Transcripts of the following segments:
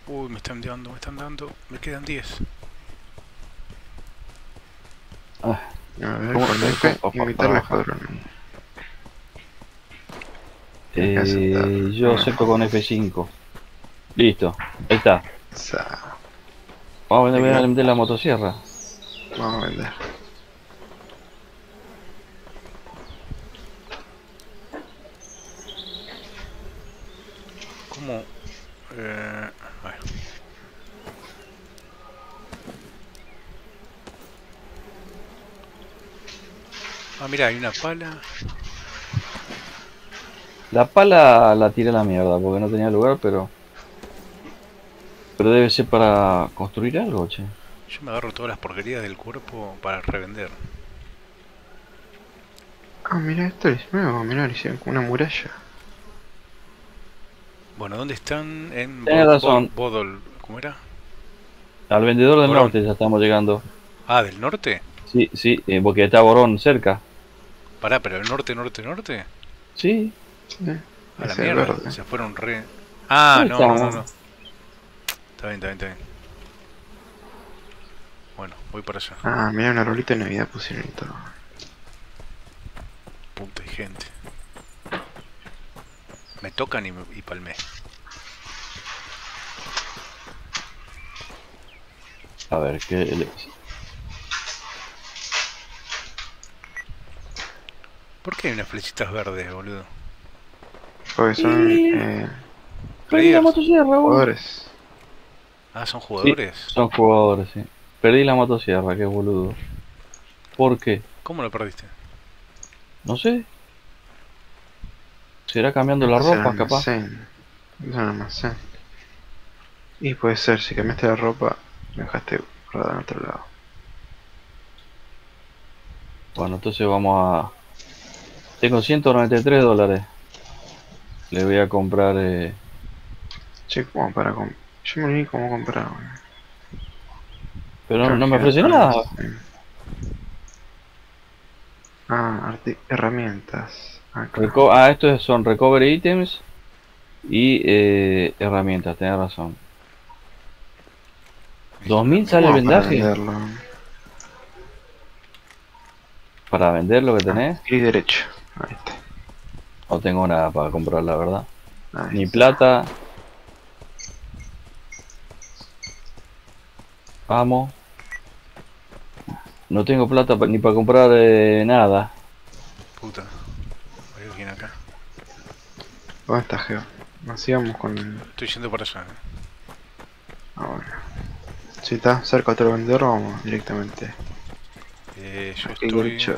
Uy, me están dando, me están dando. Me quedan 10. Ah, A ver, ¿cómo con se F, para invitar al bajar? escuadrón. Tienes que aceptar. Yo acepto con F5. Listo, ahí está. Sa- Vamos a Hay vender, que- vender la motosierra. Vamos a vender. ¿Cómo? A ver. Ah, mira, hay una pala. La pala la tiré a la mierda porque no tenía lugar, pero debe ser para construir algo, che. Yo me agarro todas las porquerías del cuerpo para revender. Ah, mira, esto es nuevo. Mira, le hicieron como una muralla. Bueno, ¿dónde están? En Tenés razón, Bodol. ¿Cómo era? al vendedor del Borón. norte ya estamos llegando. Ah, ¿del norte? Sí, sí, porque está Borón cerca. Pará, pero el norte, norte, norte. Sí, Sí, A la ese es mierda, verde. se fueron re... Ah, ¿dónde no, no, no, estamos? no. Está bien, está bien, está bien. Bueno, voy para allá. Ah, mira, un arbolito de Navidad pusieron y todo. Puta y gente. Me tocan y palmé. A ver, ¿Por qué hay unas flechitas verdes, boludo? Porque son Y perdí la Players. motosierra, boludo. jugadores. Ah, son Sí, jugadores. son jugadores, sí. Perdí la motosierra, qué boludo. ¿Por qué? ¿Cómo lo perdiste? No sé. ¿Será cambiando la Este es el ropa, capaz? almacén. Es un almacén. Y puede ser, si cambiaste la ropa, me dejaste guardada en otro lado. Bueno, entonces vamos a... Tengo $193. Le voy a comprar... Che, ¿cómo para comprar? Yo me olvidé cómo comprar. Bueno. Pero no me Canjear, ofrece nada. almacén. Ah, herramientas. Acá. Estos son recovery items y herramientas, tenés razón. Necesito una ¿2000 sale el ¿Cómo para vendaje? venderlo? ¿Para vender lo que Ah, tenés? clic derecho. Ahí está. No tengo nada para comprar, la verdad. Ahí Ni está. plata. Vamos. No tengo plata ni para comprar nada. puta. Hay alguien acá. ¿Dónde está Geo? Así vamos con... Estoy yendo para allá. Ah, bueno. Si está cerca otro vendedor, vamos directamente. Yo Clic estoy... derecho.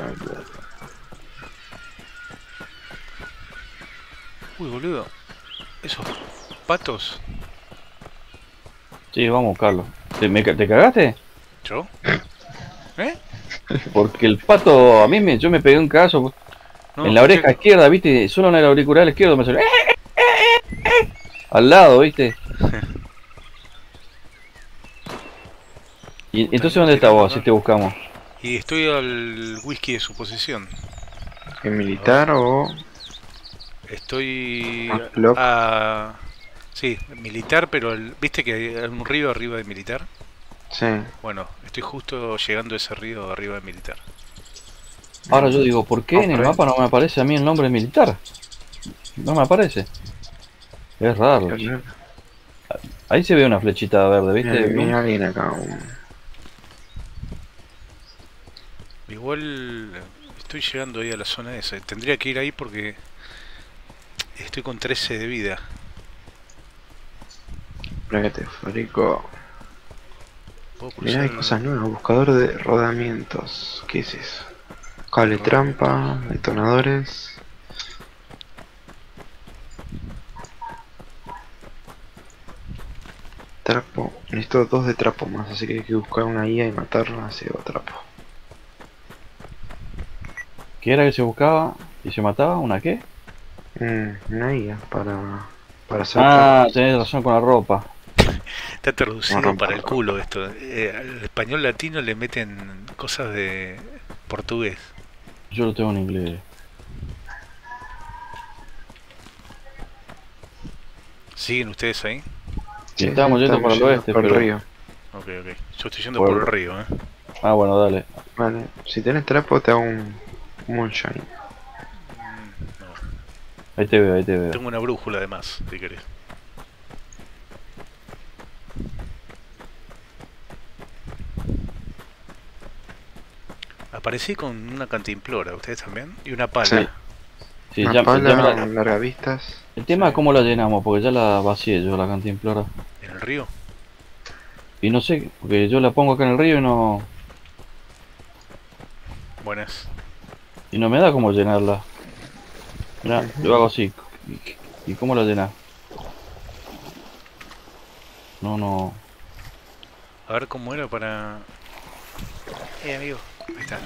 Uy, boludo. Esos patos. Sí, vamos a buscarlo. ¿Te cagaste? ¿Yo? ¿Eh? Porque el pato, yo me pegué un caso No, en la escuché... oreja izquierda, ¿viste? Solo en el auricular izquierdo me salió. Al lado, ¿viste? ¿Y Puta, entonces ando dónde está tirando vos? Si acá. te buscamos. Y estoy al whisky de su posición. ¿En A ver. militar o Estoy más block? a... Sí, militar, pero ¿viste que hay un río arriba de militar? Sí. Bueno, estoy justo llegando a ese río arriba de militar. Ahora yo digo, ¿por qué Vamos en por el ahí. mapa no me aparece a mí el nombre militar? No me aparece. Es raro. Ahí se ve una flechita verde, ¿viste, Bloom? Mira alguien acá. Igual estoy llegando ahí a la zona esa. Tendría que ir ahí porque estoy con 13 de vida. Para que te fabrico. Puedo Mirá, cruzar hay cosas nuevas. Buscador de rodamientos. ¿Qué es eso? Cable rodamientos. trampa, detonadores. Trapo. Necesito 2 de trapo más, así que hay que buscar una IA y matarla. Así de trapo. ¿Qué era que se buscaba y se mataba? ¿Una qué? Una IA para hacer trapo. Ah, tenés razón con la ropa. Está No traducido rompo para la el ropa. culo esto. Al español latino le meten cosas de portugués. Yo lo tengo en inglés. ¿Siguen ustedes ahí? Y estábamos yendo para el oeste, por el pero... río. Ok, ok. Yo estoy yendo Por- por el río, Ah, bueno, dale. Vale, si tenés trapo te hago un moonshine. No. Ahí te veo, ahí te veo. Tengo una brújula además, si querés. Aparecí con una cantimplora, ¿ustedes también? Y una pala. Sí. Sí, Una ya pala, me la- un largavistas. El tema Sí. es cómo la llenamos, porque ya la vacié yo, la cantimplora. ¿En el río? Y no sé, porque yo la pongo acá en el río Buenas. y no me da cómo llenarla. Mirá, Ujú. yo hago así. ¿Y cómo la llenas? No. A ver cómo era para... amigo. Ahí está.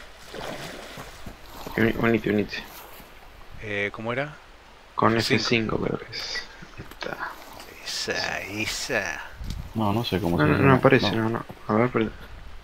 Unite, unite. ¿Cómo era? Con F5. F5 creo que es. Ahí está. Esa. No sé cómo No, se no, llena. no aparece, no. A ver, perdón.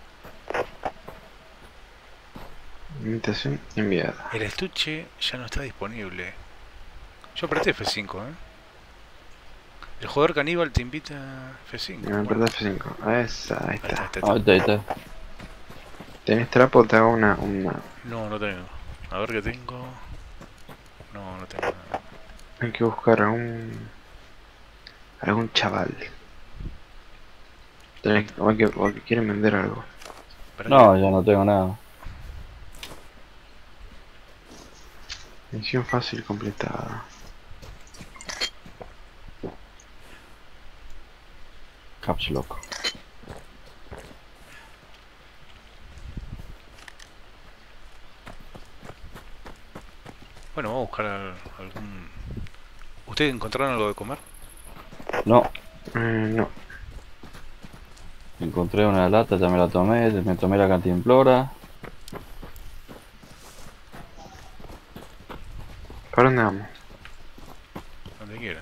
Invitación enviada. El estuche ya no está disponible. Yo apreté F5, El jugador caníbal te invita a F5. No, Bueno, verdad F5. Esa, ahí ahí está, está. ahí está. Ahí está. ¿Tenés trapo? Te hago una... No, no tengo. A ver qué tengo. No, no tengo nada. Hay que buscar a algún chaval. O que quieren vender algo. Espera No, que- ya no tengo nada. Misión fácil completada. Caps loco. Bueno, vamos a buscar algún... ¿Ustedes encontraron algo de comer? No, No. encontré una lata, ya me la tomé, me tomé la cantimplora. ¿Para dónde vamos? Donde quieran.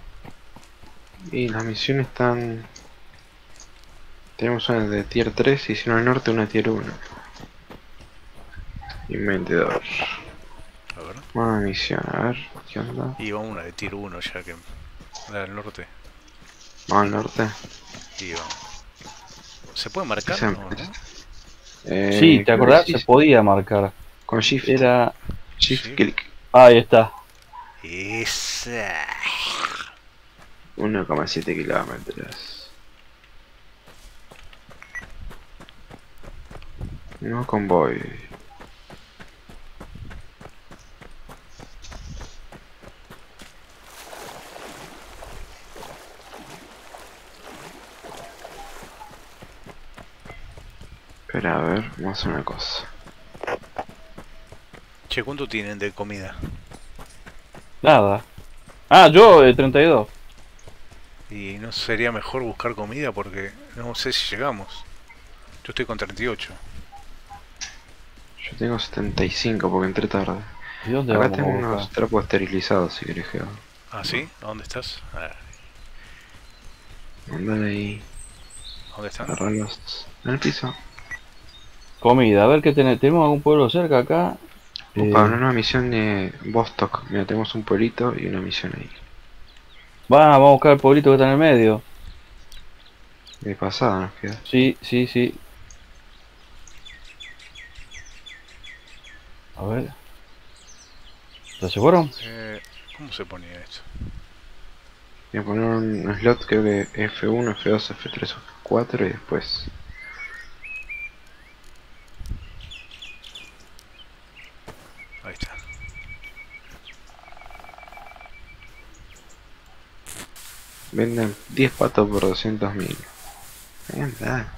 Y las misiones están... Tenemos una de tier 3 y si no al norte una tier 1. Y 22. A ver. Nueva misión, a ver, ¿qué onda? Y vamos a una de tier 1 ya que... La del norte. Vamos al norte. Y vamos. ¿Se puede marcar? Esa- No, ¿no? Sí, ¿te creo que acordás? sí, Se podía marcar. con Shift. Era... Shift Sí. click. Ahí está. Esa. 1,7 kilómetros. No convoy. Espera, a ver, vamos a hacer una cosa. Che, ¿cuánto tienen de comida? Nada. Ah, yo, 32. Y no sería mejor buscar comida porque no sé si llegamos. Yo estoy con 38. Yo tengo 75 porque entré tarde. ¿Y dónde Acá vamos tengo a buscar? unos trapos esterilizados si querés que haga. ¿Ah, sí? ¿A dónde estás? Andale ahí, ¿Dónde están? agarrarlos en el piso. Comida, a ver qué tenemos algún pueblo cerca acá. Opa, una nueva misión de Vostok. Mira, tenemos un pueblito y una misión ahí. Vamos a buscar el pueblito que está en el medio. De pasada nos queda. Sí. A ver. ¿Ya se fueron? ¿Cómo se ponía esto? Voy a poner un slot, creo que F1, F2, F3, F4 y después. Ahí está. Venden 10 patos por 200.000. Ahí anda.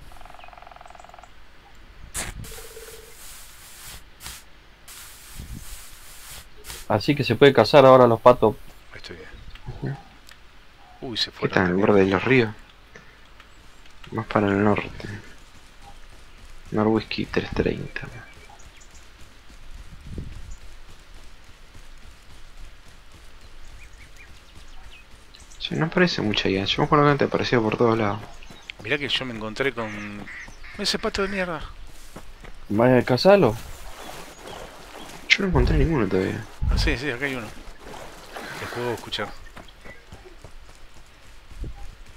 Así que se puede cazar ahora los patos. Ahí estoy bien. Ujú. Uy, se ¿Qué fueron. está en el borde de los ríos? Más para el norte. Norwhisky 330. Che, no aparece mucha guía. Yo me acuerdo que antes aparecía por todos lados. Mirá que yo me encontré con... Ese pato de mierda. ¿Vaya a cazarlo? Yo no encontré ninguno todavía. Ah, sí, acá hay uno. Que puedo escuchar.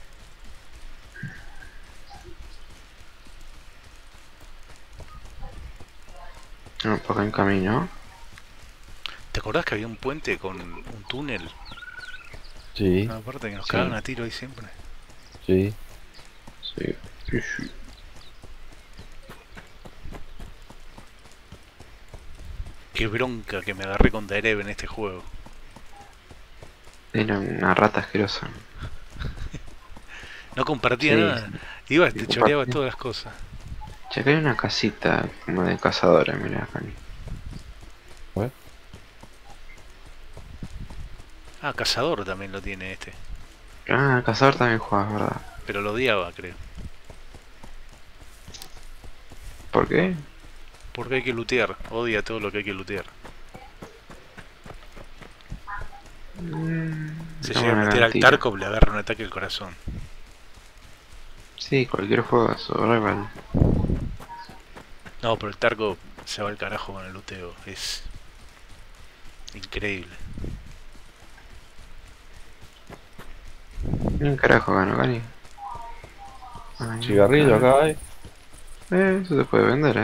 No, por acá en camino. ¿Te acordás que había un puente con un túnel? Sí, Una parte que nos Sí. cagaban a tiro ahí siempre. sí. Sí, sí, sí. Qué bronca que me agarré con Dereb en este juego. Era una rata asquerosa. No compartía Sí, nada. Ibas, sí, te choreabas compartí. todas las cosas. Che, acá hay una casita como de cazadora, mira acá. A ver. Ah, Cazador también lo tiene este. Ah, cazador también juegas, ¿verdad? Pero lo odiaba, creo. ¿Por qué? Porque hay que lootear. Odia todo lo que hay que lootear. Se No llega a me meter al mentira. Tarkov, le agarra un ataque al corazón. Sí, cualquier juego de survival. No, pero el Tarkov se va al carajo con el looteo. Es increíble. Ni un carajo gano, Cani. Ay, Cigarrillo acá hay. Eso se puede vender,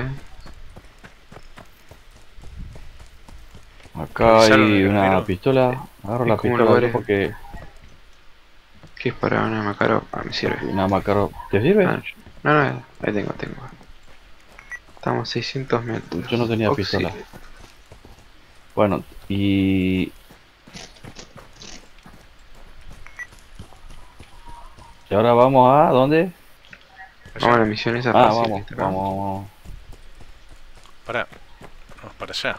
Acá ¿Revisaron hay el una granero? pistola. Agarro Es la como pistola yo lugares- porque ¿Qué es para una Makarov? Ah, me sirve. una Makarov. ¿Te sirve? Ah, no, no, ahí tengo. Estamos a 600 metros. Yo no tenía Oxi. pistola. Bueno, y ahora vamos a ¿dónde? Vamos a la misión esa Ah, fácil que vamos, está acá. vamos. Pará. Vamos para allá.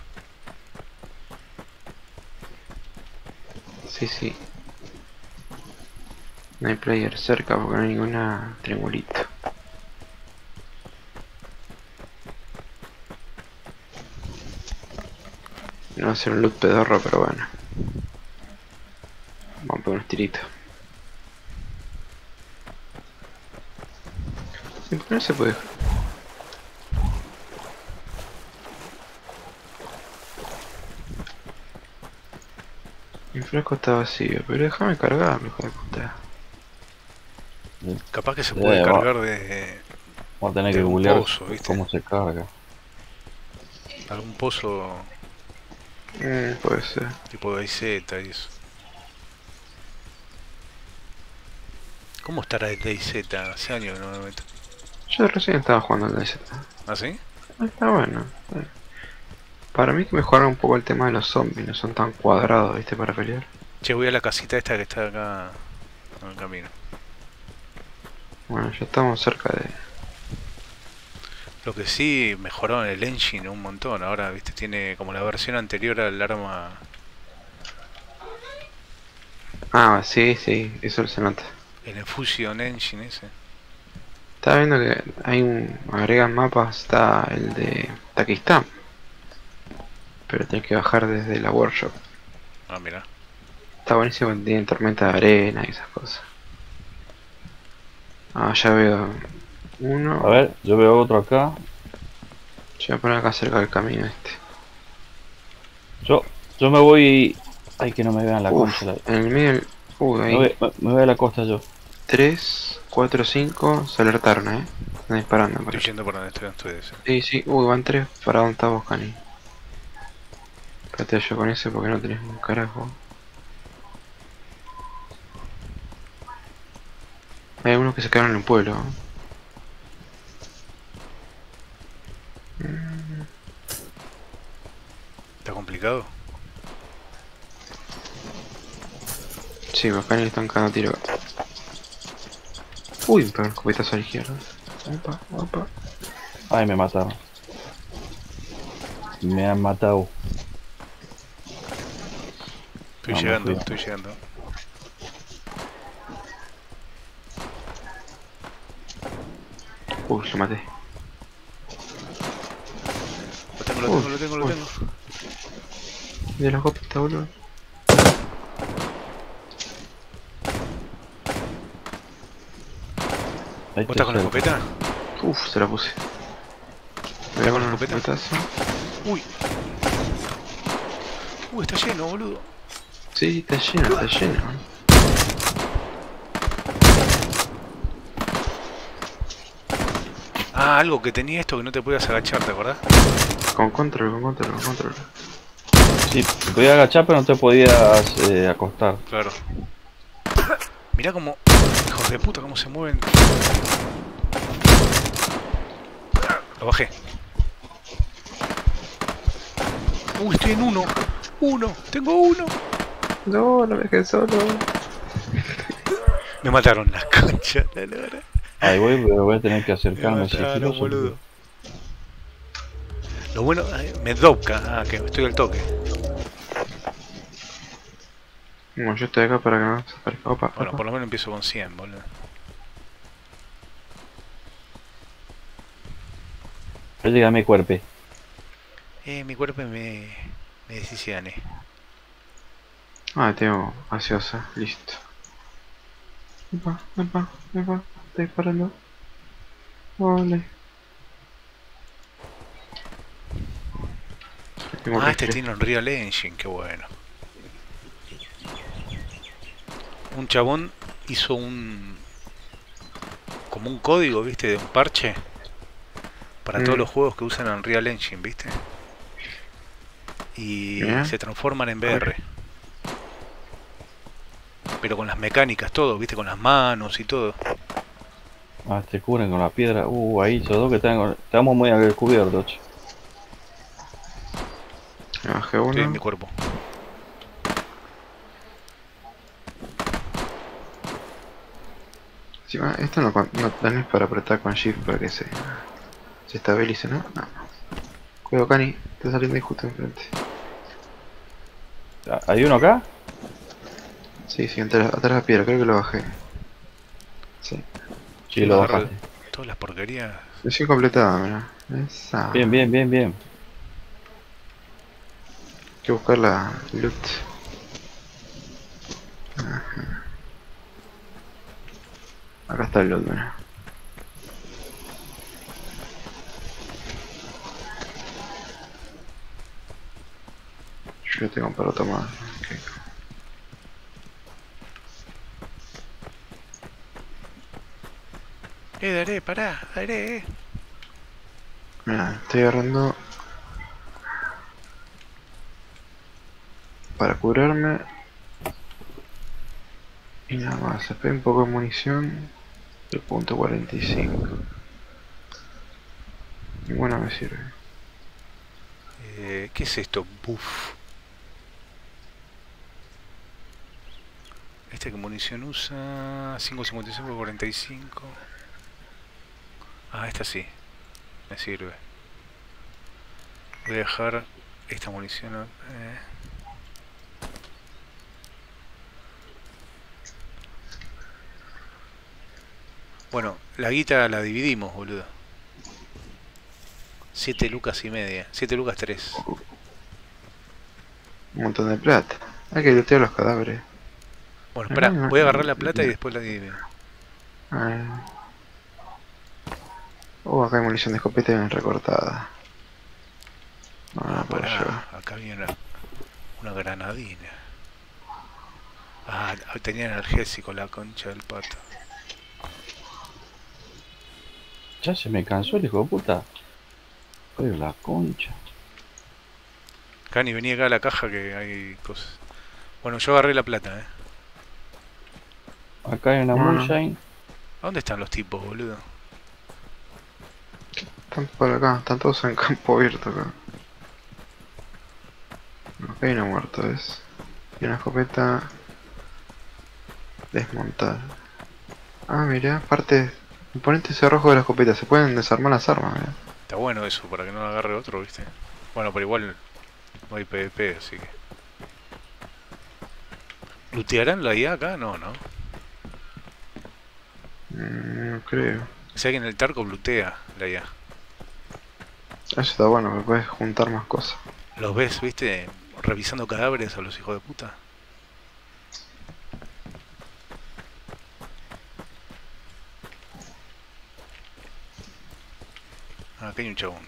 Sí. No hay player cerca porque no hay ninguna triangulito. No va a ser un loot pedorro, pero bueno. Vamos a poner unos tiritos. Sí, ¿por qué no se puede? Mi frasco está vacío, pero déjame cargarlo, hijo de puta. Capaz que se puede cargar de Vamos a tener de que un googlear pozo, ¿viste? cómo se carga. algún pozo Puede ser. tipo de IZ y eso. ¿Cómo estará el DayZ? Hace años que no me meto. Yo recién estaba jugando al DayZ. ¿Ah, sí? Está bueno. Para mí que mejoraron un poco el tema de los zombies, no son tan cuadrados, viste, para pelear. Che, voy a la casita esta que está acá en el camino. Bueno, ya estamos cerca de... Lo que sí mejoraron el engine un montón. Ahora, viste, tiene como la versión anterior al arma. Ah, sí, eso se nota. El Fusion Engine ese. Estaba viendo que hay un... agregan mapas, está el de Takistán. Pero tenés que bajar desde la workshop. Ah, mira. Está buenísimo porque tiene tormenta de arena y esas cosas. Ah, ya veo uno. A ver, yo veo otro acá. Yo voy a poner acá cerca del camino este. Yo me voy. Ay, que no me vean la Uf, concha. en el medio... ahí. Me voy a la costa yo. 3, 4, 5 se alertaron, están disparando. Estoy yendo por donde estoy ese. Sí, van 3 para donde está vos, Cani. Espérate yo con ese porque no tenés un carajo. Hay algunos que se quedaron en el pueblo. ¿Está complicado? Sí, pues Cani le están cagando tiro. Uy, me pegó un escopetazo a la izquierda. Opa. Ay, me mataron. Me han matado. Estoy Vamos, llegando, fui. estoy llegando. Uy, lo maté. Lo tengo. De la escopeta, boludo. Ahí ¿Vos estás con la cerca. escopeta? Uf, se la puse. Me voy a poner un ¿Escopeta? escopetazo. Uy. Está lleno, boludo. Sí, está lleno. Ah, algo que tenía esto que no te podías agachar, ¿te acordás? Con control, con control, con control. Sí, te podías agachar pero no te podías acostar. Claro. Mirá cómo... Hijos de puta, cómo se mueven. Lo bajé. Uy, estoy en uno. Uno. Tengo uno. No, no me dejé solo. Me mataron las conchas. La lora. Ahí voy, pero voy a tener que Me acercarme mataron, sigiloso. boludo. Lo bueno... me dopca. Ah, que estoy al toque. No, yo estoy acá para que no se aparezca. Opa, Bueno, opa. por lo menos empiezo con 100, boludo. Yo llegué a mi cuerpo. Mi cuerpo me decisione. Ah, tengo gaseosa, listo. Epa, epa, epa, estoy disparando. Vale. Tengo Ah, este rifle. tiene un Real Engine, qué bueno. Un chabón hizo un... como un código, viste, de un parche para todos los juegos que usan Unreal Engine, viste. Y Bien. se transforman en A ver. VR. Pero con las mecánicas, todo, viste, con las manos y todo. Ah, te cubren con la piedra. Ahí, esos dos que estamos muy al descubierto, che. Me bajé Estoy en mi uno. cuerpo. Encima, esto no tenés para apretar con shift para que se estabilice, ¿no? No. Cuidado, Cani, está saliendo ahí justo enfrente. ¿Hay uno acá? Sí, sí, atrás de la piedra, creo que lo bajé. Sí. Sí, lo Agarro bajaste. todas las porquerías. Misión completada, mira. Esa. Bien, bien, bien, bien. Hay que buscar la loot. Acá está el loot, mira. Yo tengo para tomar. Okay. Daré, pará, daré. Mira, estoy agarrando para curarme. Y nada más, espera un poco de munición. El punto 45. Ninguna me sirve. ¿Qué es esto? Buff. Este que munición usa 5.56 por 45. Ah, esta sí. Me sirve. Voy a dejar esta munición. Bueno, la guita la dividimos, boludo. 7 lucas y media. 7 lucas 3. Un montón de plata. Hay que lootear los cadáveres. Bueno, espera, voy a agarrar la plata y después la dividimos. Acá hay munición de escopeta bien recortada. No, Ah, no puedo llevar. pará, acá había una granadina. Ah, tenía analgésico la concha del pato. Ya se me cansó el hijo de puta. Pero la concha. Cani, vení acá a la caja que hay cosas. Bueno, yo agarré la plata, Acá hay una moonshine. ¿A dónde están los tipos, boludo? Están por acá, están todos en campo abierto acá. Acá hay uno muerto, ¿ves? Y una escopeta. Desmontar. Ah, mira, parte. Componente cerrojo de la escopeta, se pueden desarmar las armas, mira. Está bueno eso, para que no lo agarre otro, ¿viste? Bueno, pero igual no hay PvP, así que... ¿Lootearán la IA acá? No, no. No creo. Si alguien en el Tarkov lootea la IA. Eso está bueno, que puedes juntar más cosas. ¿Los ves, viste? Revisando cadáveres a los hijos de puta. Ah, acá hay un chabón.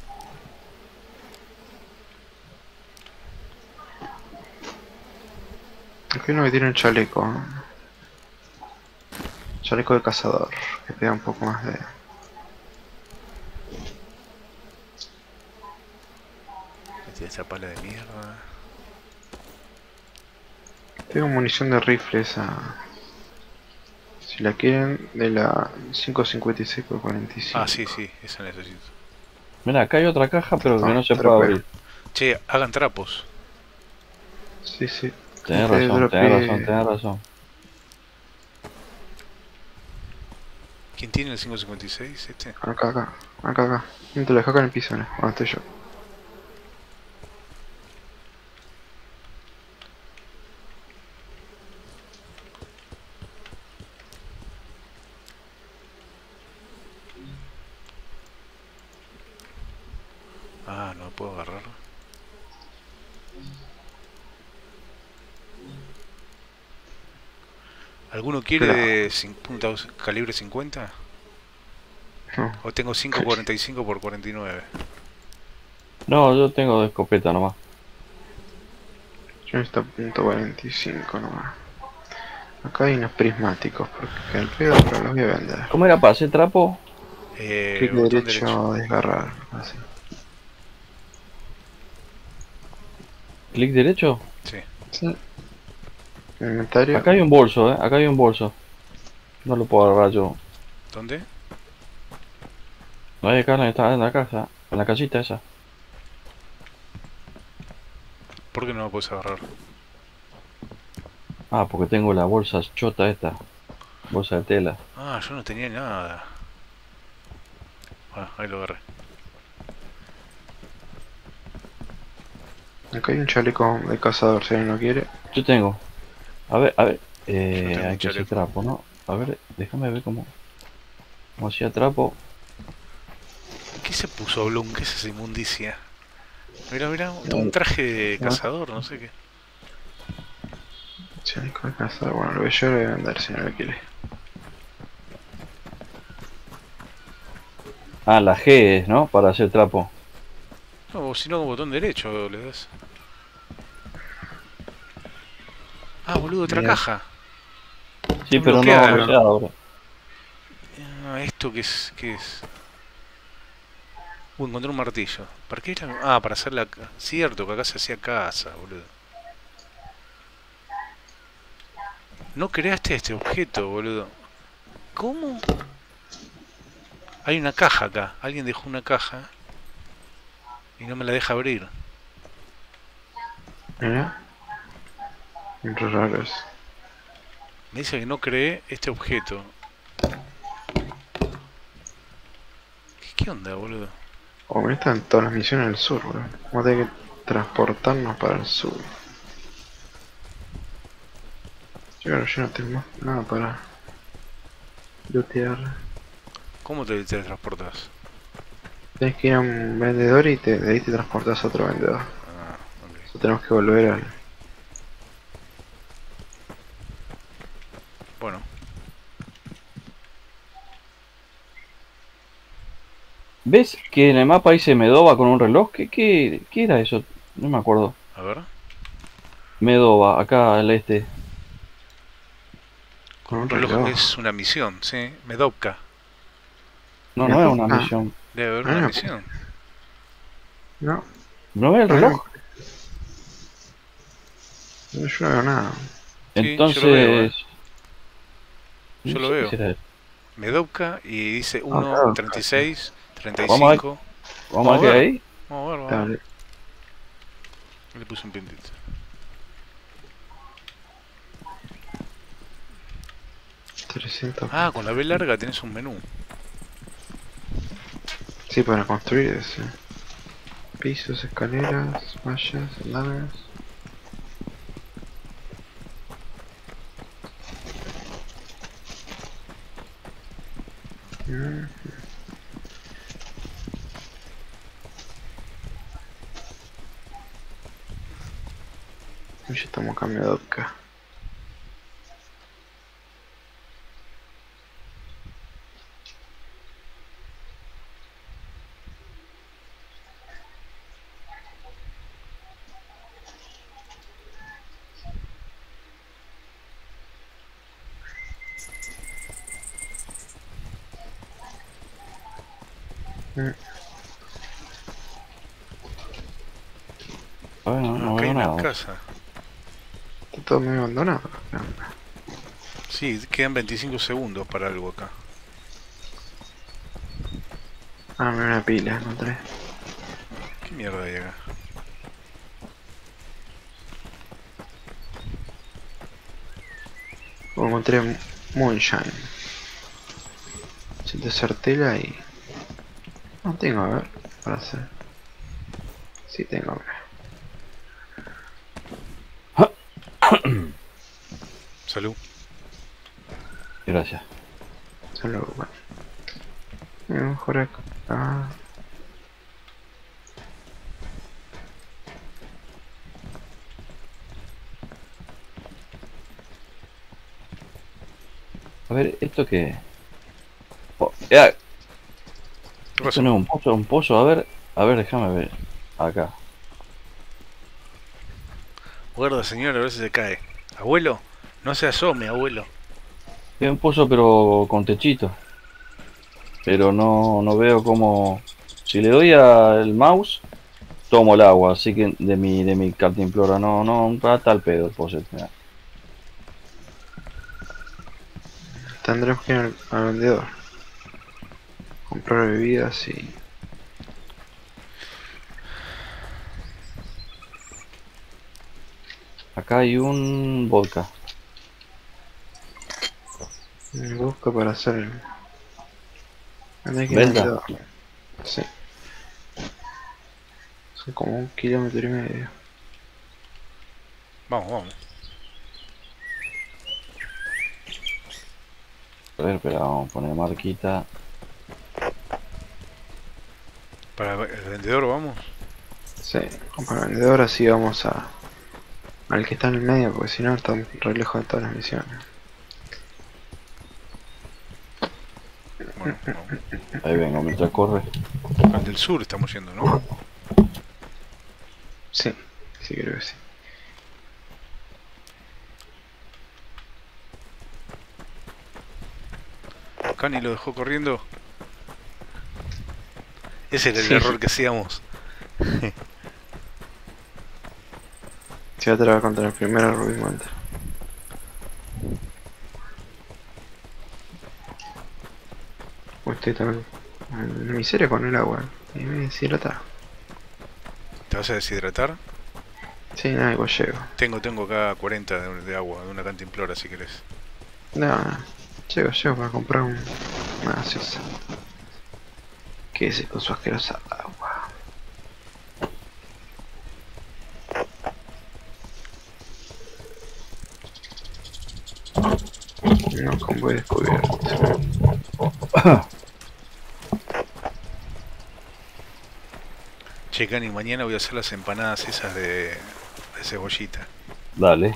Aquí uno que tiene un chaleco. Chaleco de cazador, que te da un poco más de... esa pala de mierda. Tengo munición de rifle esa. Si la quieren, de la 5.56 por 45. Ah, sí, sí, esa necesito. Mira, acá hay otra caja, pero que Ah, no se puede dropé. abrir. Che, hagan trapos. Sí, sí. Tenés Te razón, tenés dropé. razón, tenés razón. ¿Quién tiene el 556? Este. Acá, acá. Acá, acá. No te lo dejé acá en el piso, ¿no? Donde estoy yo. Ah, no puedo agarrar. ¿Alguno quiere Claro. de calibre 50? No. ¿O tengo 5.45 por 49? No, yo tengo de escopeta nomás. Yo necesito .45 nomás. Acá hay unos prismáticos, porque al pedo, pero los voy a vender. ¿Cómo era para hacer trapo? Clic Botón derecho. derecho, desgarrar. Así. ¿Clic derecho? Sí. Sí. Inventario. Acá hay un bolso, acá hay un bolso. No lo puedo agarrar yo. ¿Dónde? No hay acá, está en la casa, en la casita esa. ¿Por qué no lo puedes agarrar? Ah, porque tengo la bolsa chota esta. Bolsa de tela. Ah, yo no tenía nada. Bueno, ahí lo agarré. Acá hay un chaleco de cazador, si alguien lo quiere. Yo tengo. A ver, a ver. Yo no tengo Hay un que hacer chaleco. trapo, ¿no? A ver, déjame ver cómo hacía trapo. ¿Qué se puso Bloom? ¿Qué es esa inmundicia? Mira, mira, todo un traje de No. cazador, no sé qué. Chaleco de cazador, bueno, lo voy yo lo voy a vender si no lo quiere. Ah, la G es, ¿no? Para hacer trapo. No, o si no, con botón derecho le das. Ah, boludo, otra Mira. caja. Sí, No pero no bloqueada. bloqueada ahora. Ah, ¿esto qué es? ¿Qué es? Encontré un martillo. ¿Para qué era? Ah, para hacer la... Cierto, que acá se hacía casa, boludo. No creaste este objeto, boludo. ¿Cómo? Hay una caja acá. Alguien dejó una caja y no me la deja abrir. Mira. Muy raro eso. Me dice que no creé este objeto. ¿Qué onda, boludo? Oh, mira, están todas las misiones del sur, bro. Vamos a tener que transportarnos para el sur. Yo no tengo más nada para lootear. ¿Cómo te teletransportas? Tienes que ir a un vendedor y de ahí te transportas a otro vendedor. Ah, ok. Eso tenemos que volver al... Bueno, ¿Ves que en el mapa dice Medova con un reloj? ¿Qué era eso? No me acuerdo. a ver. Medova, acá al este. Con un reloj es una misión, ¿sí? Medovka. No, ¿Me no es acuerdo? una Ah, misión. Debe haber Ah, una no. misión. no, ¿No ves el no, reloj? no, yo no veo nada. Sí, yo lo veo, Entonces... Yo no lo sé qué veo. será. Medovka y dice Ah, 1, claro. 36, Vamos a ver, 35. vamos a ver qué hay ahí. Vamos a ver, vamos a ver. Dale. Le puse un pintito. Ah, con la B larga tenés un menú. Sí, para construir ese. Pisos, escaleras, mallas, largas. Mm. Ya estamos cambiando acá. Bueno, No, no acá hay veo una nada. casa. Está todo medio abandonado. No. Sí, quedan 25 segundos para algo acá. Ah, mira una pila, encontré. ¿Qué mierda hay acá? Encontré Moonshine. Si te sartela y... No tengo, a ver, para hacer. Sí tengo, mira. Salud. Gracias. Solo, bueno. Mejor acá. Ah, A ver, ¿esto qué? Oh, ¿Qué esto pasó? no es un pozo, a ver, déjame ver. Acá. Guarda, señor, a ver si se cae. Abuelo, no se asome, abuelo. Es un pozo pero con techito. Pero no veo cómo... Si le doy al mouse, tomo el agua, así que de mi cantimplora, no, va tal pedo el pozo. Mira. tendremos que ir al vendedor. Comprar bebidas y... Acá hay un vodka. Busco para hacer el... Hay que ir al ¿Venda? vendedor. Sí. Son como 1,5 kilómetros. Vamos, vamos. A ver, espera, vamos a poner marquita. Para el vendedor, vamos. Sí, para el vendedor así vamos a... Al que está en el medio, porque si no está re lejos de todas las misiones. Bueno, vamos. Ahí vengo, mientras corre. Al del sur estamos yendo, ¿no? Sí, sí creo que sí. Cani lo dejó corriendo. Ese era el Sí. error que hacíamos. Se va a trabar contra el primero Rubí Monte. Pues estoy también en miseria con el agua. Y me deshidrata. ¿Te vas a deshidratar? Sí, nada, igual llego. Tengo acá 40 de agua, de una cantimplora si querés. No, llego para comprar una gaseosa. ¿Qué es con su asquerosa agua? No, combo descubierto. Che, Cani, mañana voy a hacer las empanadas esas de cebollita. Dale.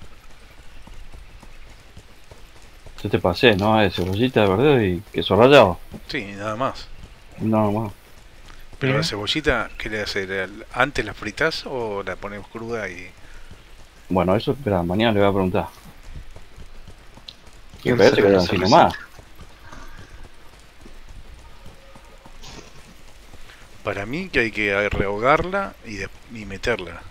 Yo te pasé, ¿no? Cebollita de verdeo y queso rallado. Sí, nada más. Nada más. Pero la Bien. cebollita, ¿qué le haces? ¿Antes la fritas o la ponemos cruda y...? Bueno, eso, espera, mañana le voy a preguntar. ¿Quién Parece sabe que esa así receta? nomás. Para mí que hay que rehogarla y meterla.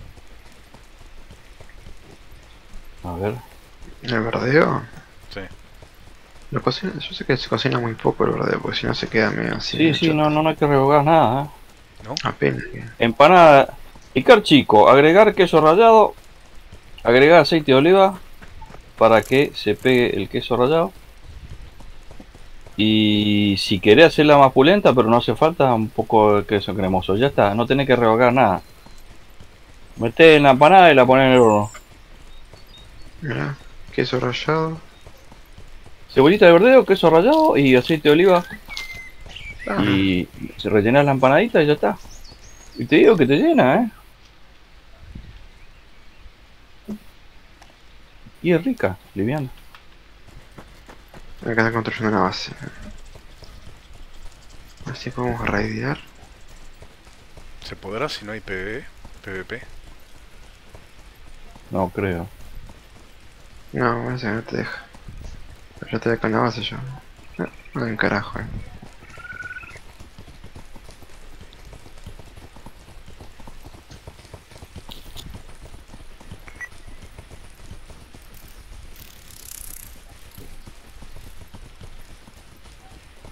A ver. ¿El verdeo? Sí. Lo cocina, yo sé que se cocina muy poco el verdeo, porque si no se queda medio así. Sí, medio sí, choto. no hay que rehogar nada, ¿eh? ¿No? Apenas. Empanada. Picar chico, agregar queso rallado, agregar aceite de oliva para que se pegue el queso rallado. Y si querés hacerla más pulenta, pero no hace falta un poco de queso cremoso. Ya está, no tenés que rehogar nada. Metés en la empanada y la ponés en el horno. Mirá, queso rallado. Cebollita de verdeo, queso rallado y aceite de oliva. Ah, Y rellenás la empanadita y ya está. Y te digo que te llena, ¿eh? Y es rica, liviana. acá está construyendo una base. Así podemos raidear. ¿Se podrá si no hay PvP? No creo. No, parece que no te deja. Pero ya te deja con la base yo. No, en carajo,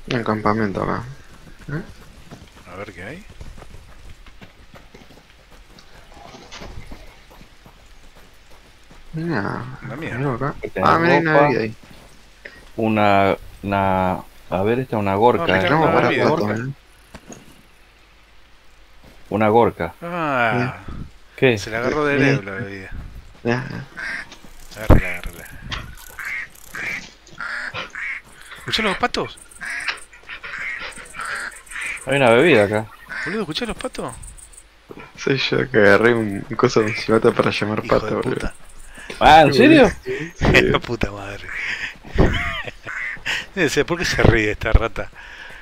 Un campamento acá. ¿Eh? A ver qué hay. Mira, Una hay mierda. algo acá. Este, Ah, mira, hay una ropa, bebida ahí. una, a ver, esta es una gorka, mirá, No, una para bebida. pato, gorka. Una gorka. Mira, Ah, ¿Qué? se la agarró de mira, Ereb la bebida. mira. Agárrala, agárrala. ¿Escuchás los patos? Hay una bebida acá. Boludo, ¿escuchás los patos? Soy yo que agarré un coso de un silbato para llamar Hijo pato, de boludo. puta. Ah, ¿en serio? Sí. La puta madre. Dice, ¿por qué se ríe esta rata?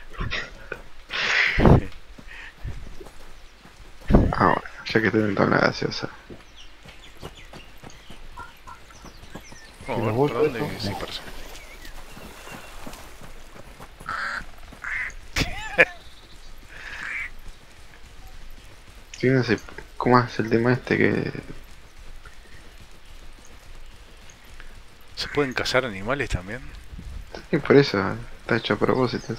Ah, bueno, ya que estoy en la gaseosa. Vamos a ver, ¿por dónde? Sí, parece. Sí, no sé cómo es el tema este que... ¿Se pueden cazar animales también? Sí, por eso, está hecho a propósito.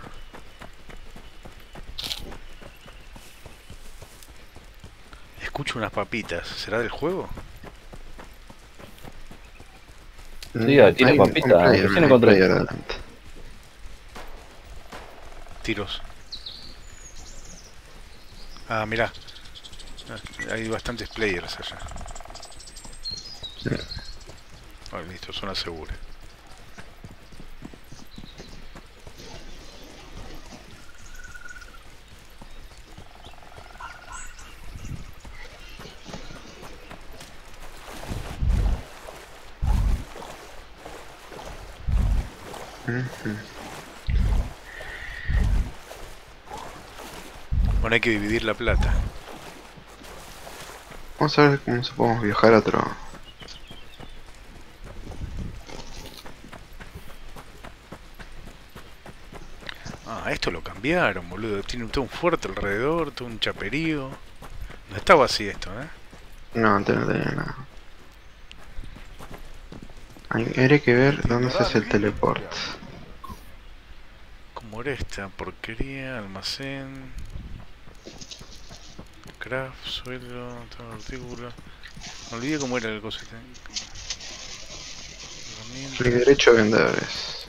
Escucho unas papitas. ¿Será del juego? Sí, tiene Hay papita, un player, recién hay encontré. player adelante. Tiros. Ah, mirá. Hay bastantes players allá. Ah, listo, zona segura. Ujú. Bueno, hay que dividir la plata. Vamos a ver cómo se podemos viajar a otro. Ah, esto lo cambiaron, boludo. Tiene todo un fuerte alrededor, todo un chaperío. No estaba así esto, ¿eh? No, antes no tenía nada. Habría que ver dónde se hace el teleport. ¿Cómo era esta porquería? Almacén. Craft, suelo, todo artículo. Me olvidé cómo era el coso este. Clic Herramientas. derecho vendedores.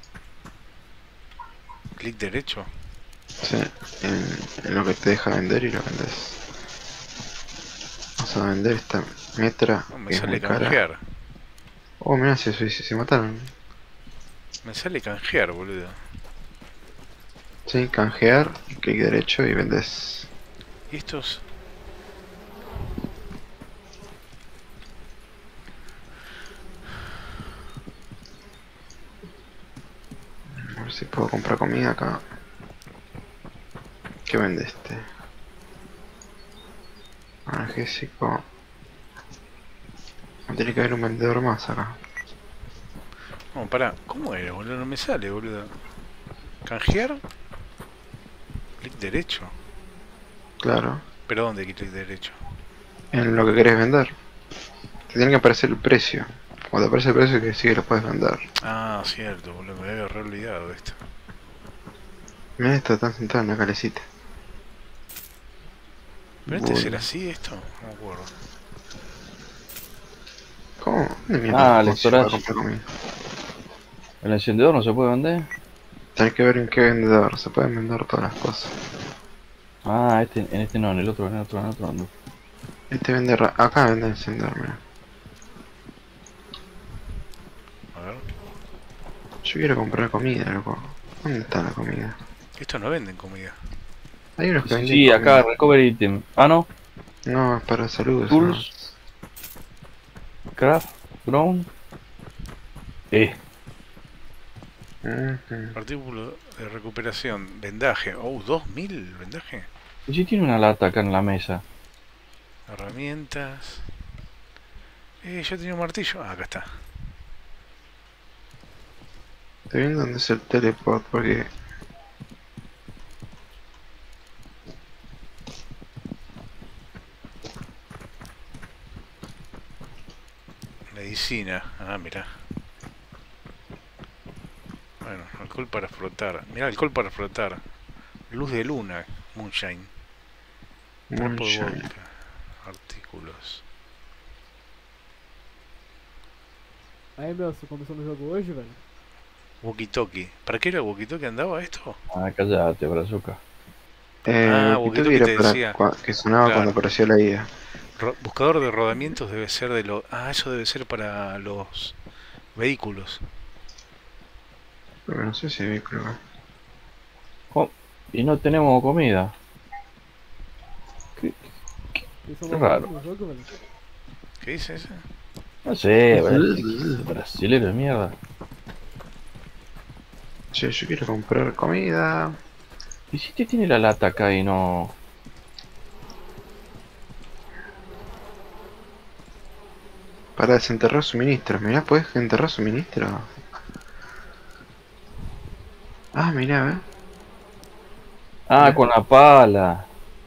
Clic derecho. Sí, en lo que te deja vender y lo vendes. Vamos a vender esta metra No, me que es sale muy cara. canjear. Oh, mira, se mataron. Me sale canjear, boludo. Sí, canjear, clic derecho y vendes. ¿Y estos? A ver si puedo comprar comida acá. ¿Qué vende este? Analgésico. Tiene que haber un vendedor más acá. No, pará. ¿Cómo era, boludo? No me sale, boludo. ¿Canjear? Clic derecho. Claro. ¿Pero dónde clic derecho? En lo que querés vender. Te tiene que aparecer el precio. Cuando te aparece el precio, quiere decir que lo puedes vender. Ah, cierto, boludo. Me había re olvidado de esto. Mira, está tan sentado en la calecita. ¿Pero este será así esto? No me acuerdo. ¿Cómo? ¿Dónde mierda Ah, puedo el llevar a storage. comprar comida? ¿El encendedor no se puede vender? Tenés que ver en qué vendedor. Se pueden vender todas las cosas. Ah, en este no, en el otro no. Este vende... Acá vende encendedor, mira. A ver. Yo quiero comprar comida, loco. ¿Dónde está la comida? Estos no venden comida. Hay unos que Sí, venden sí, comida. acá, recover item. Ah, no. No, es para salud. eso. Tools. Craft. Ground. Ujú. Artículo de recuperación. Vendaje. Oh, 2000 vendaje. Y si tiene una lata acá en la mesa. Herramientas. Yo tenía un martillo. Ah, acá está. Estoy viendo dónde es el teleport porque... Medicina. Ah, mirá. Bueno, alcohol para frotar. Mirá, alcohol para frotar. Luz de luna, moonshine. Trapo de Moonshine. vodka. Artículos. Aí, meu, você começou no jogo hoje, velho? Walkie-talkie. ¿Para qué era walkie-talkie andaba esto? Ah, cállate, brazuca. Ah, Walkie-talkie walkie-talkie era te para decía. que sonaba Claro. cuando aparecía la IA. Buscador de rodamientos debe ser de los... Ah, eso debe ser para los vehículos. Pero no sé si hay vehículo acá. Oh, y no tenemos comida. Isso Que é raro. no jogo, velho? ¿Qué dice ese? No sé, brasilero de mierda. Che, yo quiero comprar comida. ¿Y si te tiene la lata acá y no...? Para desenterrar suministros. Mirá, ¿podés enterrar suministros? Ah, mirá, ¿ves? Ah, Mirá. con la pala.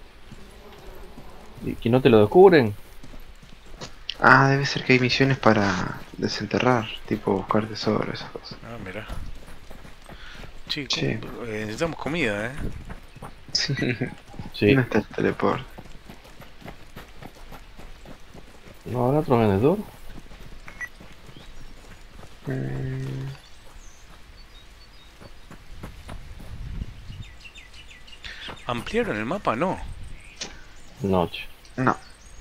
¿Y que no te lo descubren? Ah, debe ser que hay misiones para desenterrar. Tipo buscar tesoros, esas cosas. Ah, mirá. Che, Che. necesitamos comida, ¿eh? Sí. Sí. ¿Dónde está el teleport? ¿No habrá otro vendedor? Mm, ¿Ampliaron el mapa? No. Noche. no.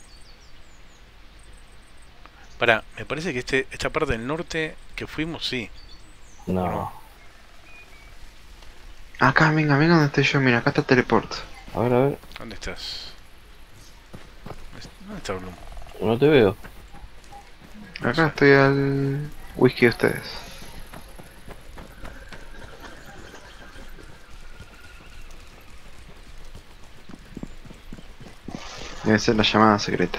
Pará, me parece que esta parte del norte que fuimos, sí. No. Acá, venga, venga donde estoy yo. Mira, acá está el teleport. A ver. ¿Dónde estás? ¿Dónde está Bloom? No te veo. Acá estoy al whisky de ustedes. Debe ser la llamada secreta.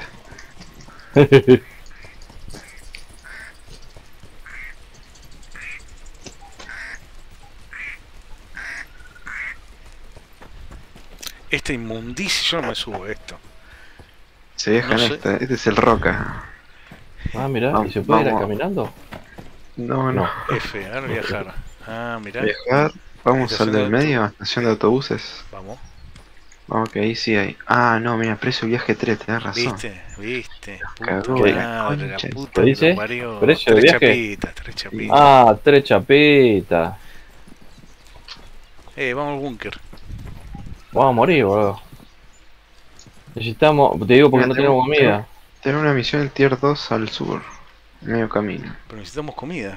Esta inmundicia, yo no me subo a esto. Se dejan No sé. esta. Este es el Roca. Ah, mirá, ¿y Vamos, se puede ir vamos. caminando? No, no. F, ahora viajar. Ah, mirá. Viajar. Vamos Estación al de del medio, estación de autobuses. Vamos. Vamos que ahí sí hay. Ah, no, mira, precio viaje 3, tenés razón. ¿Viste? cagó Puta la madre, la concha. puta ¿Qué que dice? lo parió. ¿Precio de Tres viaje? chapitas, tres chapitas. Ah, 3 chapitas. Vamos al búnker. Vamos a morir, boludo. Necesitamos... Te digo porque Mira, no tenemos comida. Tener una misión en tier 2 al sur. Medio camino. Pero necesitamos comida.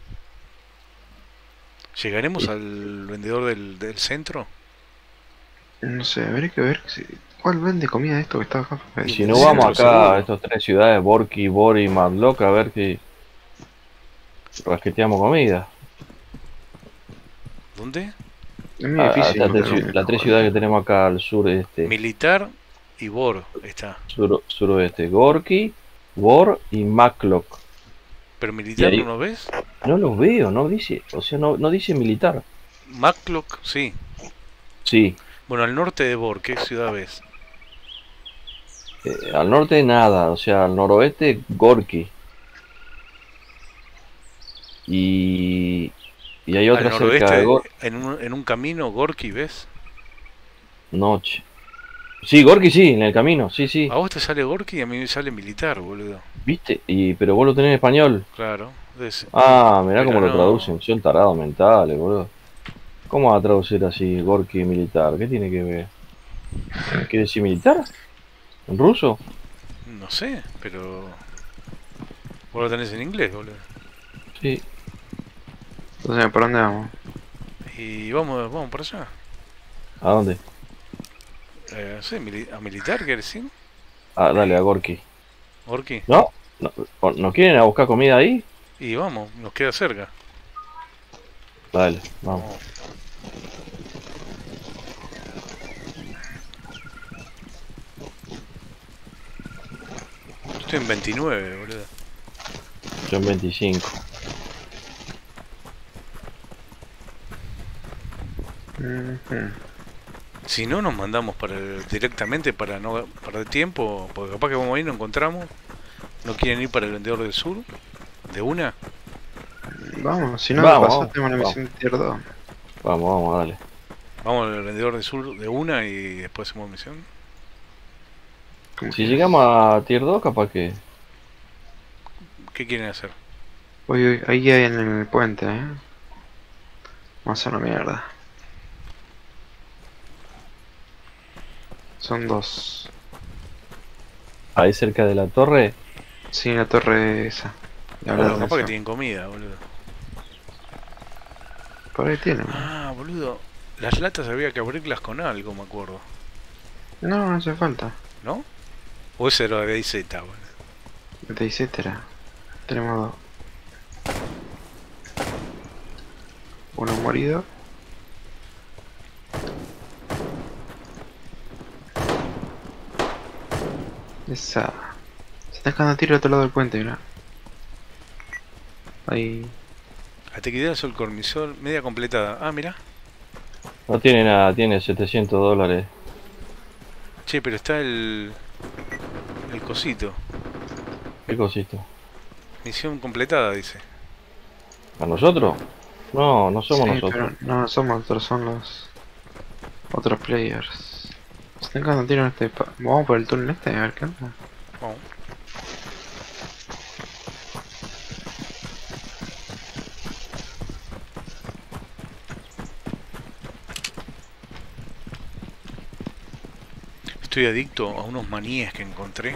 ¿Llegaremos al vendedor del centro? No sé, habría que ver cuál vende comida esto que está acá. Y Sí, si no sí, vamos lo acá seguro. a estas 3 ciudades, Borki, Bor y Madlock, a ver si rasqueteamos comida. ¿Dónde? Es muy difícil Las encontrar comida. 3 ciudades que tenemos acá al sur, Militar y Bor está. suroeste. Gorky, Bor y Matlock. Pero militar Y ahí- no lo ves. No los veo, no dice, o sea, no dice militar. Matlock, sí. Sí, Bueno, al norte de Bor, ¿qué ciudad ves? al norte nada, o sea, al noroeste Gorky. Y hay Al otra cerca noroeste, de en un camino, Gorky, ¿ves? Noche. Sí, Gorky sí, en el camino, sí. A vos te sale Gorky y a mí me sale militar, boludo. ¿Viste? Pero vos lo tenés en español. Claro. Ah, mirá Pero cómo lo no. traducen, son tarados mentales, boludo. ¿Cómo va a traducir así Gorky militar? ¿Qué tiene que ver? ¿Quiere decir militar? ¿En ruso? No sé, pero... Vos lo tenés en inglés, boludo. Sí. Entonces, ¿por dónde vamos? Y vamos por allá. ¿A dónde? No sé, a militar, ¿querés decir? Ah, dale, a Gorky. Gorky. ¿No? ¿No quieren a buscar comida ahí? Y vamos, nos queda cerca. Dale, vamos. Yo estoy en 29, boludo. Yo en 25. Ujú. Si no, nos mandamos directamente para no perder tiempo, porque capaz que vamos a ir, no encontramos. ¿No quieren ir para el vendedor del sur? ¿De una? Vamos, si no Vamos, me pasó, vamos, tengo una vamos. misión de tier 2. Vamos, dale. Vamos al vendedor de sur de una y después hacemos misión. Como Si que- llegamos a tier 2, capaz que... ¿Qué quieren hacer? Uy, uy, ahí hay en el puente, Vamos a hacer una mierda. Son dos. Ahí cerca de la torre. Sí, la torre esa. La Boludo, verdad, capaz que eso. tienen comida, boludo. Por ahí tienen. Ah, boludo. Las latas había que abrirlas con algo, me acuerdo. No, no hace falta. ¿No? O ese era de IZ, boludo. El T17 era. Tenemos dos. Uno morido. Esa. Se está dejando tiro al otro lado del puente, mira. Ahí. Atequidazo el cormisol, media completada. Ah, mira. No tiene nada, tiene $700. Che, pero está el cosito. ¿Qué cosito? Misión completada, dice. ¿A nosotros? No, no somos Sí, nosotros. pero no somos nosotros, son los otros players. Se están dejando tiro en este. Vamos por el túnel este, a ver qué onda. Vamos. Estoy adicto a unos maníes que encontré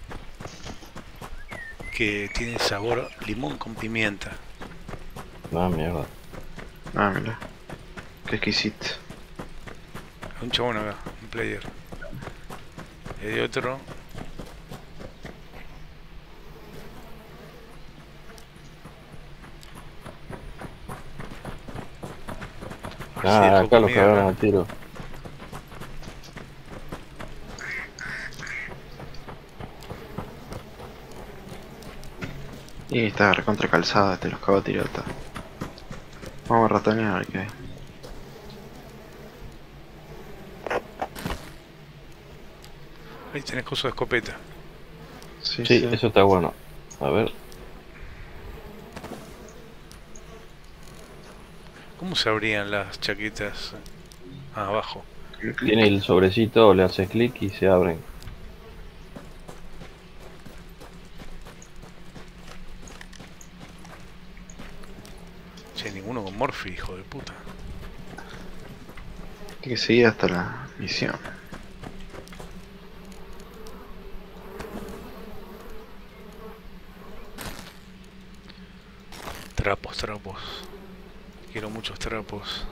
que tienen sabor limón con pimienta. No, mierda. Ah, mira. Qué exquisito. Hay un chabón acá, un player. Y hay otro. A ver si Ah, dejo acá los comida cagaron acá. a tiro. Y está recontra calzada, te los cago a tirota. Vamos a ratonear a ver qué hay. Ahí tenés coso de escopeta. Sí, Sí, sí. eso está bueno. A ver. ¿Cómo se abrían las chaquetas? Ah, abajo. Tiene el sobrecito, le haces clic y se abren. Che, ninguno con Morphy, hijo de puta. Hay que seguir hasta la misión. Trapos, trapos. Quiero muchos trapos.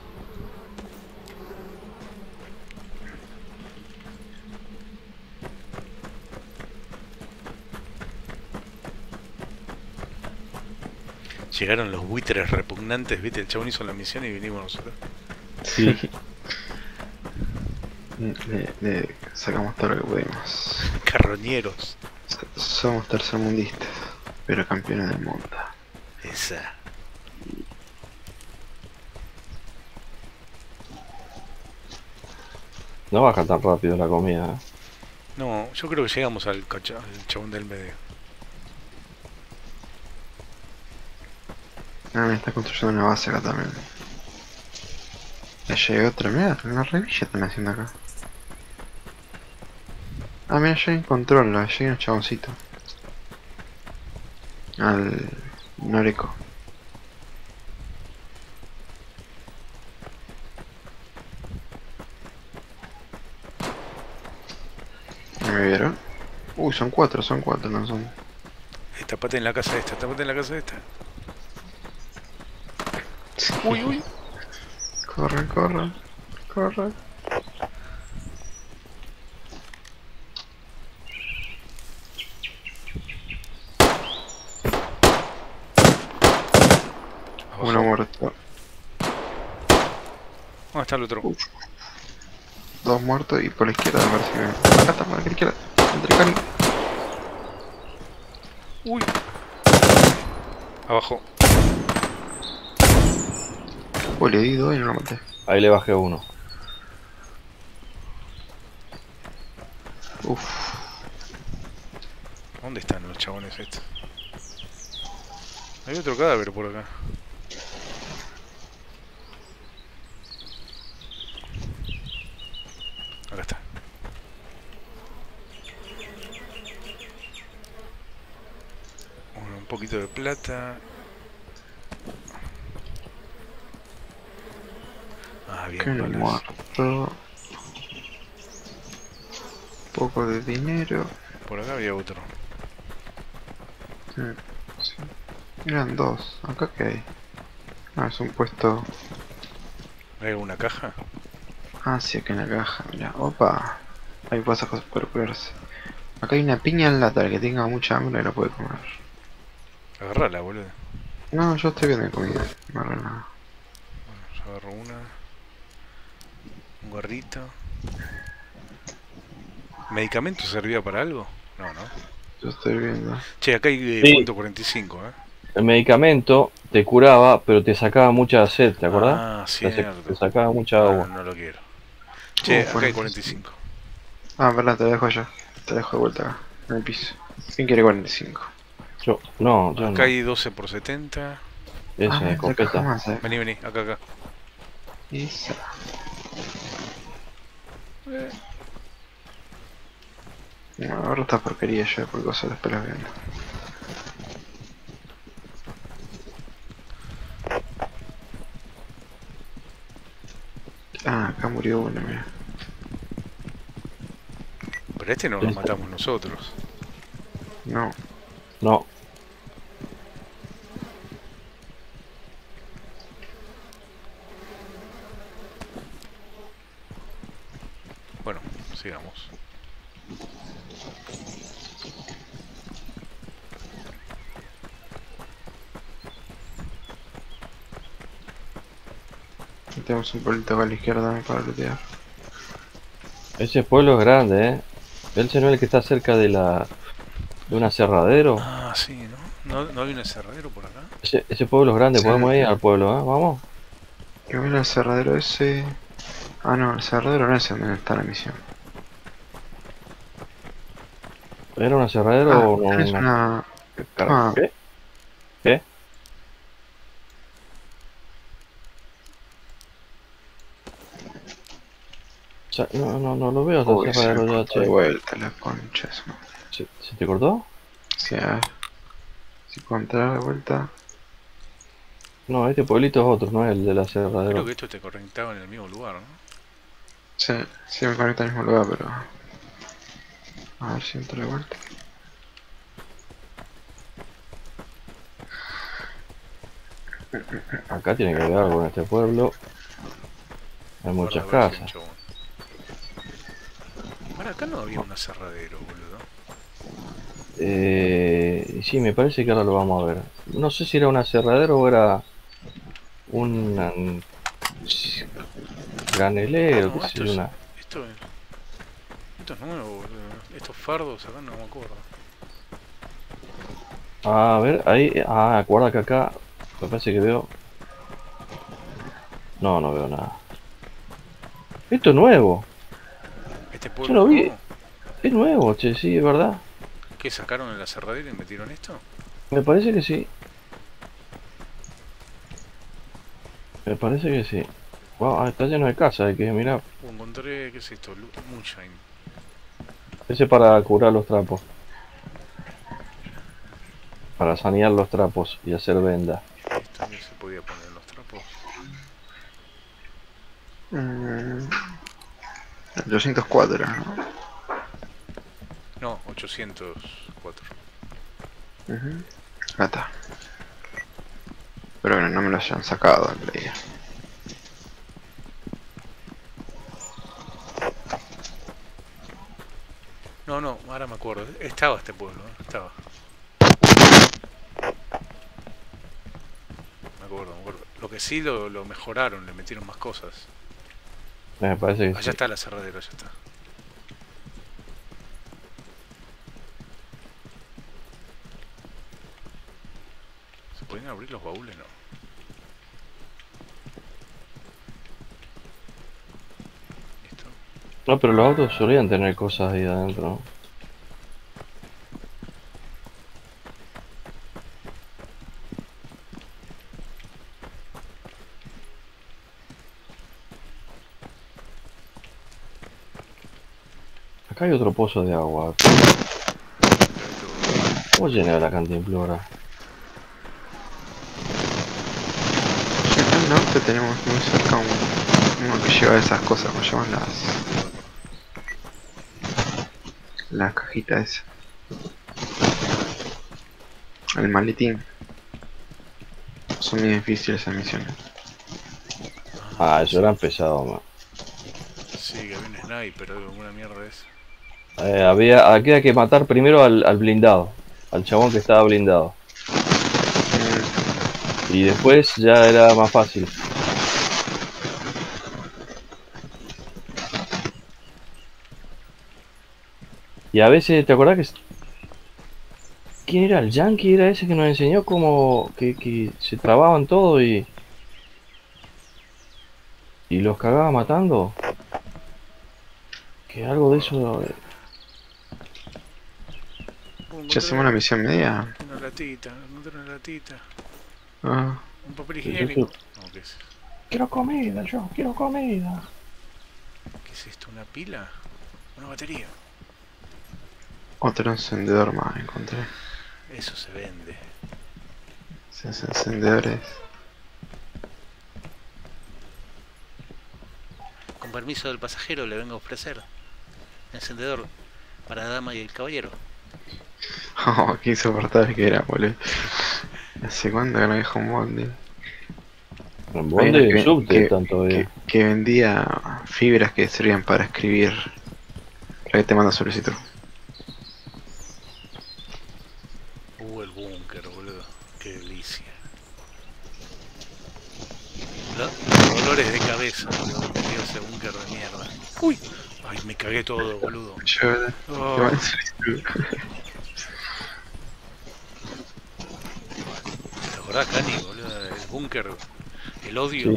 Llegaron los buitres repugnantes, viste, el chabón hizo la misión y vinimos nosotros. Sí. Le sacamos todo lo que pudimos. Carroñeros. Somos tercermundistas, pero campeones del mundo. Esa. No baja tan rápido la comida. No, yo creo que llegamos al chabón del medio. Ah, me está construyendo una base acá también. Ya llegué otra, mira, una revilla están haciendo acá. Ah, mira, llegué en control, llegué en el chaboncito. Al Noreco. ¿Me vieron? Uy, son cuatro, no son. Tapate en la casa esta, tapate en la casa esta. Uy, uy. Corre, corre, corre. Abajo. Uno muerto. ¿Dónde está el otro? Uf. Dos muertos y por la izquierda me parece que... Acá está, por la izquierda. Entre Cani. Uy. Abajo. Uy, le di dos y no lo maté. Ahí le bajé uno. Uf. ¿Dónde están los chabones estos? Hay otro cadáver por acá. poquito de plata. Ah, Que bien, no balas. muerto. Poco de dinero. Por acá había otro. Sí. Sí. Eran dos. ¿Acá qué hay? Ah, es un puesto. ¿Hay alguna caja? Ah, sí, acá en la caja. Mira, opa. Hay cosas para curarse. Acá hay una piña en lata. El que tenga mucha hambre la puede comer. Agarrala, boludo. No, yo estoy bien de comida. No agarro nada. Yo agarro una. Un gorrito. ¿Medicamento servía para algo? No, no. Yo estoy viendo. Che, acá hay Sí, punto 45, ¿eh? el medicamento te curaba, pero te sacaba mucha sed, ¿te acordás? Ah, Te cierto. sacaba mucha Ah, agua. no lo quiero. Che, acá hay 45. 45. Ah, perdón, te la dejo yo. Te la dejo de vuelta acá, en el piso. ¿Quién quiere 45? Yo Acá no. hay 12 por 70. Esa Ah, esa caja escopeta. más, Vení, vení, acá. Esa. No, ahora esta porquería ya, por cosas después las viendo. Ah, acá murió uno, mira. Pero este no lo matamos nosotros. No, No, Bueno, sigamos. tenemos un pueblito acá a la izquierda para lootear. ese pueblo es grande, ¿eh? Ese no es el que está cerca de un aserradero. Ah, sí, ¿no? ¿No hay un aserradero por acá? Ese pueblo es grande, Sí. podemos ir al pueblo, ¿eh? Vamos. Y mira el cerradero ese. Ah, no, el cerradero no es donde está la misión. ¿Era un aserradero Ah, o tenés una una. carga? ¿Qué? ¿Qué? No lo veo hasta Uy, se me aserradero ya, cortó de che. vuelta la concha. ¿Se te cortó? Sí, a ver. Si puedo entrar de vuelta. No, este pueblito es otro, no es el del Creo aserradero. que esto te conectaba en el mismo lugar, ¿no? Sí, sí me conecta al mismo lugar, pero. A ver si entro de vuelta. Acá tiene que haber algo en este pueblo. Hay muchas Guarda, a ver si hay un casas. chabón. Bueno, acá no había un aserradero, boludo. Sí, me parece que ahora lo vamos a ver. No sé si era un aserradero o era un granelero, qué No, sé yo, una... esto es, esto es nuevo, boludo. Estos fardos acá no me acuerdo. A ver, ahí... Ah, acuerda que acá... Me parece que veo... No, no veo nada. Esto es nuevo. ¿Este Yo pueblo lo es vi. nuevo? Es nuevo, che, sí, es verdad. ¿Qué sacaron el aserradero y metieron esto? Me parece que sí. Me parece que sí. Wow, está lleno de casas, hay que mirar. Encontré, ¿qué es esto? Moonshine. Ese para curar los trapos. Para sanear los trapos y hacer venda. Esto que se podía poner en los trapos. 204 era, ¿no? No, 804. Acá está. Pero bueno, no me lo hayan sacado, creía. No, ahora me acuerdo. Estaba este pueblo, estaba. Me acuerdo. Lo que sí lo mejoraron, le metieron más cosas. Me parece que Allá sí. está el aserradero, allá está. ¿Se podían abrir los baúles? No. Listo. No, pero los autos solían tener cosas ahí adentro, ¿no? Acá hay otro pozo de agua. ¿Cómo llena la cantimplora? justo tenemos muy cerca uno que lleva esas cosas, como llaman las cajitas esas. El maletín. Son muy difíciles esas misiones. Ah, eso era pesado, man. Sí, que había un sniper o alguna mierda de esa. Había que matar primero al blindado, al chabón que estaba blindado. Y después ya era más fácil. Y a veces, ¿te acordás que... ¿Quién era el yankee? Era ese que nos enseñó cómo que se trababan todo y los cagaba matando. Que algo de eso... Ya hacemos una misión media. Una latita, encontré una latita. Ah, Un papel ¿Qué es higiénico. eso? No, ¿qué es? Quiero comida, yo quiero comida. ¿Qué es esto? ¿Una pila? Una batería. otro encendedor más encontré. Eso se vende. Esos encendedores. Con permiso del pasajero le vengo a ofrecer encendedor para la dama y el caballero. Oh, qué insoportable que era, boludo. ¿Hace cuánto que no dejo un bondi? En Hay una bonde y subte están todavía. que vendía fibras que servían para escribir. La que te manda solicitud. El búnker, boludo. Qué delicia. Los dolores de cabeza, boludo. Que dio ese búnker de mierda. Uy. Ay, me cagué todo, boludo. Yo, Oh. te mando solicitud. ¿Te acordás, Cani, boludo? El búnker. El odio.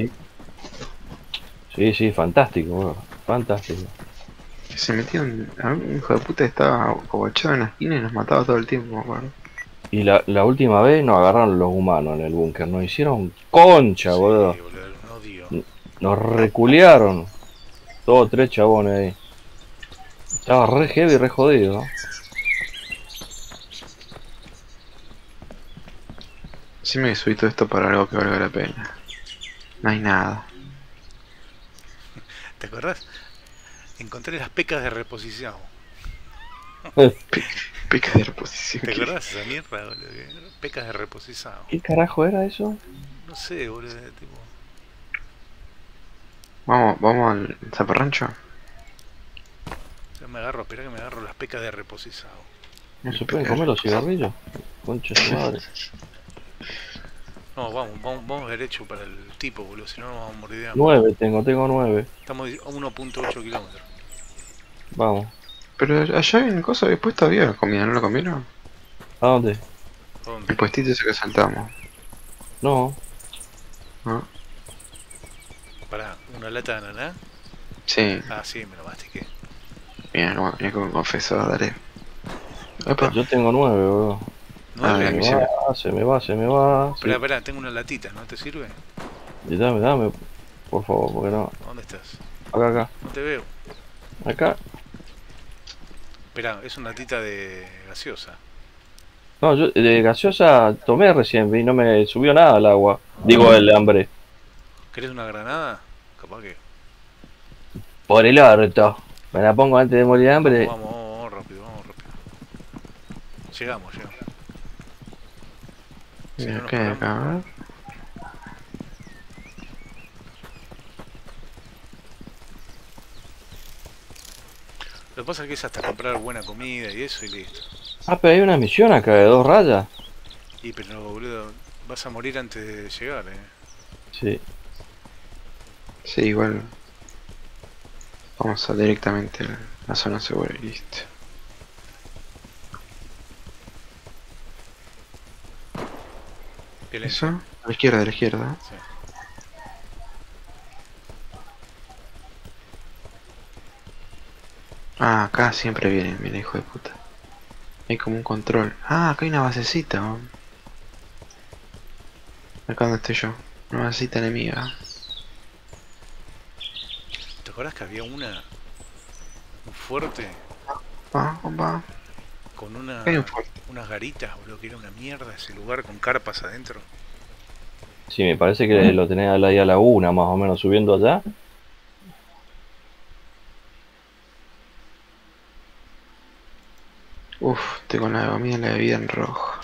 Sí, fantástico, boludo. Fantástico. Que se metió un hijo de puta que estaba cobachado en la esquina y nos mataba todo el tiempo, me acuerdo. Y la última vez nos agarraron los humanos en el búnker. Nos hicieron concha, Sí, boludo. boludo, un odio. Nos reculearon. Todos 3 chabones ahí. Estaba re heavy, re jodido. Decime que subí todo esto para algo que valga la pena. No hay nada. ¿Te acordás? Encontré las pecas de reposición. Pica de reposición. ¿Te ¿Qué? acordás esa mierda, boludo? Pecas de reposición. ¿Qué carajo era eso? No sé, boludo. Tipo... Vamos al zaparrancho. Ya me agarro, espera que me agarro las pecas de reposición. ¿No se pueden comer los cigarrillos? Concha de su madre. No, vamos derecho para el tipo, boludo. Si no nos vamos a morir de hambre. 9 tengo 9. Estamos a 1.8 kilómetros. Vamos. Pero allá en cosa después todavía comida, ¿no la comieron? ¿A dónde? ¿A dónde? El puestito ese que saltamos. No. ¿No? Pará, ¿una lata de ananá? Sí, Ah, sí, me lo mastiqué. mira como confesó, dale. Opa. Yo tengo 9, boludo. No, Ah, le- bien. Se me va. Esperá, esperá, tengo una latita, ¿no te sirve? Sí. Dame, por favor, porque no. ¿Dónde estás? Acá. No te veo. Acá. Esperá, es una latita de gaseosa. No, yo de gaseosa tomé recién y no me subió nada el agua. Digo, el hambre. ¿Querés una granada? Capaz que... Por el orto. Me la pongo antes de morir de hambre. Vamos rápido, vamos rápido. Llegamos. Si no Mira, nos ¿qué hay acá? paramos- A ver. Lo que pasa es que es hasta comprar buena comida y eso y listo. Ah, pero hay una misión acá de 2 rayas. Y pero boludo, vas a morir antes de llegar, Sí. Sí, igual. Vamos a directamente a la zona segura y listo. Violencia. ¿Eso? A la izquierda. Sí. Ah, acá siempre vienen, mira, hijo de puta. Hay como un control. Ah, acá hay una basecita. ¿No? Acá donde estoy yo. Una basecita enemiga. ¿Te acuerdas que había un fuerte Va. con Hay un fuerte. unas garitas, boludo, que era una mierda ese lugar con carpas adentro? Sí, me parece que lo tenés ahí a la una, más o menos, subiendo allá. Uf, estoy con la comida y la bebida en rojo.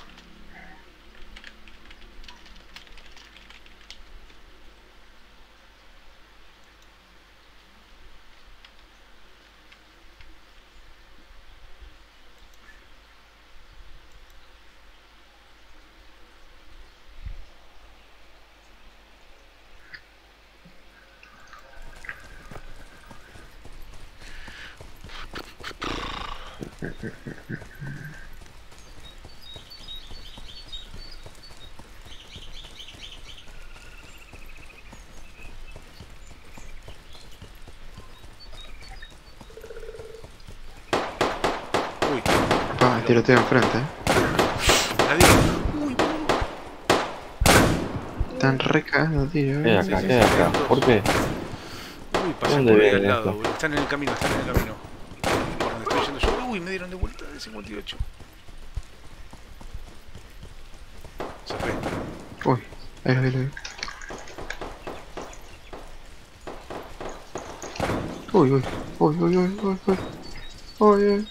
Uy, Pa, tiroteo enfrente, nadie. Uy, Están re cagando, tío, ¿Qué hay Sí, acá? sí, ¿Qué hay sí, acá? hay dos. ¿Por qué? uy, pasé ¿Dónde por ahí al viene lado, esto? boludo. Están en el camino, están en el camino. Por donde estoy yendo yo. Uy, me dieron de vuelta de 58. Se fue. Uy, ahí lo vi, lo vi. Uy, uy, uy, uy, uy, uy, uy. Uy, uy.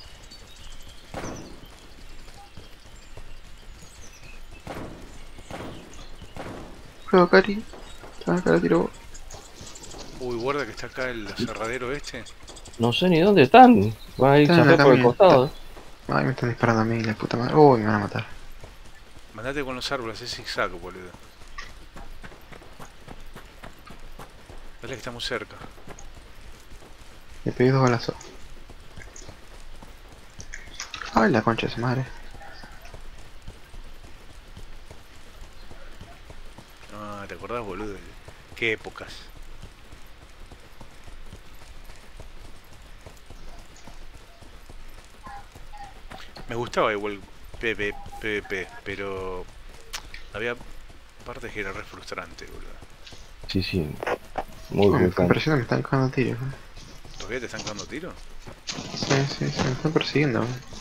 Juego, Cari. Acá la tiro. Uy, guarda que está acá el aserradero este. No sé ni dónde están. Van a ir Están en la zafé por el camioneta. costado. Ay, me están disparando a mí, la puta madre. Uy, me van a matar. Mandate con los árboles, es zigzag, boludo. Dale que estamos cerca. Le pegué 2 balazos. Ay, la concha de su madre. Ah, ¿te acordás, boludo? Qué épocas. Me gustaba igual PvP, pero había partes que era re frustrante, boludo. Sí, sí. Muy Uy, me están frustrante. persiguiendo, me están cagando tiros. ¿Todavía te están dando tiro? Sí, sí, sí, me están persiguiendo.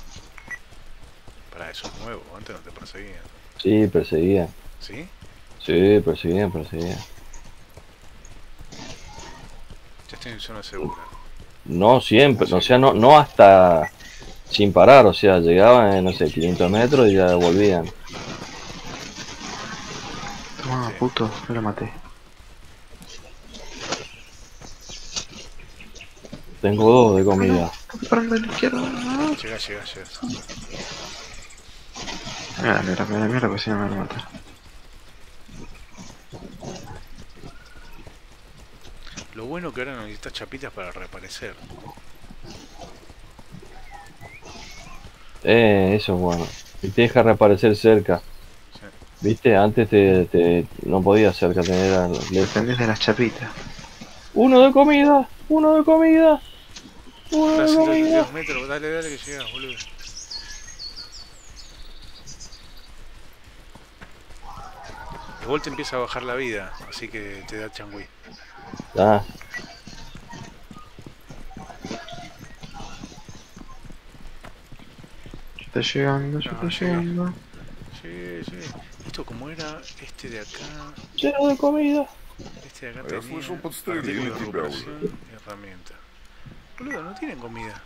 Para eso es nuevo, antes no te perseguían. Sí, perseguían. ¿Sí? Sí, perseguían. Ya estoy en zona segura. No siempre, Sí. o sea, no hasta sin parar, o sea, llegaban, no sé, 500 metros y ya volvían. Toma, Sí. puto, me lo maté. Tengo 2 de comida. Estoy disparando a la izquierda. Llega. Mira, pues si no me van a matar. Lo bueno que ahora no necesitas chapitas para reaparecer. Eso es bueno. Y te deja reaparecer cerca. Sí. ¿Viste? Antes no podías cerca, tener lejos. Dependés de las chapitas. Uno de comida, uno de comida, uno Está a de comida. 132 metros, dale que llegas, boludo. Igual te empieza a bajar la vida, así que te da changüí. Ah, Está llegando, ya No, está llegué. llegando. Sí. Esto como era este de acá. lleno de comida. Este de acá А я tenía слышал, подстрелили artículo de тебя recuperación уже. y herramienta. Boludo, no tienen comida.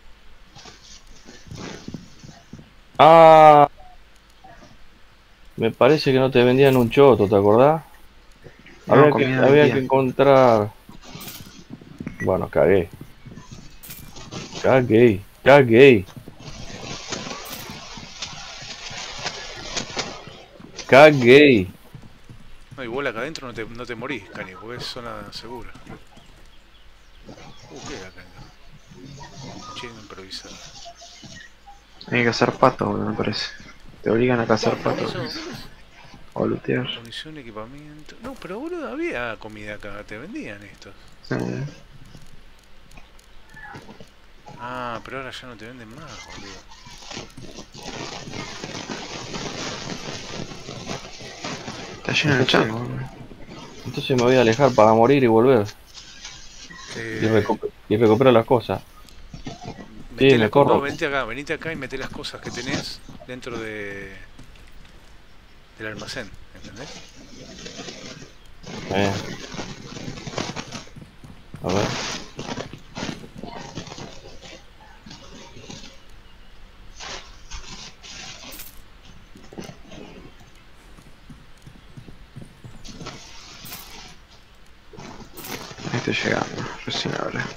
Ah, me parece que no te vendían un choto, ¿te acordás? No, comida del Había día. que encontrar. Bueno, cagué. Cagué. No, igual acá adentro no te morís, Cani, porque es zona segura. ¿Qué era acá? Mochila improvisada. Hay que cazar patos, boludo, me parece. Te obligan a cazar patos. Eso, O lootear. munición, equipamiento. No, pero boludo, había comida acá, te vendían estos. Sí. Ah, pero ahora ya no te venden más, boludo. Está lleno de chango, boludo. Entonces me voy a alejar para morir y volver. Y recuperar las cosas. Meté me corro. No, venite acá y meté las cosas que tenés dentro de... del almacén, ¿entendés? Eh. A ver. Ahí estoy llegando, recién ahora.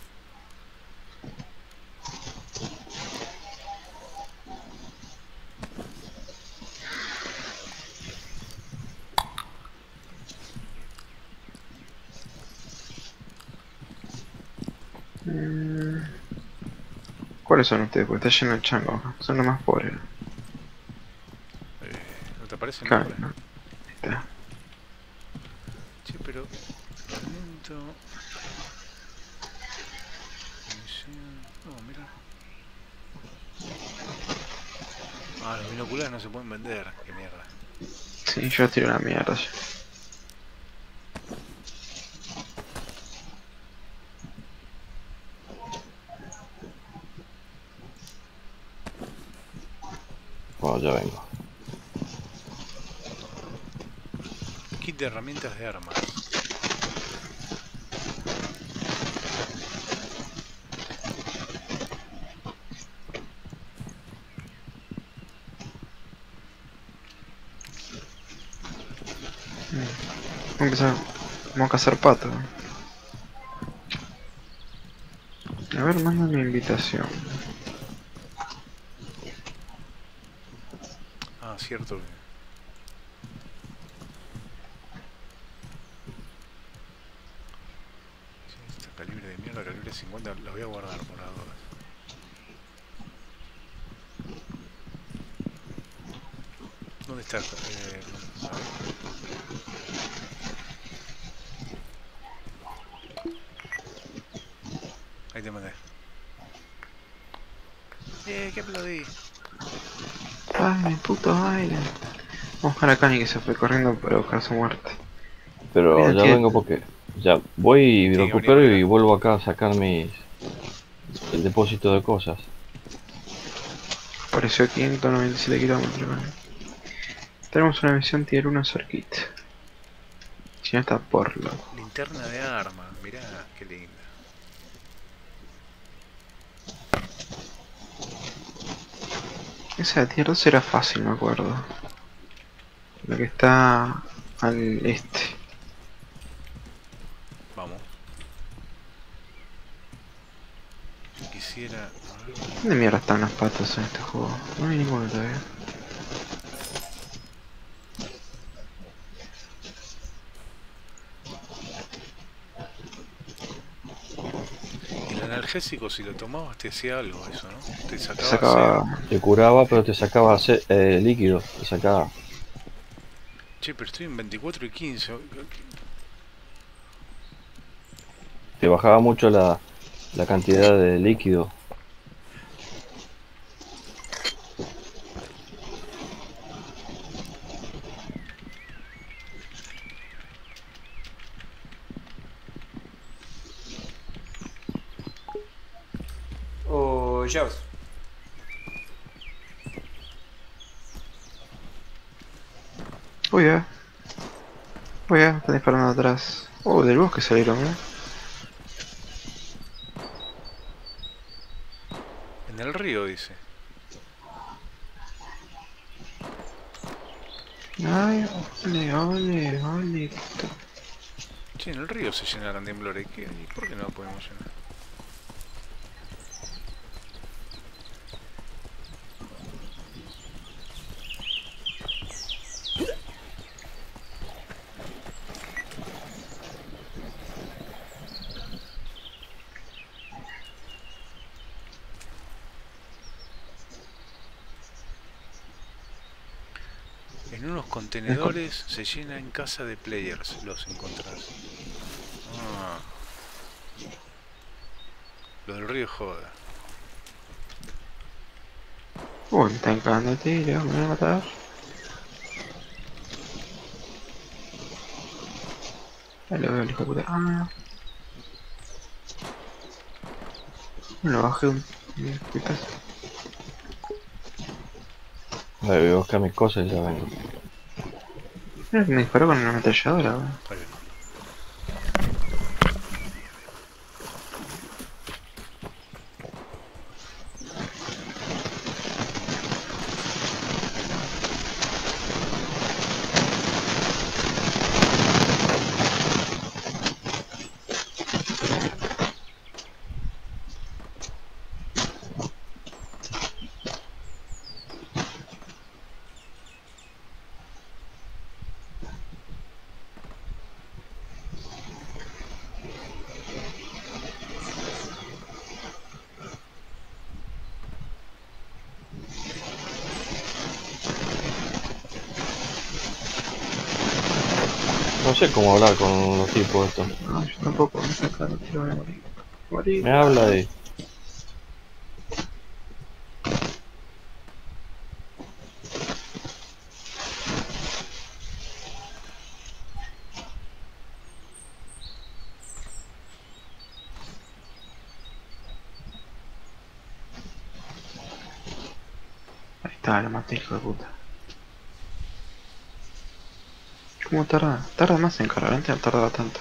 ¿Cuáles son ustedes? Porque está lleno de changos. Son los más pobres. ¿No te aparece el Claro, nombre? ¿no? Ahí está. Che, pero... Talento... Misión... No, mira. Ah, los binoculares no se pueden vender. Qué mierda. Sí, yo tiro la mierda ya. Bueno, ya vengo. Kit de herramientas de armas. Vamos a empezar. Vamos a cazar patos. A ver, manda mi invitación. Ah, cierto que... Sí, esta calibre de mierda, calibre 50, la voy a guardar por las dudas. ¿Dónde está? A ver. Ahí te mandé. ¿Qué aplaudí? Ay, mi puto baile. Vamos a buscar a Cani que se fue corriendo para buscar su muerte. Pero Mira, ya tío. vengo porque ya voy y Tiene que venir recupero arriba. y vuelvo acá a sacar el depósito de cosas. Apareció a 597 kilómetros. Tenemos una misión tier 1 cerquita. Si no está por loco. Linterna de arma, mirá, qué linda. Esa de tier 2 era fácil, me acuerdo. La que está al este. Vamos. Quisiera... a ver. ¿Dónde mierda están los patos en este juego? No hay ninguno todavía. El analgésico, si lo tomabas, te hacía algo eso, ¿no? Te Te sacaba sacaba. Te curaba, pero te sacaba líquido. Te sacaba. Che, pero estoy en 24 y 15. Te bajaba mucho la cantidad de líquido. O Jaws. Uy, uy, están disparando atrás. Del bosque salieron, En el río, dice. Ay, ole. Che, en el río se llenaron temblores. ¿Y por qué no lo podemos llenar? En unos contenedores se llena en casa de players, los encontrás. Ah. Lo del río joda. Uy, me están cagando tiro, me van a matar. Ahí lo veo, el hijo de puta. Ah. Me lo bajé un pitazo. Voy a buscar mis cosas y ya vengo. Mira que me disparó con una ametralladora, weón. Ahí viene. No sé cómo hablar con los tipos estos. No, yo tampoco, me saca, no quiero morir. Morir. Me habla de... Ahí está, lo maté, hijo de puta. ¿Cómo tarda? Tarda más en cargar, antes no tardaba tanto.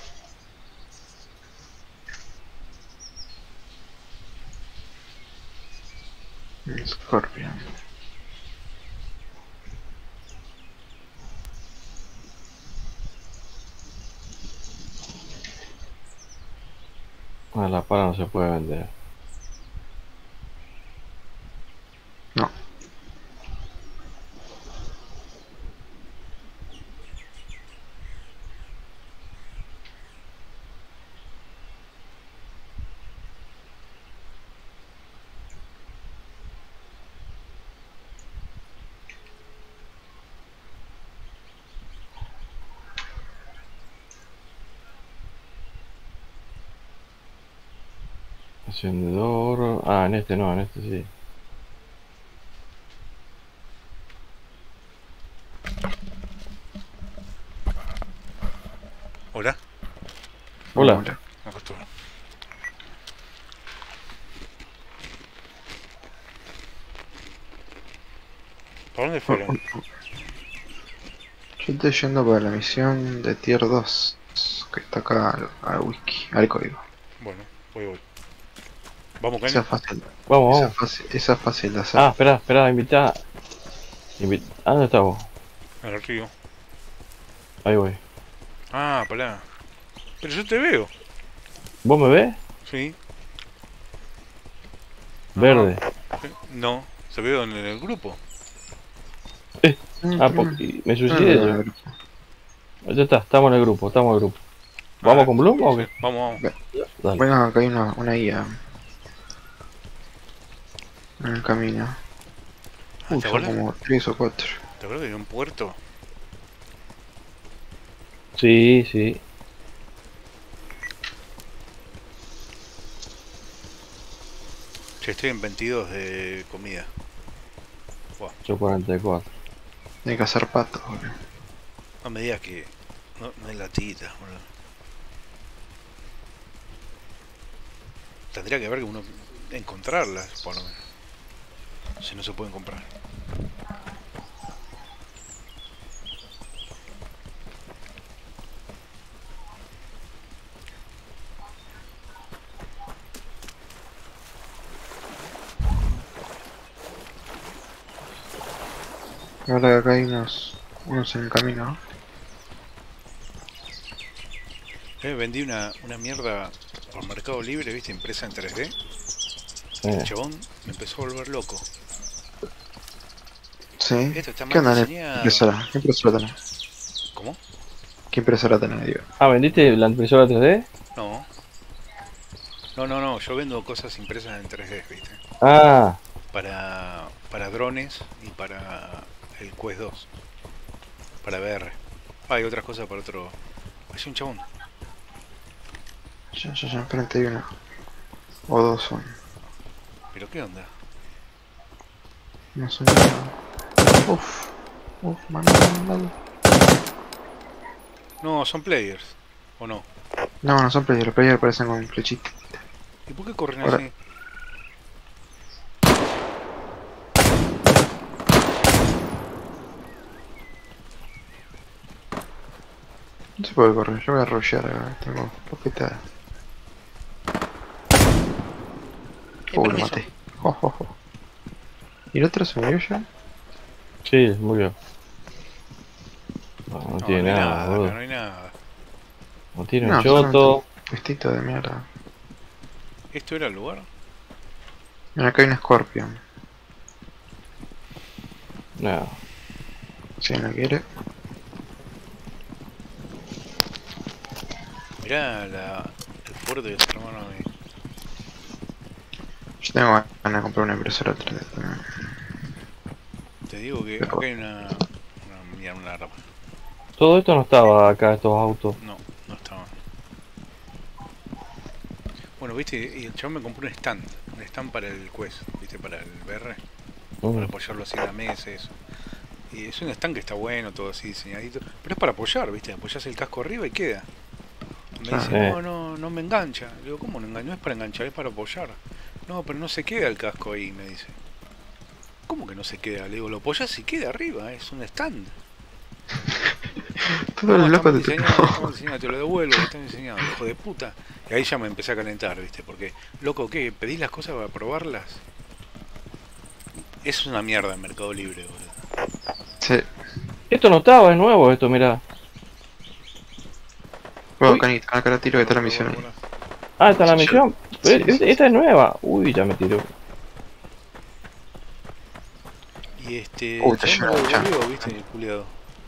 Scorpion. Ah, la pala no se puede vender. No. Encendedor... Ah, en este no, en este sí. Hola. Hola. Me acostumbro. ¿Para dónde fueron? Yo estoy yendo para la misión de tier 2, que está acá al wiki, al código. Bueno, voy. Vamos, Esa Caño. es fácil, Vamos, esa vamos. es fácil, esa es fácil de hacer. Ah, espera, invita... ¿Ah, dónde estás vos? En el río. Ahí voy. Ah, pará. Pero yo te veo. ¿Vos me ves? Sí. Verde. No, se veo en el grupo. Ah, porque me suicidé yo. Ya está, estamos en el grupo, ¿Vamos Ah, con Bloom o qué? Vamos. Dale. Bueno, acá hay una guía en el camino. ¿Te Son acuerdas? como 3 o 4. ¿Te acuerdas que hay un puerto? Sí, sí. Che, estoy en 22 de comida. Yo 44. Hay que hacer patos, boludo. No me digas que no hay latitas, boludo. Tendría que haber que uno encontrarlas, por lo menos. Si no se pueden comprar. Ahora que acá hay unos en el camino, ¿no? Vendí una mierda por Mercado Libre, viste, impresa en 3D. El chabón me empezó a volver loco. Sí. Esto está ¿Qué mal onda? diseñado. ¿Qué impresora tenés? ¿Cómo? ¿Qué impresora tenés, digo? Ah, ¿vendiste la impresora 3D? No. No, yo vendo cosas impresas en 3D, viste. Ah, Para drones y para el Quest 2. Para VR. Hay otras cosas para otro. Hay un chabón. Ya enfrente hay una. O dos son. ¿Pero qué onda? No son nada. Uf, mandalo. No, son players. ¿O no? No, no son players, los players parecen con flechitas. ¿Y por qué corren Ahora- así? puedo correr, yo voy a arrollar acá, tengo poquita. Lo permiso. maté. Jo, jo, jo. ¿Y el otro se murió ya? Sí, murió. No, no No, tiene no hay nada, nada, boludo. acá no hay nada. No tiene un No, choto. solamente un vestido de mierda. ¿Esto era el lugar? Mira, acá hay un Scorpion. Nada. Si no quiere. Mirá el fuerte que se armaron ahí. Yo tengo ganas de comprar una impresora 3D también. Te digo que acá hay una rama. Todo esto no estaba acá, estos autos. No, no estaba. Bueno, viste, y el chabón me compró un stand para el Quest, viste, para el VR, para apoyarlo así en la mesa, eso. Y es un stand que está bueno, todo así diseñadito, pero es para apoyar, viste, apoyás el casco arriba y queda. Me dice, no me engancha. Le digo, ¿cómo no engancha? No es para enganchar, es para apoyar. No, pero no se queda el casco ahí, me dice. ¿Cómo que no se queda? Le digo, lo apoyás y queda arriba, es un stand. Todo el loco estamos de diseñados, te lo devuelvo, están diseñados, hijo de puta. Y ahí ya me empecé a calentar, viste, porque, loco, ¿qué? ¿Pedís las cosas para probarlas? Es una mierda en Mercado Libre, boludo. Sí. Esto no estaba, es nuevo esto, mirá. Bueno, Uy. Canito, acá la tiro que está la misión ahí. Ah, está la misión. Sí, sí, Esta es nueva. Uy, ya me tiró. Y Está ya me lleno lo de chan. devolvió, viste, el culiado.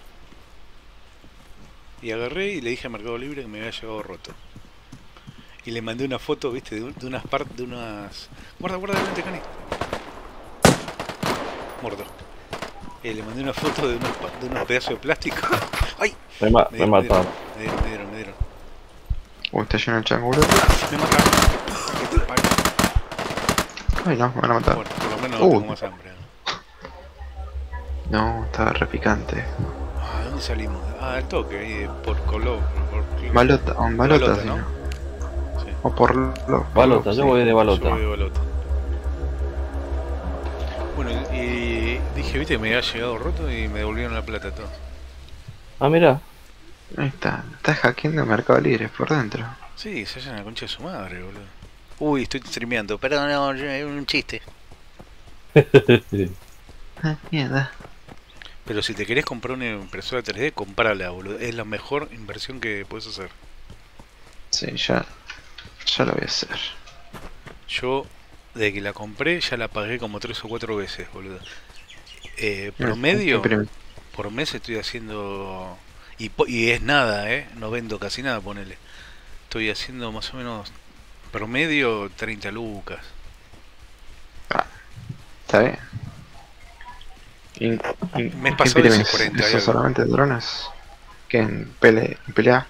Y agarré y le dije a Mercado Libre que me había llegado roto. Y le mandé una foto, viste, de unas partes, de unas... Guarda, delante, Cani. Muerto. Le mandé una foto de unos pedazos de plástico. ¡Ay! Me mataron. Me dieron. Está lleno de chan, boludo. Me mataron. ¿Qué te parió? Ay, no, me van a matar. Bueno, por lo menos no tengo más hambre. No, estaba re picante. Ah, ¿dónde salimos? Ah, el toque, ahí por Coló. Balota, o en balota, Balota, sí, ¿no? ¿no? Sí. O por lo. Balota, yo voy de Yo balota. voy de balota. Bueno, y dije, viste, me había llegado roto y me devolvieron la plata todo. Ah, mira. Ahí está, está hackeando Mercado Libre por dentro. Sí, se hallan la concha de su madre, boludo. Uy, estoy streameando. Perdón, no, es un chiste. Ah, mierda. Pero si te querés comprar una impresora 3D, comprala, boludo. Es la mejor inversión que puedes hacer. Sí, ya lo voy a hacer. Yo, desde que la compré, ya la pagué como 3 o 4 veces, boludo. Promedio, por mes estoy haciendo... Y es nada, no vendo casi nada, ponele. Estoy haciendo más o menos promedio 30 lucas. Ah, está bien. Mes pasado hice 40 y ¿Eso algo. solamente drones? ¿Que en pelea?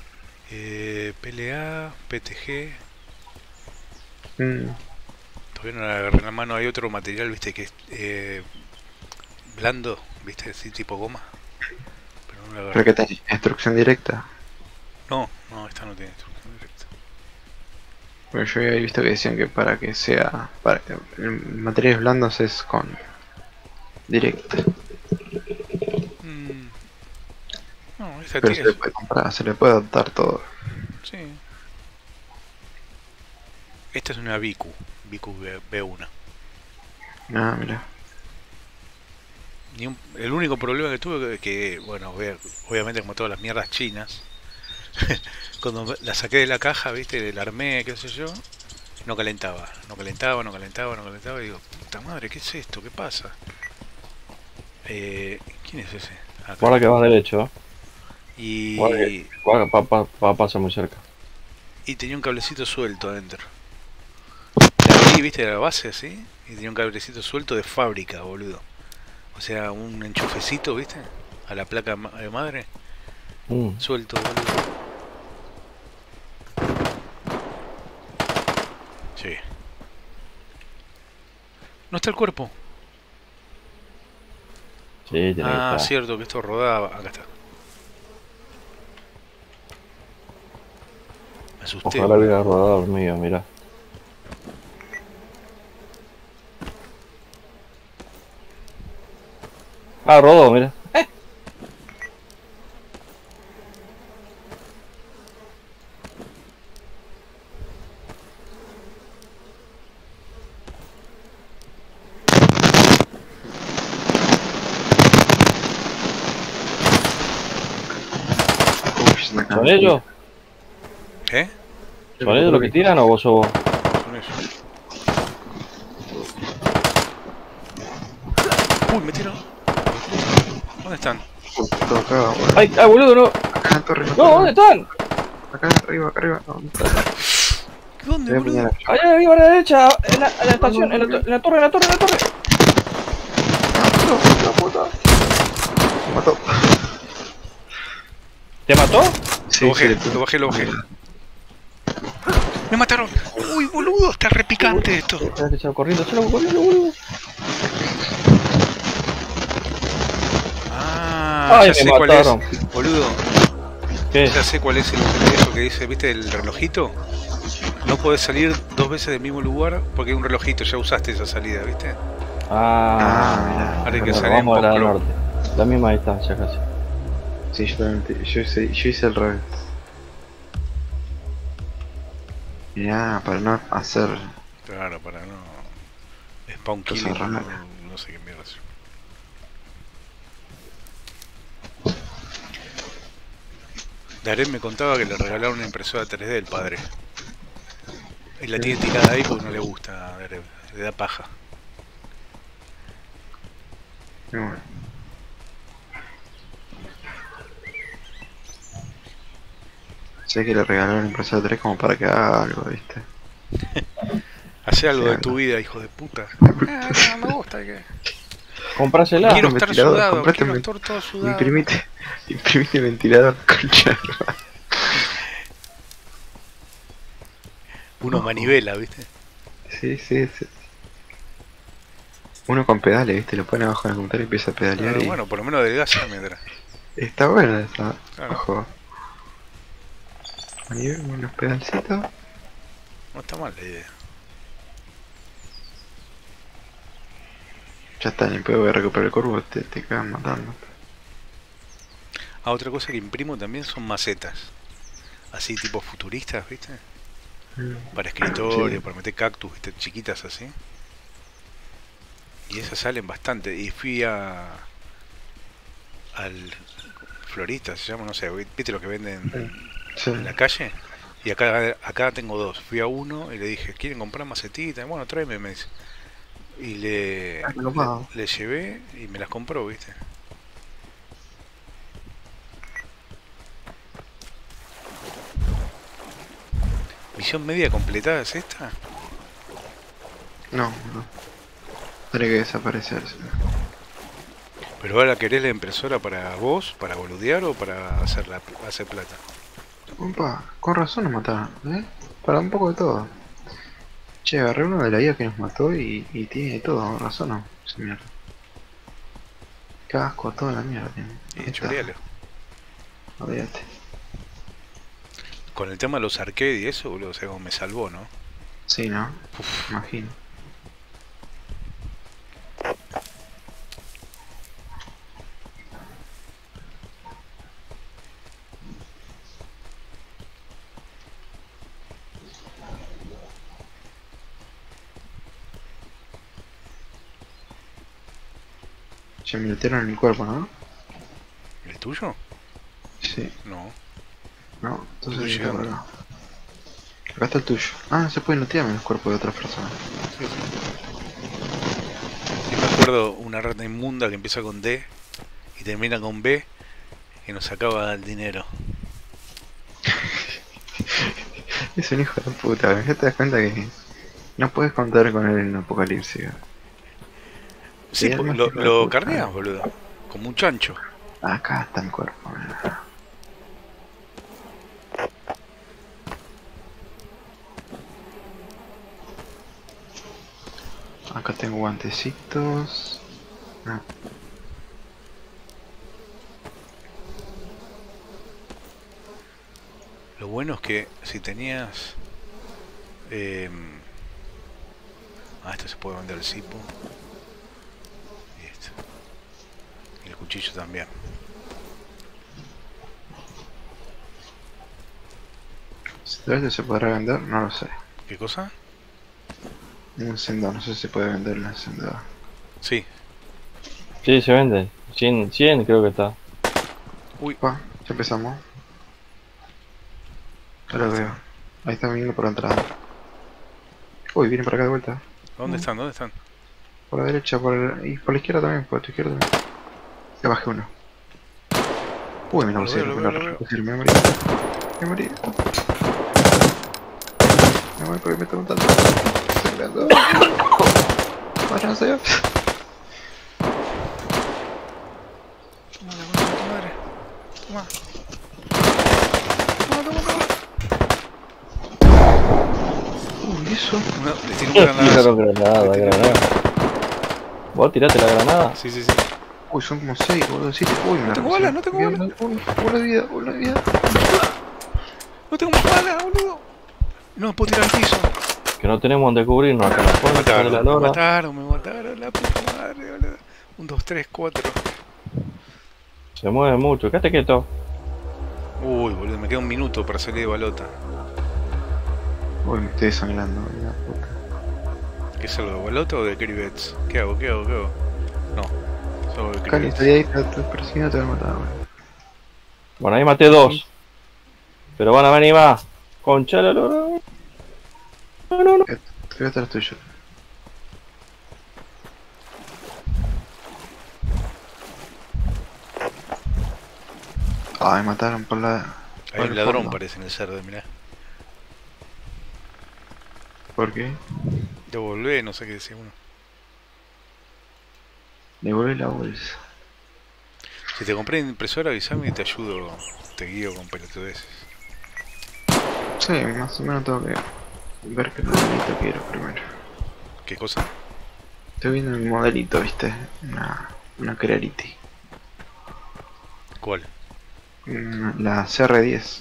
PLA, PTG. Mm, Todavía no le agarré la mano. Hay otro material, viste, que es blando, viste, así tipo goma. Pero no le agarré. ¿Pero que tiene instrucción directa? No, esta no tiene instrucción directa. Porque yo había visto que decían que para que sea... materiales blandos es con... directa. No, esta Pero tía se le puede comprar, se le puede adaptar todo. sí. Esta es una Bicu B1. Ah, mira. El único problema que tuve es que, bueno, obviamente como todas las mierdas chinas, cuando la saqué de la caja, viste, la armé, qué sé yo, no calentaba, y digo, puta madre, ¿qué es esto? ¿Qué pasa? ¿Quién es ese? Acá. Guarda que vas derecho. Y Pasa muy cerca. tenía un cablecito suelto adentro. La abrí, viste, de la base así, y tenía un cablecito suelto de fábrica, boludo. O sea, un enchufecito, viste, a la placa de madre. Suelto, boludo. Sí. ¿No está el cuerpo? Sí, tiene que estar. Cierto que esto rodaba. Acá está. Me asusté. Ojalá hubiera rodado mío, mira. Ah, rodó, mira. ¿Son ellos? ¿Eh? ¿Son ellos los que tiran o vos sos vos? Son ellos. Uy, me tiro. ¿Dónde están? Todo acá, boludo. ¡Ay, boludo, no! Acá en la torre, ¡No, ¿dónde están? Acá arriba, acá arriba. ¿Dónde está? ¿Dónde, Voy a boludo? apuñalar. Allá arriba a la derecha, en la estación, en la torre, en la torre, en la torre. ¡La puta! Me mató. ¿Te mató? Sí, Lo bajé, sí, lo bajé, lo bajé. ¡Me mataron! ¡Uy, boludo! Está repicante esto. Espera que salgo corriendo, boludo. Ah, Ay, ya sé me cuál es. mataron. Boludo, ¿Qué? ya sé cuál es eso que dice, ¿viste el relojito? No podés salir 2 veces del mismo lugar porque hay un relojito, ya usaste esa salida, ¿viste? Ah, Ahora hay que bueno, salir en vamos a la del post-pro. norte. La misma distancia casi. Sí, yo también yo hice el revés. Mirá, para no hacer... Claro, para no... Spawn Cosa killing, rara. no sé qué mierda es. Darén me contaba que le regalaron una impresora 3D del padre. Y la tiene tirada ahí porque no le gusta a Darén, le da paja. Bueno. Sé que le regalaron la impresora 3 como para que haga algo, ¿viste? Hace algo Sí, de tu vida, hijo de puta. No me gusta que... Comprásela. Quiero un estar ventilador, sudado, comprate quiero un estar todo sudado. Imprimite ventilador, concha. Uno manivela, ¿viste? Sí. Uno con pedales, ¿viste? Lo pone abajo en el computador y empieza a pedalear Pero y... bueno, por lo menos adelgaza mientras. Está buena esa. Claro. Ojo. Manivel, unos pedalcitos. No está mal la idea. Ya está, ni pedo, voy a recuperar el corvo, te quedan matando. Ah, otra cosa que imprimo también son macetas. Así tipo futuristas, ¿viste? Para escritorio, Sí. para meter cactus, ¿viste? Chiquitas así. Y esas salen bastante. Y fui al florista, se llama, no sé, ¿viste lo que venden Sí. en la calle? Y acá tengo 2. Fui a uno y le dije, ¿quieren comprar macetitas? Bueno, tráeme, me dice. Y le llevé y me las compró, ¿viste? ¿Misión media completada es esta? No. Tiene que desaparecerse. ¿Pero ahora querés la impresora para vos, para boludear o para hacer plata? Opa, con razón nos mataron, ¿eh? Para un poco de todo. Che, agarré uno de la IA que nos mató y tiene todo, con razón no. Esa mierda. Casco, toda la mierda tiene. Ahí Y está. chorealo. Olvídate. Con el tema de los arcade y eso, boludo, o sea, como me salvó, ¿no? Sí, ¿no? Uf. Imagino. Se me metieron en el cuerpo, ¿no? ¿El tuyo? Sí. No. No, entonces Estoy está por llegando. acá. Acá está el tuyo. Ah, no se puede notear en el cuerpo de otras personas. Sí, sí. Yo me acuerdo una rata inmunda que empieza con D y termina con B que nos sacaba el dinero. Es un hijo de puta, ya te das cuenta que no puedes contar con él en el apocalipsis. Sí, Sí, porque es más hijo de lo puta. carneas, boludo. Como un chancho. Acá está el cuerpo, mira. Acá tengo guantecitos. Ah, Lo bueno es que si tenías... esto se puede vender el cipo. Y esto. Y el cuchillo también. ¿Este se podrá vender? No lo sé. ¿Qué cosa? Un encendedor, no sé si se puede vender un encendedor. Sí. Sí, se vende. 100 creo que está. Uy, Pa, ya empezamos. Ya lo veo. Ahí están viniendo por la entrada. Uy, vienen para acá de vuelta. ¿Dónde están? ¿Dónde están? Por la derecha, y por la izquierda también, por tu izquierda también. Ya bajé uno. Uy, me Lo veo, pusieron, lo me veo, lo lo veo. repusieron, me morí. Me morí. Me voy porque me está matando. Estoy pegando. Váyanse. Toma la concha de tu madre. Toma. Uy, eso. No, le tiré un granadazo. Tiraron granada, Le tiré un granada. ¿Vos tiraste la granada? Sí, sí, sí. Uy, son como 6, boludo. 7. Uy, me la tengo repusieron. balas, no tengo balas. Una vida, una vida. No tengo más balas, boludo. No me puedo tirar al piso. Que no tenemos donde cubrirnos acá en la concha de la Me lora. mataron, la puta madre, boludo. 1, 2, 3, 4. Se mueve mucho, quédate quieto. Uy, boludo, me queda un minuto para salir de balota. Uy, me estoy desangrando, la puta. ¿Qué es algo de balota o de cribets? ¿Qué hago? ¿Qué hago? ¿Qué hago? No, es algo de Cali, cribets. estoy ahí, te persiguiendo, te voy a matar, boludo. Bueno, ahí maté 2. Pero van a venir más. Concha de la lora. No, no, no. Te voy a estar tuyo. Ah, me mataron por la... Hay por un el ladrón, fondo. parece, en el cerdo, mirá. ¿Por qué? Devolvé, no sé qué decía uno. Devuelve la bolsa. Si te compré impresora, avísame y te ayudo, te guío con pelotudeces. Sí, más o menos tengo que ver qué modelito quiero primero. ¿Qué cosa? Estoy viendo mi modelito, viste. Una Creality. ¿Cuál? La CR10.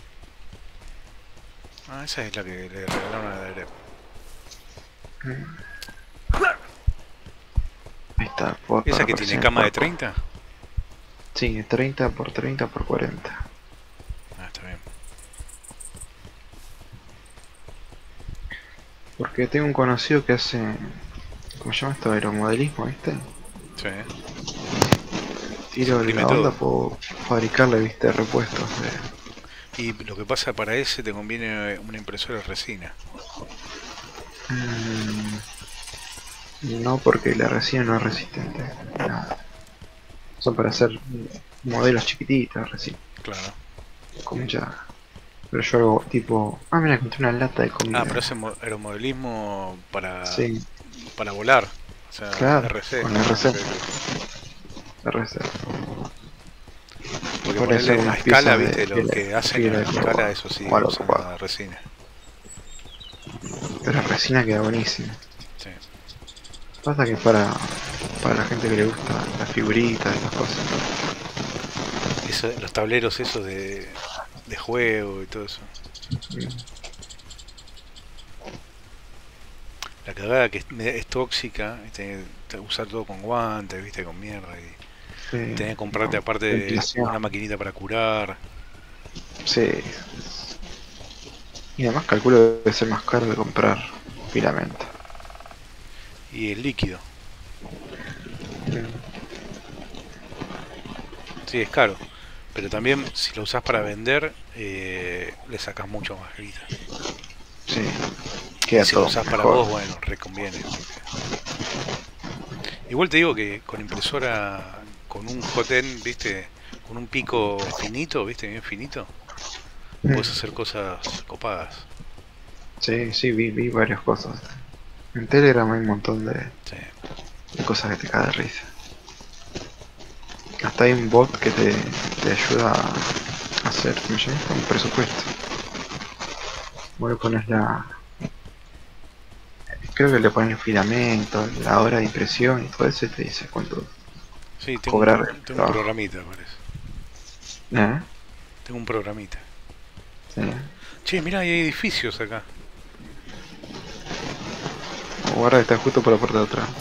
Ah, esa es la que le regalaron a la Grep. Ahí está. puedo ¿Esa para que aparecer tiene en cama de cuerpo. 30? Sí, de 30 por 30 por 40. Ah, está bien. Porque tengo un conocido que hace... ¿Cómo se llama esto? Aeromodelismo, ¿viste? Sí. Tiro de imprime la todo. onda, puedo fabricarle, viste, repuestos de... Y lo que pasa para ese te conviene una impresora de resina. No, porque la resina no es resistente. Nada. Son para hacer modelos chiquititos, resina. Claro. Con mucha... Pero yo hago tipo... Ah, mira, encontré una lata de comida. Ah, pero ese aeromodelismo Sí, para volar. O sea, claro, RC. con RC. Ok, ok. RC. Porque Por eso ponerle a unas escala, piezas de viste, lo que hacen fibra a de escala, carbono. eso sí, O algo usan copado. la resina. Pero la resina queda buenísima. Sí. Pasa que para la gente que le gusta las figuritas, esas cosas. Eso, los tableros esos de juego y todo eso. La cagada que es tóxica, tenés que usar todo con guantes, viste, con mierda. Y Sí, tenés que comprarte aparte ventilación. una maquinita para curar. Sí. Y además calculo que debe ser más caro que comprar filamento. Y el líquido. Sí, es caro. Pero también si lo usás para vender, le sacás mucho más guita. Sí. Queda Si lo todo usás para mejor. vos, bueno, reconviene. Igual te digo que con impresora, con un hot-end, viste, con un pico finito, viste, bien finito, puedes hacer cosas copadas. Sí, sí, vi varias cosas. En Telegram hay un montón Sí. de cosas que te cae de risa. Hasta hay un bot que te ayuda a hacer, ¿cómo se llama? Un presupuesto. Vos le pones creo que le pones el filamento, la hora de impresión y todo eso y te dice cuánto Sí, tengo, cobrar el tengo un trabajo. programita, parece. Tengo un programita. Sí. Che, mirá, hay edificios acá. Guarda que está justo por la puerta de atrás.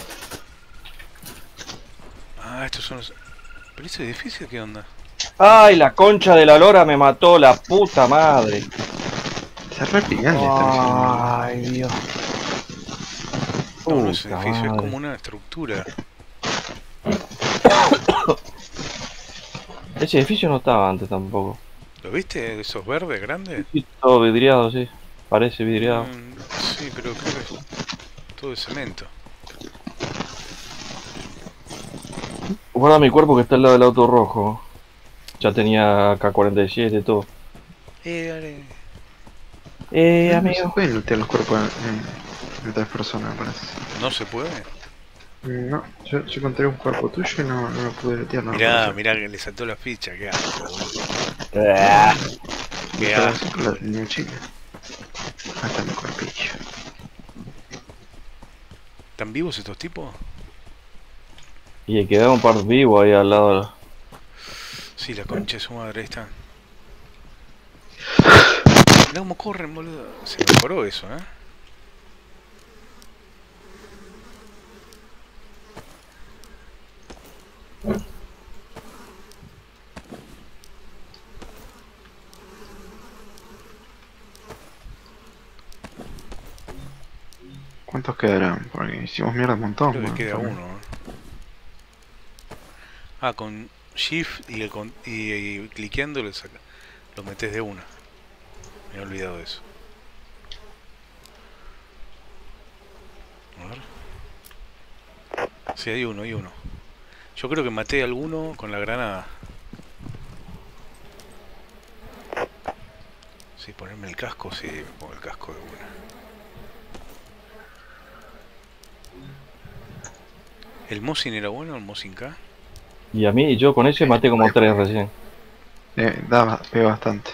Ah, estos son los... ¿Pero ese edificio qué onda? Ay, la concha de la lora me mató, la puta madre. Se re picante Ay, Dios. No, no es un Puta edificio, es madre. como una estructura. Ese edificio no estaba antes tampoco. ¿Lo viste? ¿Esos verdes grandes? Sí, todo vidriado, sí. Parece vidriado. Sí, pero creo que es todo de cemento. Guarda mi cuerpo que está al lado del auto rojo. Ya tenía K-47 y todo. Dale. No se Amigo. pueden lootear los cuerpos de tres personas, me parece. ¿No se puede? No, yo encontré un cuerpo tuyo y no lo pude lootear, no. Mirá, mirá que le saltó la ficha, qué asco, boludo. Ah, Qué asco, la boludo. mochila. Acá está mi cuerpillo. ¿Están vivos estos tipos? Y quedaba un par vivo ahí al lado. Sí, la concha de su madre, ahí está. Mirá cómo corren, boludo. Se mejoró eso, ¿eh? ¿Cuántos quedarán? Porque hicimos mierda un montón. Creo que bueno, queda también. uno, ¿eh? Ah, con Shift y cliqueando lo metes de una. Me he olvidado de eso. A ver. Sí, hay uno, hay uno. Yo creo que maté a alguno con la granada. Sí, ponerme el casco, sí, me pongo el casco de una. ¿El Mosin era bueno, el Mosin K? Y a mí, yo con ese maté como 3 recién. Pega bastante.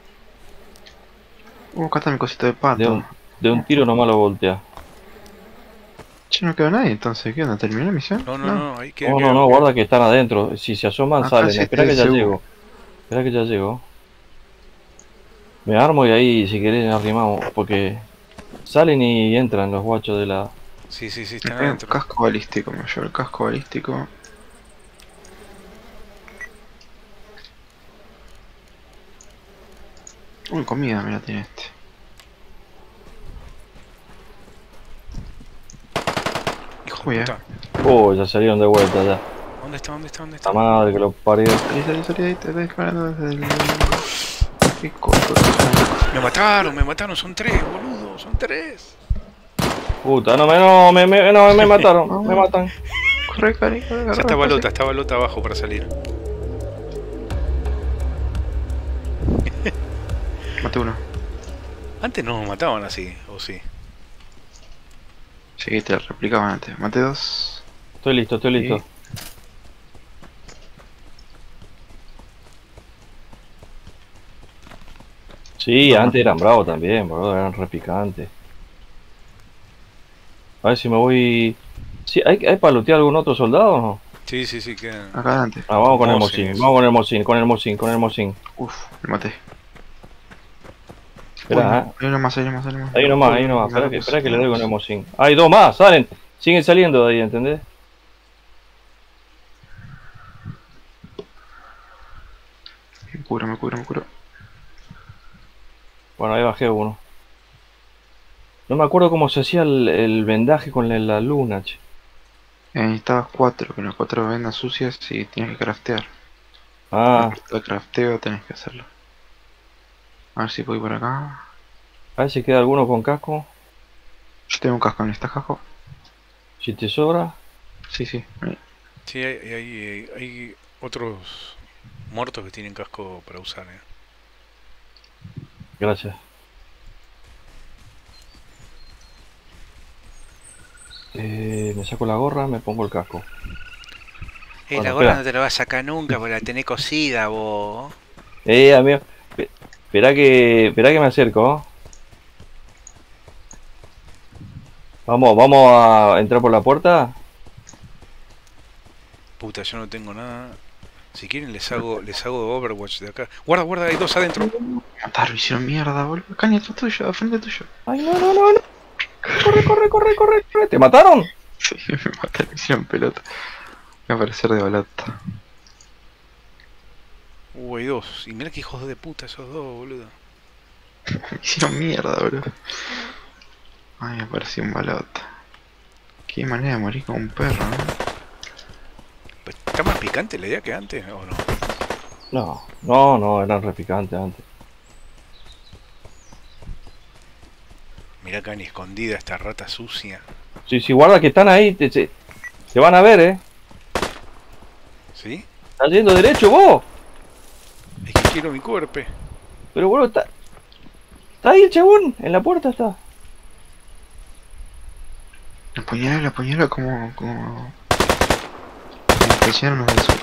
Acá está mi cosito de pato. De un tiro nomás lo voltea. Che, no quedó nadie entonces. ¿Qué onda? ¿Terminó la misión? No, ahí queda. No, guarda que están adentro. Si se asoman, Acá salen. sí Espera estoy que ya seguro. llego. Espera que ya llego. Me armo y ahí, si querés, arrimamos. Porque salen y entran los guachos de la. Sí, están Acá hay un adentro. casco balístico, me llevo el casco balístico. Uy, comida, mira, tiene este. Hijo Uy, de puta. Ya salieron de vuelta ya. ¿Dónde está? La madre que lo parió. Salí ahí, te estoy disparando desde el... Qué coso. Me mataron, son 3, boludo, son 3. Puta, me mataron, me matan. Corre, Cari, corre, Ya está balota abajo para salir. Mate uno. Antes no nos mataban así, o sí. Sí, te replicaban antes. Mate 2. Estoy listo. Sí, antes eran bravos también, boludo, eran repicantes. A ver si me voy... Sí, ¿hay para lootear algún otro soldado o no? Sí, quedan. Acá adelante. Ah, vamos con el Mosin, Mosin, eso. vamos con el Mosin. Uf, lo maté. Esperá, Hay uno más. Hay uno más. Espera que le doy con el Mosin. Hay 2 más, salen. Siguen saliendo de ahí, ¿entendés? Me curo. Bueno, ahí bajé uno. No me acuerdo cómo se hacía el vendaje con la luna, che. Necesitabas 4, con las 4 vendas sucias y tienes que craftear. Ah, El crafteo tenés que hacerlo. A ver si voy por acá. a ver si queda alguno con casco. Yo tengo un casco, ¿en esta casco? Si te sobra. Sí. Sí, hay otros muertos que tienen casco para usar, Gracias. Me saco la gorra, me pongo el casco. Bueno, la gorra espera. no te la vas a sacar nunca porque la tenés cosida, vos. Amigo. Espera que me acerco. Vamos a entrar por la puerta. Puta, yo no tengo nada. Si quieren les hago de Overwatch de acá. Guarda, hay 2 adentro. Mataron, hicieron mierda, boludo. Caña, atrás tuyo, al frente tuyo. Ay, no. Corre. ¿Te mataron? Sí, me mataron, me hicieron pelota. Voy a aparecer de balota. Hay 2. Y mira que hijos de puta esos 2, boludo. Me hicieron mierda, boludo. Ay, me apareció un balota. Qué manera de morir como un perro, ¿no? ¿Está más picante la idea que antes o no? No, no, no, eran repicantes antes. Mirá acá ni escondida esta rata sucia. Sí, sí, guarda que están ahí, te van a ver, ¿Sí? ¿Estás yendo derecho vos? Es que quiero mi cuerpo. Pero boludo, está ahí el chabón, en la puerta está. La apuñala como me presionan los del sur.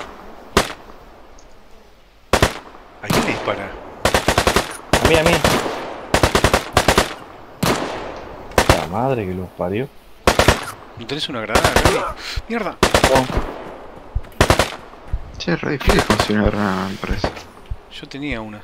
¿A quién le dispara? A mí. La madre que los parió. ¿No tenés una granada, Gaby? ¡Mierda! No. Che, es re difícil conseguir una granada, me parece. Yo tenía una.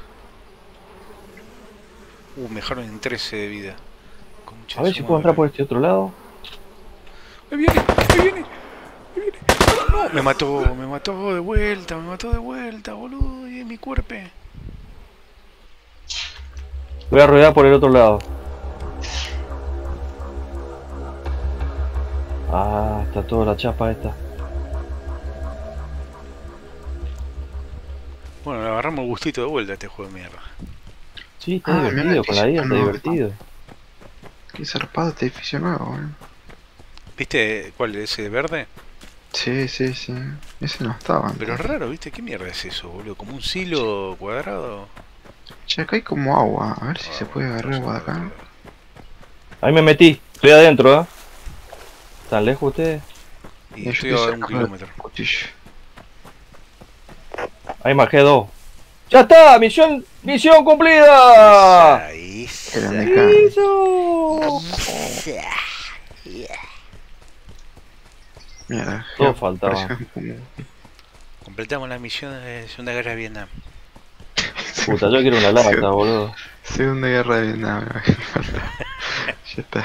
Me dejaron en 13 de vida. Concha A ver de si su puedo entrar madre. por este otro lado. ¡Me viene! ¡Me viene! ¡Me viene! ¡No! Me mató de vuelta, boludo. Y en mi cuerpo. Voy a rodear por el otro lado. Ah, está toda la chapa esta. Bueno, le agarramos el gustito de vuelta a este juego de mierda. Sí, está Ah, mirá divertido, la con la IA está edición, divertido. Qué zarpado este edificio nuevo, boludo. ¿Viste cuál es ese verde? Sí. Ese no estaba antes. Pero es raro, ¿viste? ¿Qué mierda es eso, boludo? ¿Como un silo cuadrado? Che, acá hay como agua. A ver si se puede agarrar agua de acá. Ahí me metí, estoy adentro, ¿Están lejos ustedes? Y Yo estoy estoy a cerca un del kilómetro. cuchillo. Ahí marqué 2. ¡Ya está! ¡Misión cumplida! Era donde cae. ¡Eso! Mierda, Todo faltaba. pareció como- Completamos la misión de Segunda Guerra de Vietnam. Puta, yo quiero una lata, boludo. Segunda guerra de Vietnam. Ya está.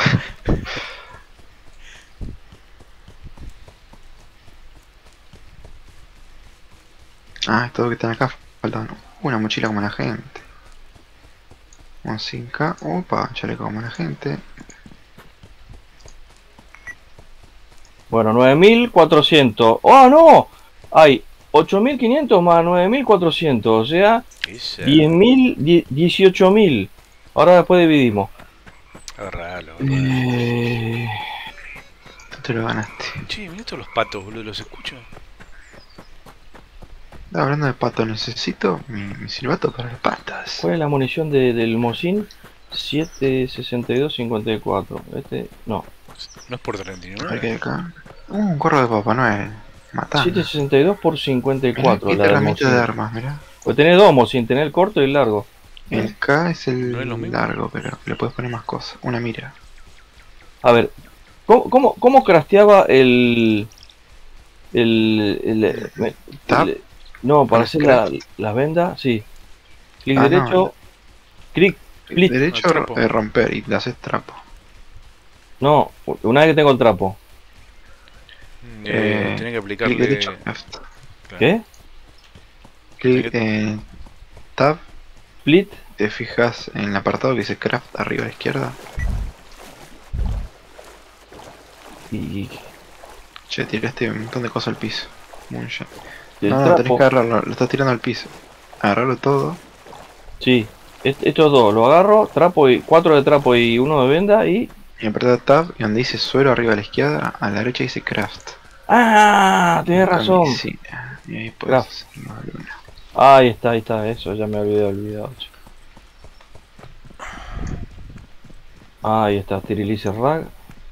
Ah, es todo que están acá. Falta una mochila como la gente. Un 5K. Opa, chaleco como la gente. Bueno, 9400. ¡Oh, no! Hay 8500 más 9400. O sea, Esa. 10.000, 18.000. Ahora después dividimos. Agarralo. Tú te lo ganaste. Che, mirá todos los patos, boludo, los escucho. Hablando de pato, necesito mi silbato para las patas. ¿Cuál es la munición del Mosin? 762-54. Este, no. No es por A ver 39. qué hay acá. Un gorro de Papá Noel. Matando. 762 por Mirá, 54. qué La del herramienta de Mosin. armas, mirá. Pues tenés dos Mosin, tenés el corto y el largo. El K es el ¿No es lo mismo? largo, pero le puedes poner más cosas. Una mira. A ver, ¿cómo crafteaba el. ¿Tab? No, para ¿Con hacer scratch? las vendas? Sí. Clic Ah, no, derecho. Clic, split. Derecho trapo. romper y le haces trapo. No, una vez que tengo el trapo. Tenés que Clic aplicarle. derecho, left. Claro. ¿Qué? Clic tab. Split. Te fijas en el apartado que dice craft arriba a la izquierda. Y Che, tiraste un montón de cosas al piso. Muy bien. el No, tenés trapo. que agarrarlo, lo estás tirando al piso. Agarrarlo todo. Sí. Estos dos, lo agarro, trapo y 4 de trapo y uno de venda y. Y apretás tab y donde dice suelo arriba a la izquierda, a la derecha dice craft. ¡Ah! Tienes razón. Sí. Y ahí puedes Craft. hacerlo de una. Ahí está, eso, ya me había olvidado. Che. Ahí está, Sterilizer Rag.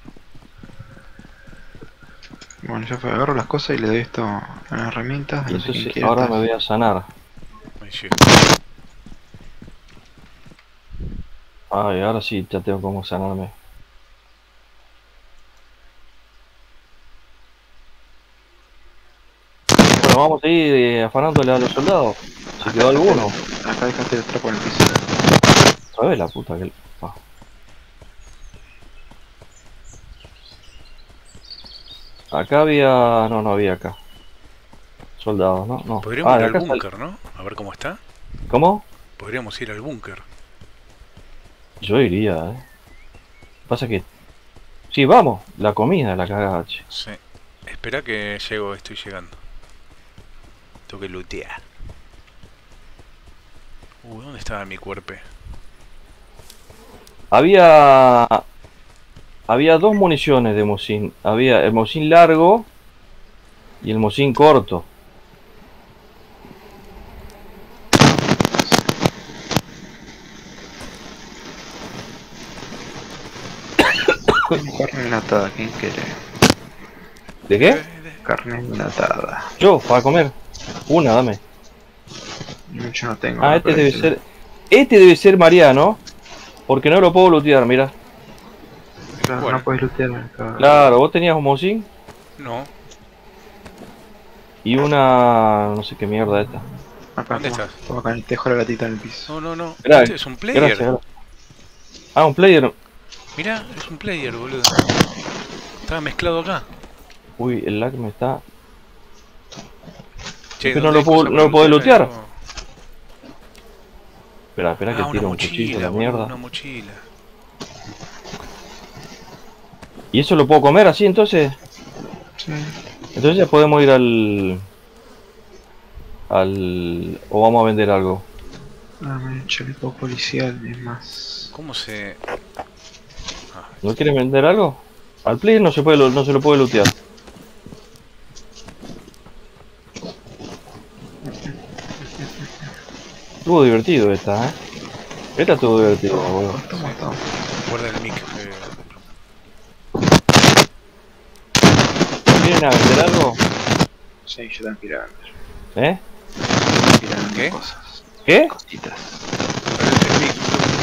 Bueno, ya fue, agarro las cosas y le doy esto a las herramientas. Y No sé quién entonces quiere ahora estas. me voy a sanar. Ahí sí. Ay, ahora sí, ya tengo cómo sanarme. Bueno, vamos a ir afanándole a los soldados. Se quedó alguno. Acá dejaste el trapo en el piso. ¿Sabes la puta que... Ah. Acá había... No había acá. Soldados, ¿no? No. Podríamos ir de al acá está el- búnker, ¿no? A ver cómo está. ¿Cómo? Podríamos ir al búnker. Yo iría, Pasa que... Sí, vamos. La comida, la cagada, che. Sí. Espera que estoy llegando. Tengo que lootear. ¿Dónde estaba mi cuerpo? Había dos municiones de Mosin. Había el Mosin largo y el Mosin corto. Carne enlatada, ¿quién quiere? ¿De qué? Carne enlatada. Yo, para comer. Una, dame. Yo no tengo. Ah, este debe ser. Este debe ser Mariano. Porque no lo puedo lootear, mira. Claro, Bueno. no puedes lootear. Claro, vos tenías un Mosin No. y una. No sé qué mierda esta. Acá, ¿Dónde toma. estás? Toma acá, te dejo la latita en el piso. No. Mirá, Este es un player. Gracias. Ah, un player. Mirá, es un player, boludo. Estaba mezclado acá. Uy, el lag me está. Che, Pero ¿dónde hay cosas no lo para podés lootear. Algo? Espera que Una tiro un cuchillo mochila, la boludo, mierda. una mochila. ¿Y eso lo puedo comer así entonces? Sí. Entonces ya podemos ir o vamos a vender algo. Dame un chaleco policial, es más. ¿Cómo se...? ¿No quieres vender algo? Al player no se lo puede lootear. Estuvo divertido esta, Esta estuvo divertida, boludo. Toma. Guarda el mic. ¿Quieren a vender algo? Sí, yo tengo que ir a vender. ¿Eh? Ir a vender ¿Qué? cosas. ¿Qué? Cositas. El mic.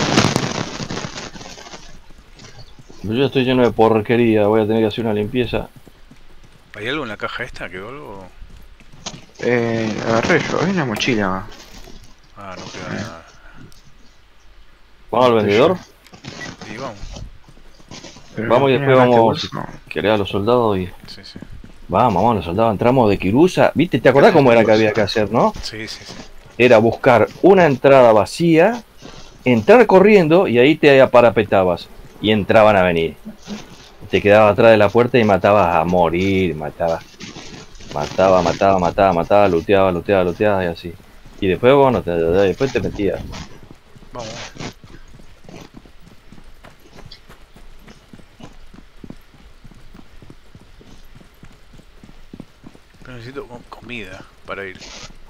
Yo ya estoy lleno de porquería, voy a tener que hacer una limpieza. ¿Hay algo en la caja esta? ¿Quedó algo? Agarré yo, hay una mochila. Ah, no queda nada. ¿Vamos al vendedor? Y vamos. Pero Vamos y no después tiene vamos bolso. a querer a los soldados y... Sí. Vamos, los soldados, entramos de Kirusa. ¿Viste? ¿Te acordás cómo era que había que hacer, no? Sí. Era buscar una entrada vacía, entrar corriendo y ahí te parapetabas. Y entraban a venir. Te quedabas atrás de la puerta y matabas a morir, mataba, looteaba y así. Y después, bueno, después te metías. Vamos. Pero necesito comida para ir.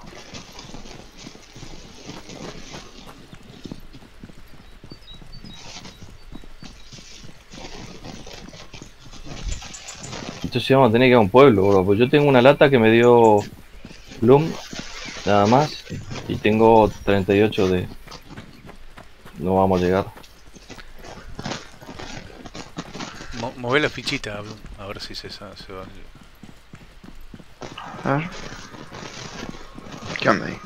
Entonces vamos a tener que ir a un pueblo, bro. Pues yo tengo una lata que me dio Bloom, nada más. Y tengo 38 de... No vamos a llegar. Mové la fichita, a ver si se va. A ver. ¿Qué onda ahí?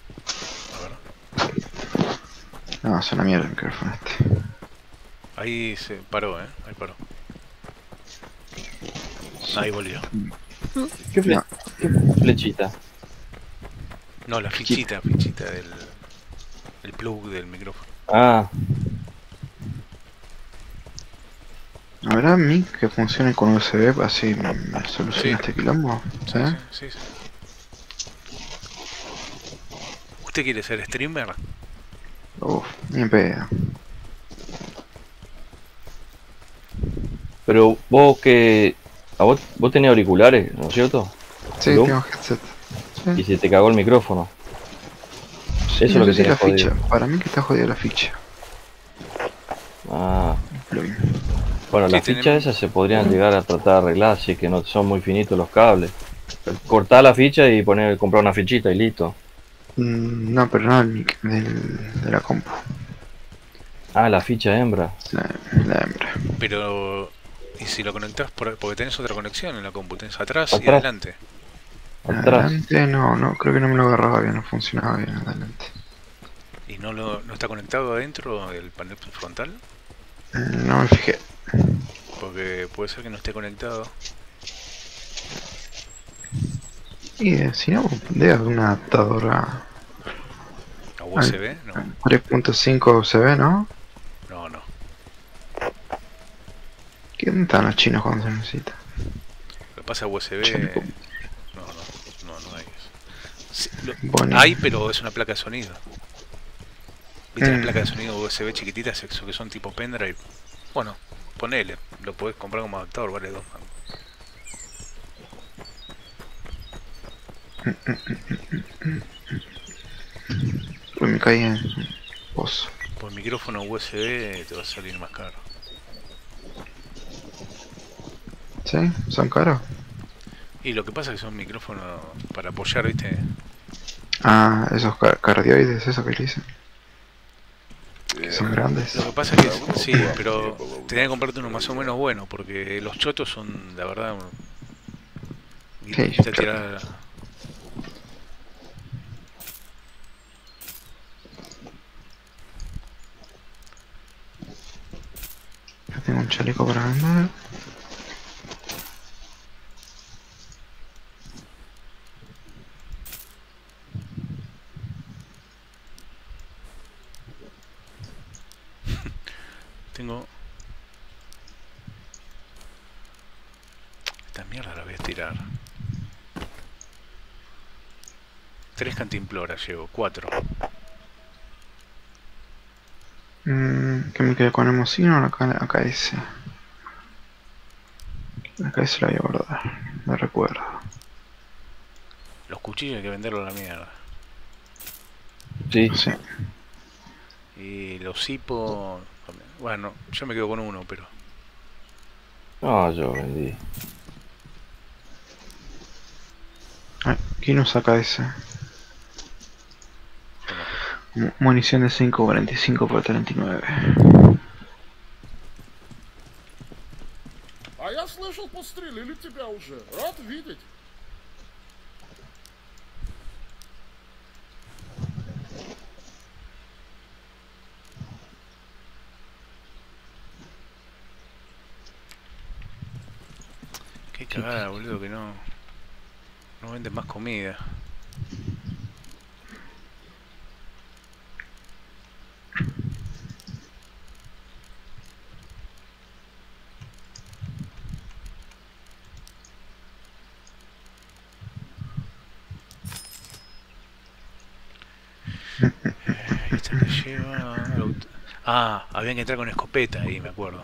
A ver. No, es una mierda el micrófono este. Ahí se paró, ahí paró. Ahí volvió. ¿Qué flechita? No, la fichita del... El plug del micrófono. Ah, ¿Habrá mic que funcione con USB así me soluciona Sí. este quilombo? ¿Sí? Sí. ¿Usted quiere ser streamer? Uf, ni en pedo. pero vos que... vos tenés auriculares, ¿no es cierto? Sí, ¿Bloom? tengo headset. Y se te cagó el micrófono. Sí, Eso es lo que sé si tenés la jodido. ficha. Para mí que está jodida la ficha. Ah, Plugin. bueno, Sí, las fichas tenemos- esas se podrían llegar a tratar de arreglar si es que no son muy finitos los cables. Cortar la ficha y comprar una fichita y listo. No, pero no el mic de la compu. Ah, la ficha hembra. La hembra. Pero... ¿Y si lo conectás porque tenés otra conexión en la compu? Tenés atrás y Atrás. adelante. Atrás. Adelante no, creo que no me lo agarraba bien, no funcionaba bien adelante. ¿Y no está conectado adentro del panel frontal? No me fijé. Porque puede ser que no esté conectado. Y si no, debe haber una adaptadora ¿A USB? No. 3.5 USB, ¿no? No. ¿Quién están los chinos cuando se necesita? Lo que pasa USB... Chaleco. No hay eso. Sí, Bueno. hay, pero es una placa de sonido. ¿Viste las placas de sonido USB chiquititas, eso que son tipo pendrive? Bueno, ponele, lo podés comprar como adaptador, vale 2 mangos. Uy, me caí en un pozo. Por micrófono USB te va a salir más caro. ¿Sí? ¿Son caros? Y lo que pasa es que son micrófonos para apoyar, ¿viste? Ah, esos cardioides, eso que le dicen. Que son grandes. Lo que pasa es que sí, pero tenés que comprarte uno más o menos bueno, porque los chotos son, la verdad, Sí, guita tirada. Ya tengo un chaleco para vender. Tengo... Esta mierda la voy a tirar. 3 cantimploras llevo, 4. ¿Qué me quedé con Emocino o la AKS? La AKS la voy a guardar, me recuerdo. Los cuchillos hay que venderlos a la mierda. Sí. Sí. Y los hipos... Bueno, yo me quedo con uno, pero... No, yo vendí. Ay, ¿quién nos saca ese? Munición de 5.45 por 39. А я слышал, подстрелили тебя уже. Рад видеть. Qué cagada, boludo, que no... No venden más comida. Esta me lleva... Ah, habían que entrar con escopeta ahí, me acuerdo.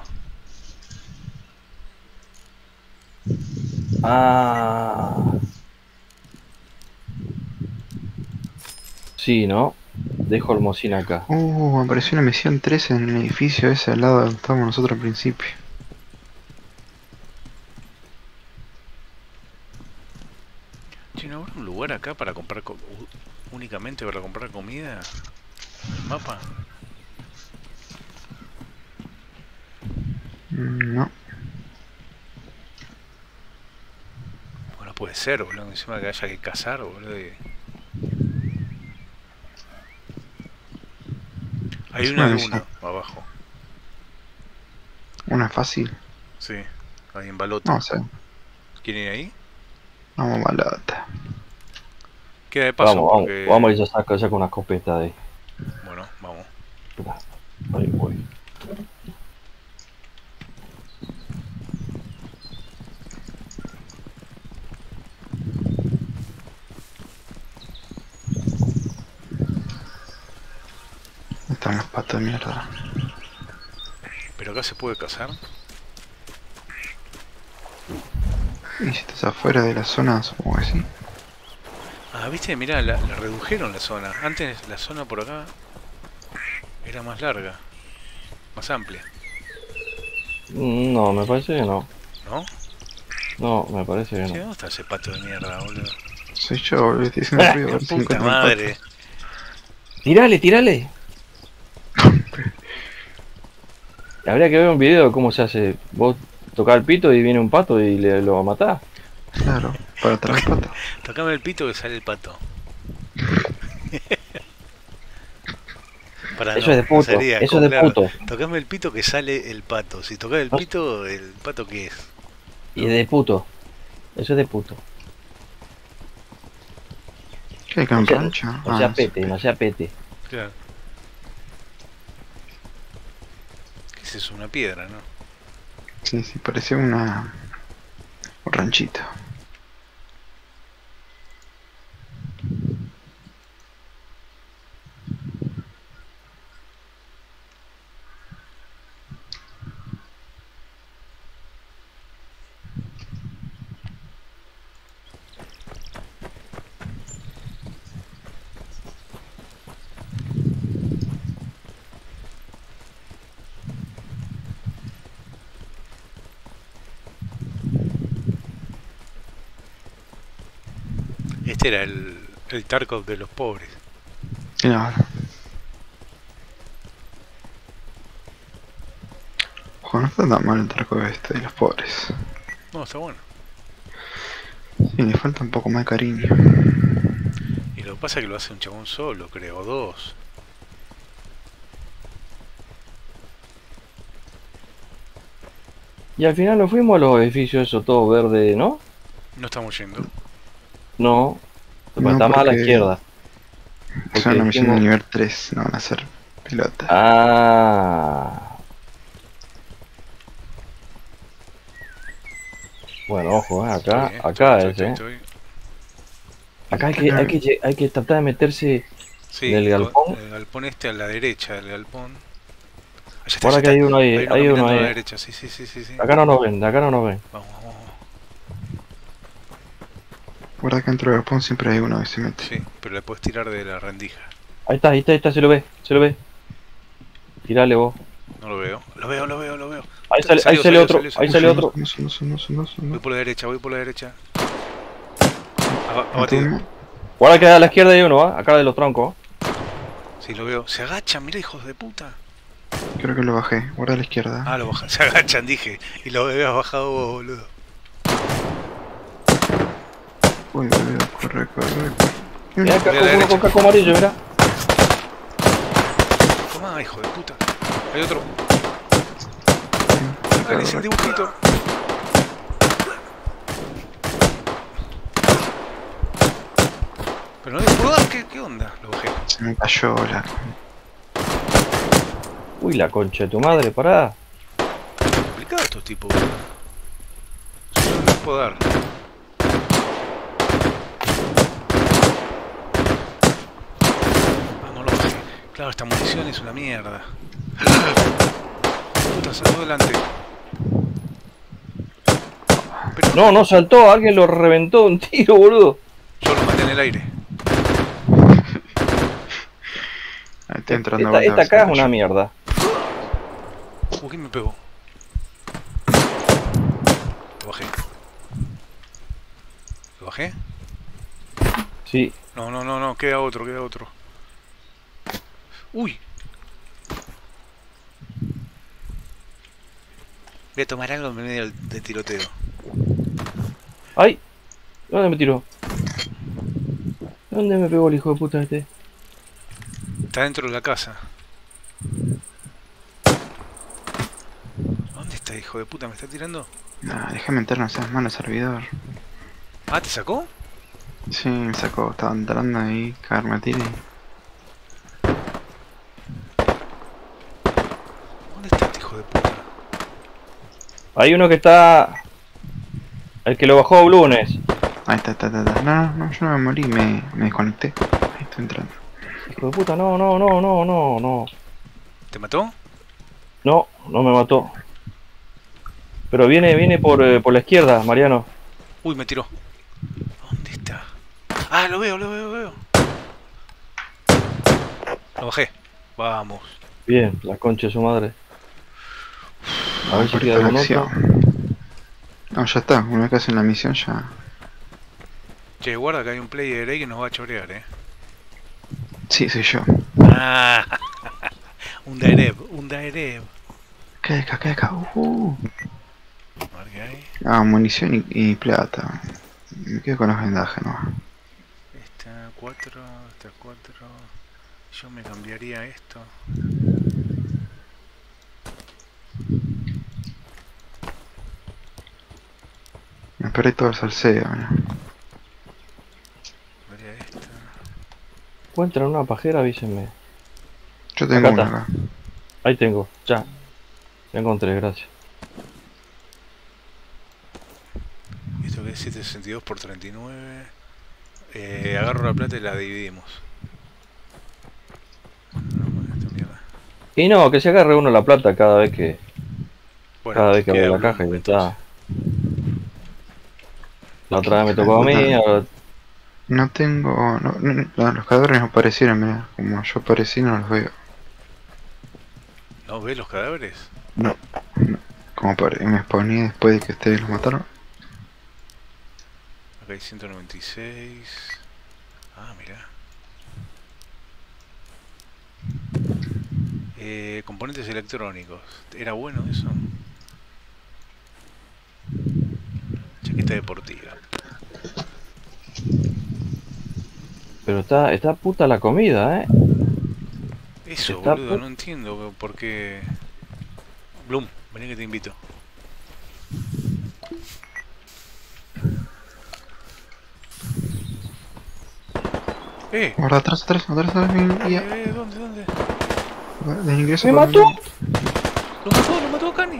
Ah. Sí, ¿no? Dejo el mocín acá. Me apareció una misión 13 en el edificio ese al lado donde estábamos nosotros al principio. Che, ¿no habrá un lugar acá para comprar... únicamente para comprar comida? ¿El mapa? No. Bueno, puede ser, boludo. Encima que haya que cazar, boludo. Hay Es una una de misión. uno abajo. Una fácil. Sí, ahí en balota. No sé. ¿Quieren ir ahí? Vamos balota. Queda de paso Vamos, porque... vamos y ya saco una escopeta de ahí. Bueno, vamos. Espera, ahí voy. Están los patos de mierda. ¿Pero acá se puede cazar? Y si estás afuera de la zona, supongo que sí. Ah, viste, mirá, la redujeron la zona. Antes la zona por acá era más larga, más amplia, No, me parece que no. ¿no? No, me parece que Che, no. ¿dónde está ese pato de mierda, boludo? Soy yo, boludo, estoy haciendo ruido. A ver si Puta encuentro un madre. ¡Tírale, tírale! Habría que ver un video de cómo se hace. Vos tocás el pito y viene un pato y lo va a matar. pato. Claro, para atrás el pato. Tocame el pito que sale el pato. Para, Eso es de puto, sería, eso es de claro, puto. Tocame el pito que sale el pato. Si tocas el pito, ¿el pato qué es? Y de puto. Eso es de puto. ¿Qué hay acá en rancho? No sea sí. pete, no sea pete. Claro. ¿Qué es eso? Una piedra, ¿no? Sí, sí, parece un ranchito. Este era el Tarkov de los pobres. Claro. Ojo, no está tan mal el Tarkov este de los pobres. No, está bueno. Sí, le falta un poco más de cariño. Y lo que pasa es que lo hace un chabón solo, creo, o dos. Y al final nos fuimos a los edificios esos todo verde, ¿no? No estamos yendo. No. No, Está más a la porque izquierda. Es una misión de dijimos- nivel 3, no van a ser pilota. Ah. Bueno, ojo, acá, Estoy, acá estoy, es, estoy. Acá hay que tratar de meterse Sí, del galpón. el galpón este a la derecha del galpón. Allá Ahora que hay uno ahí, hay uno caminando a la ahí. derecha, sí, sí, sí, sí, sí. Acá no nos ven, acá no nos ven. Vamos, vamos, vamos. Guarda que dentro del galpón siempre hay uno que se mete. Sí, pero le puedes tirar de la rendija. Ahí está, se lo ve, se lo ve. Tirale vos. No lo veo. Lo veo, lo veo, lo veo. Ahí sale, Salió, ahí sale salió, otro, salió, ahí salió. sale otro. Voy por la derecha, voy por la derecha. Maté Abatido. uno. Guarda que a la izquierda hay uno, ¿ah? Acá de los troncos. Sí, lo veo. Se agachan, mira, hijos de puta. Creo que lo bajé. Guarda a la izquierda. Ah, lo bajan. Se agachan, dije. Y lo habías bajado vos, boludo. Uy, boludo, corre. Mirá acá Mira a la uno derecha. con casco amarillo, mirá. Tomá, hijo de puta. Hay otro. Dale, es el dibujito. Pero no dejo por dar, ¿qué onda? Lo bajé. Se me cayó la... Uy, la concha de tu madre, pará. Complicado estos tipos. Yo no les puedo dar. Ah, no lo bajé. Claro, esta munición es una mierda. Puta, saltó delante. Pero No, no saltó, alguien lo reventó de un tiro, boludo. yo lo maté en el aire. Ahí estoy entrando Esta vuelta, acá se es me una cayó. mierda. ¿Quién me pegó? Lo bajé. ¿Lo bajé? Sí. No, no, no, no, queda otro, queda otro. ¡Uy! Voy a tomar algo en medio del tiroteo. ¡Ay! ¿Dónde me tiró? ¿Dónde me pegó el hijo de puta este? Está dentro de la casa. ¿Dónde está, hijo de puta? ¿Me está tirando? Nah, déjame meternos esas manos al servidor. Ah, ¿te sacó? Sí, me sacó, estaba entrando ahí, cagarme a tiro. ¿Dónde está este hijo de puta? Hay uno que está... El que lo bajó Blunes. Ahí está. No, yo no me morí, me desconecté. Ahí estoy entrando. Hijo de puta, no. ¿Te mató? No, no me mató. Pero viene por la izquierda, Mariano. Uy, me tiró. ¿Dónde está? Ah, lo veo. Lo bajé. Vamos. Bien, la concha de su madre. A ver si queda Por algún acción. otro. No, ya está, una vez que hacen la misión ya... Che, guarda que hay un player ahí que nos va a chorear, Sí, soy yo. Ah, un Daereb. ¿Qué acá? A ver qué hay. Ah, munición y plata. Me quedo con los vendajes, ¿no? Esta 4. Yo me cambiaría esto. Me perdí todo el salseo, ¿no? Cambiaría esta. Encuentran una pajera, avísenme. Yo tengo Acá una está. acá. Ahí tengo, ya. Ya encontré, gracias. Esto que es 762 por 39. Agarro la plata y la dividimos. No, esta mierda. Y no, que se agarre uno la plata cada vez que Bueno, abre queda la Bloom, caja y ya entonces. está. La otra vez me tocó a mí, ahora... No tengo... No, los cadáveres no aparecieron, mira. Como yo aparecí no los veo. ¿No ves los cadáveres? No. Como me spawné después de que ustedes los mataron. Acá hay 196. Ah, mirá. Componentes electrónicos. ¿Era bueno eso? Chaqueta deportiva. Pero está puta la comida, Eso, Está boludo, pu- no entiendo por qué... Bloom, vení que te invito. ¡Eh! Guarda, atrás, ¿Dónde, dónde? del ingreso ¡Me por mató! donde- Lo mató Cani!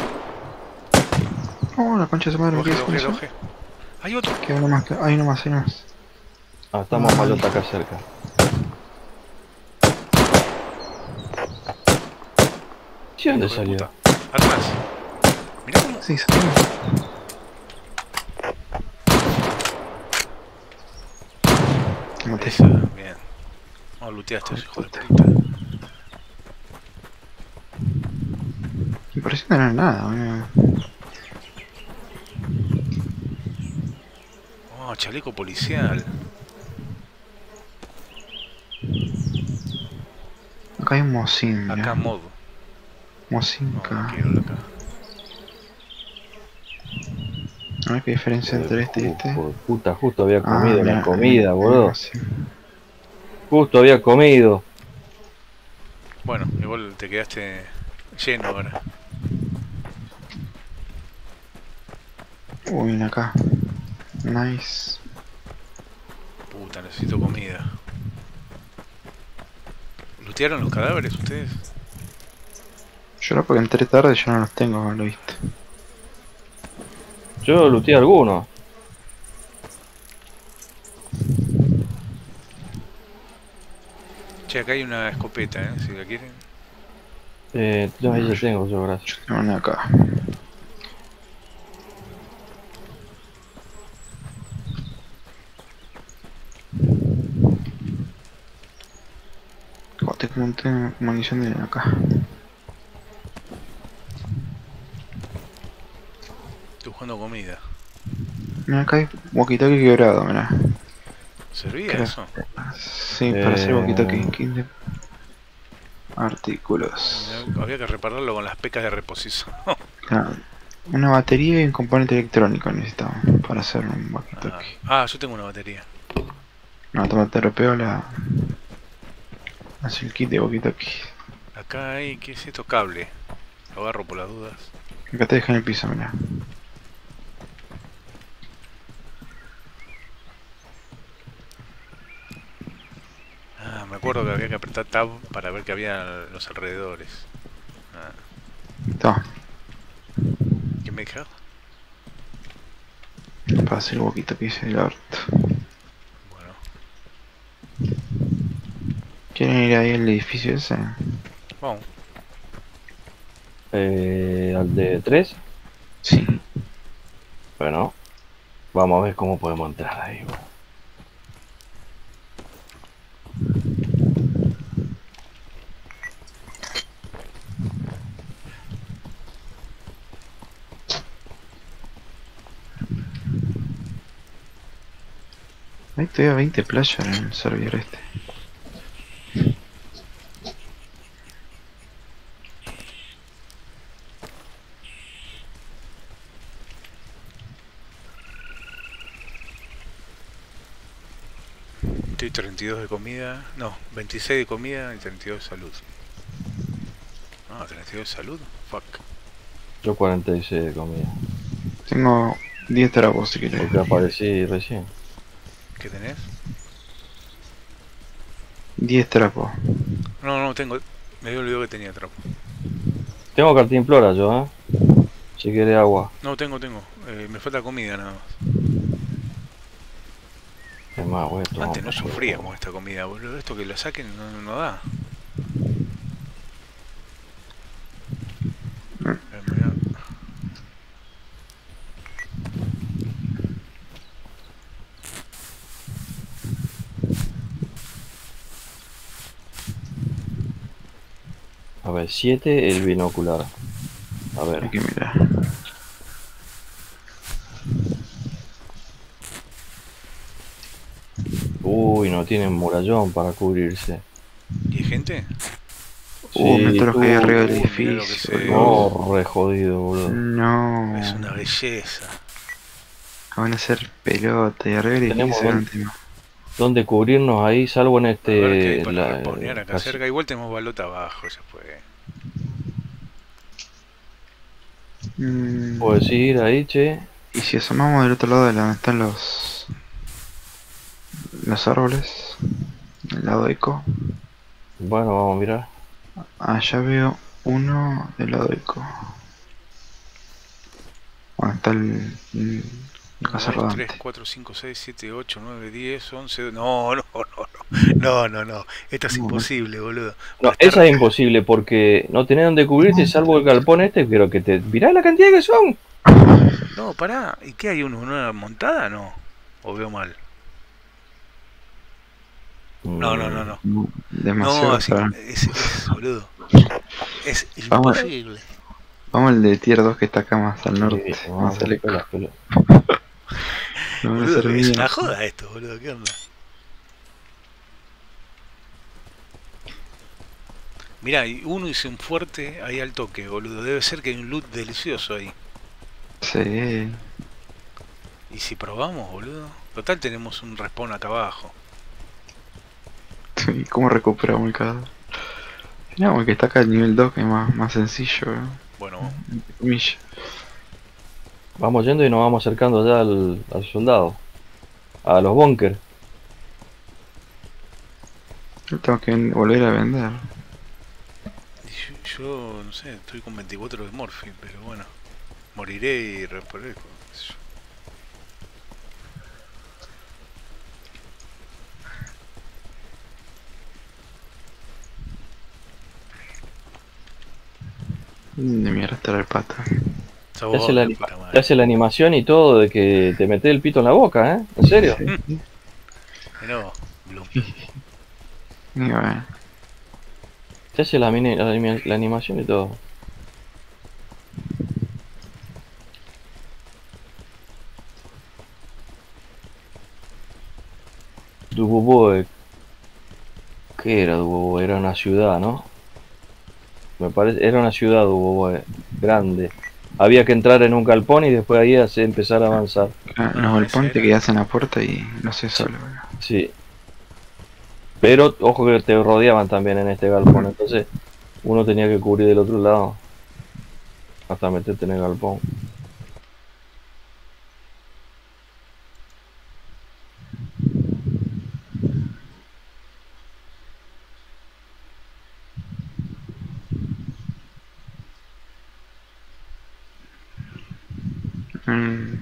Oh, la concha de su madre, Lo ¿qué bajé, es lo bajé, lo eso? bajé. ¡Hay otro! Que hay uno más, hay uno más, hay uno más. Ah, estamos Ay. malota acá cerca. ¿Sí dónde Hijo de salió? puta. Atrás. Mirá cómo... Sí, salimos. Te maté. Eso, bien. Vamos a lootear a estos hijos de puta. Me pareció que no era nada, boludo. Oh, chaleco policial. Acá hay un mocín, Acá mirá. mod. Mocín No, no acá. quiero la acá. A ver qué diferencia entre este y este. Por puta, justo había comido mirá, la comida, hay boludo. mocín. Justo había comido. Bueno, igual te quedaste lleno ahora. Uy, viene acá. Nice. Puta, necesito comida. ¿Lootearon los cadáveres ustedes? Yo no, porque entré tarde y ya no los tengo, lo viste. Yo looteé algunos. Che, acá hay una escopeta, si la quieren. Yo ahí ya tengo, yo, gracias. Tengo una acá. Oh, tengo un montón de munición de acá. Estoy buscando comida. Mira, acá hay walkie-talkie quebrado, mira. ¿Servía Creo. eso? Sí, para hacer walkie-talkie. Kit de artículos. Había que repararlo con las pecas de reposición. Claro. Una batería y un componente electrónico necesitamos para hacer un walkie-talkie. Yo tengo una batería. No, toma, te repeo la... Hace el kit de walkie-talkie. Acá hay, ¿qué es esto? Cable. Lo agarro por las dudas. Acá te dejan el piso, mira. Me acuerdo que había que apretar tab para ver que había los alrededores. Toma, ¿Qué me deja? para hacer el walkie-talkie del orto. Bueno, ¿Quieren ir ahí al edificio ese? vamos. ¿Al de 3? Sí. Bueno, vamos a ver cómo podemos entrar ahí. Bueno. Ahí estoy a 20 playas en el servidor este. Estoy 32 de comida. No, 26 de comida y 32 de salud. 32 de salud. Fuck. Yo 46 de comida. Tengo 10 trapos si querés. Porque aparecí recién. ¿Qué tenés? 10 trapos. No, tengo. Me había olvidado que tenía trapo. Tengo cartimplora yo, Si quiere agua. No, tengo. Me falta comida nada más. Es más, güey. Antes no sufríamos esta comida, boludo. Esto que lo saquen no da. Mirá. A ver, 7 el binocular. A ver. Hay que mirar. Uy, tienen murallón para cubrirse. ¿Y hay gente? Me Sí, entró los que hay arriba del mirá lo que edificio, se- boludo. no, re jodido, boludo. No. Es una belleza. Van a hacer pelota y arriba del Tenemos edificio se dónde, encima. dónde cubrirnos ahí, salvo en A ver qué hay este... para respawnear acá casi- cerca. Igual tenemos balota abajo, ya fue. Puedes ir ahí, che. Y si asomamos del otro lado de donde están los árboles, del lado eco, Bueno, vamos a mirar. allá veo uno del lado eco. Bueno, está el 1, casa 2, 3, rodante. 4, 5, 6, 7, 8, 9, 10, 11. No, no, no, no, no, no. Esto es No, imposible, boludo. No, Para estar- esa es imposible porque no tenés donde cubrirte, salvo el galpón este, pero que te... Mirá la cantidad que son. No, pará. ¿Y qué hay? ¿Una montada? No. ¿O veo mal? No, no, no, no. Demasiado. No, así, para- boludo. Es Vamos. imposible. Vamos al de tier 2 que está acá más al Sí, norte. vamos Más a al eco. romper las pelotas. No van a Boludo, ser es mías. una joda esto, boludo. ¿Qué onda? Mirá, y uno hizo un fuerte ahí al toque, boludo. Debe ser que hay un loot delicioso ahí. Sí. ¿Y si probamos, boludo? Total, tenemos un respawn acá abajo. ¿Y cómo recuperamos el cadáver? No, el que está acá al nivel 2 que es más sencillo, Bueno, entre comillas. Vamos yendo y nos vamos acercando ya al soldado. A los bunkers. Yo tengo que volver a vender. yo no sé, estoy con 24 de morphine, pero bueno. Moriré y reaparezco. qué sé yo. De mierda estará el pato. Sos Te vos, hace, la, la puta madre. te hace la animación y todo de que te metes el pito en la boca, ¿eh? ¿En serio? Mirá vos, Bloom. Y bueno, Te hace la animación y todo. Duboboe. ¿Qué era Duboboe? Era una ciudad, ¿no? Me parece, era una ciudad Duboboe, grande. Había que entrar en un galpón y después ahí empezar a avanzar. los ese galpones te era. quedas en la puerta y no sé solo. Sí. Pero ojo que te rodeaban también en este galpón, entonces uno tenía que cubrir del otro lado hasta meterte en el galpón. Mm.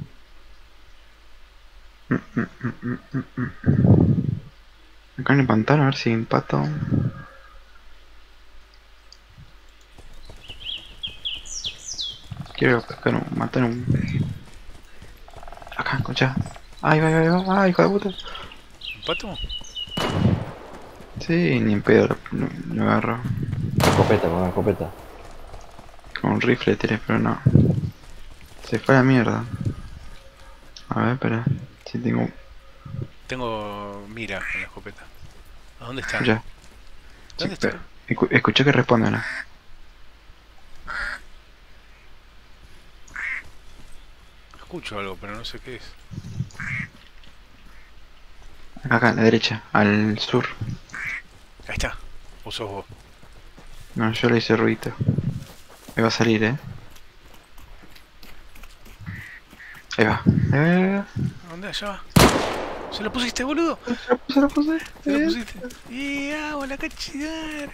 Acá en el pantano a ver si empato. Quiero pescar matar un. Acá, escucha. Ay, ay, hijo de puta. ¿Un pato? Sí, ni en pedo lo agarro. Escopeta, con una escopeta. Con un rifle tiré, pero no. Se fue a la mierda. A ver, espera. Si tengo. Tengo mira en la escopeta. ¿A dónde están? Ya. ¿Dónde Sí, están? escuché que responden. Escucho algo, pero no sé qué es. Acá, a la derecha, al sur. Ahí está. O sos vos. No, yo le hice ruido. Ahí va a salir, Ahí va. ¿A dónde? Allá va. ¿Se lo pusiste, boludo? Se lo puse. ¿Se lo pusiste? ¡Y agua, la cachidad!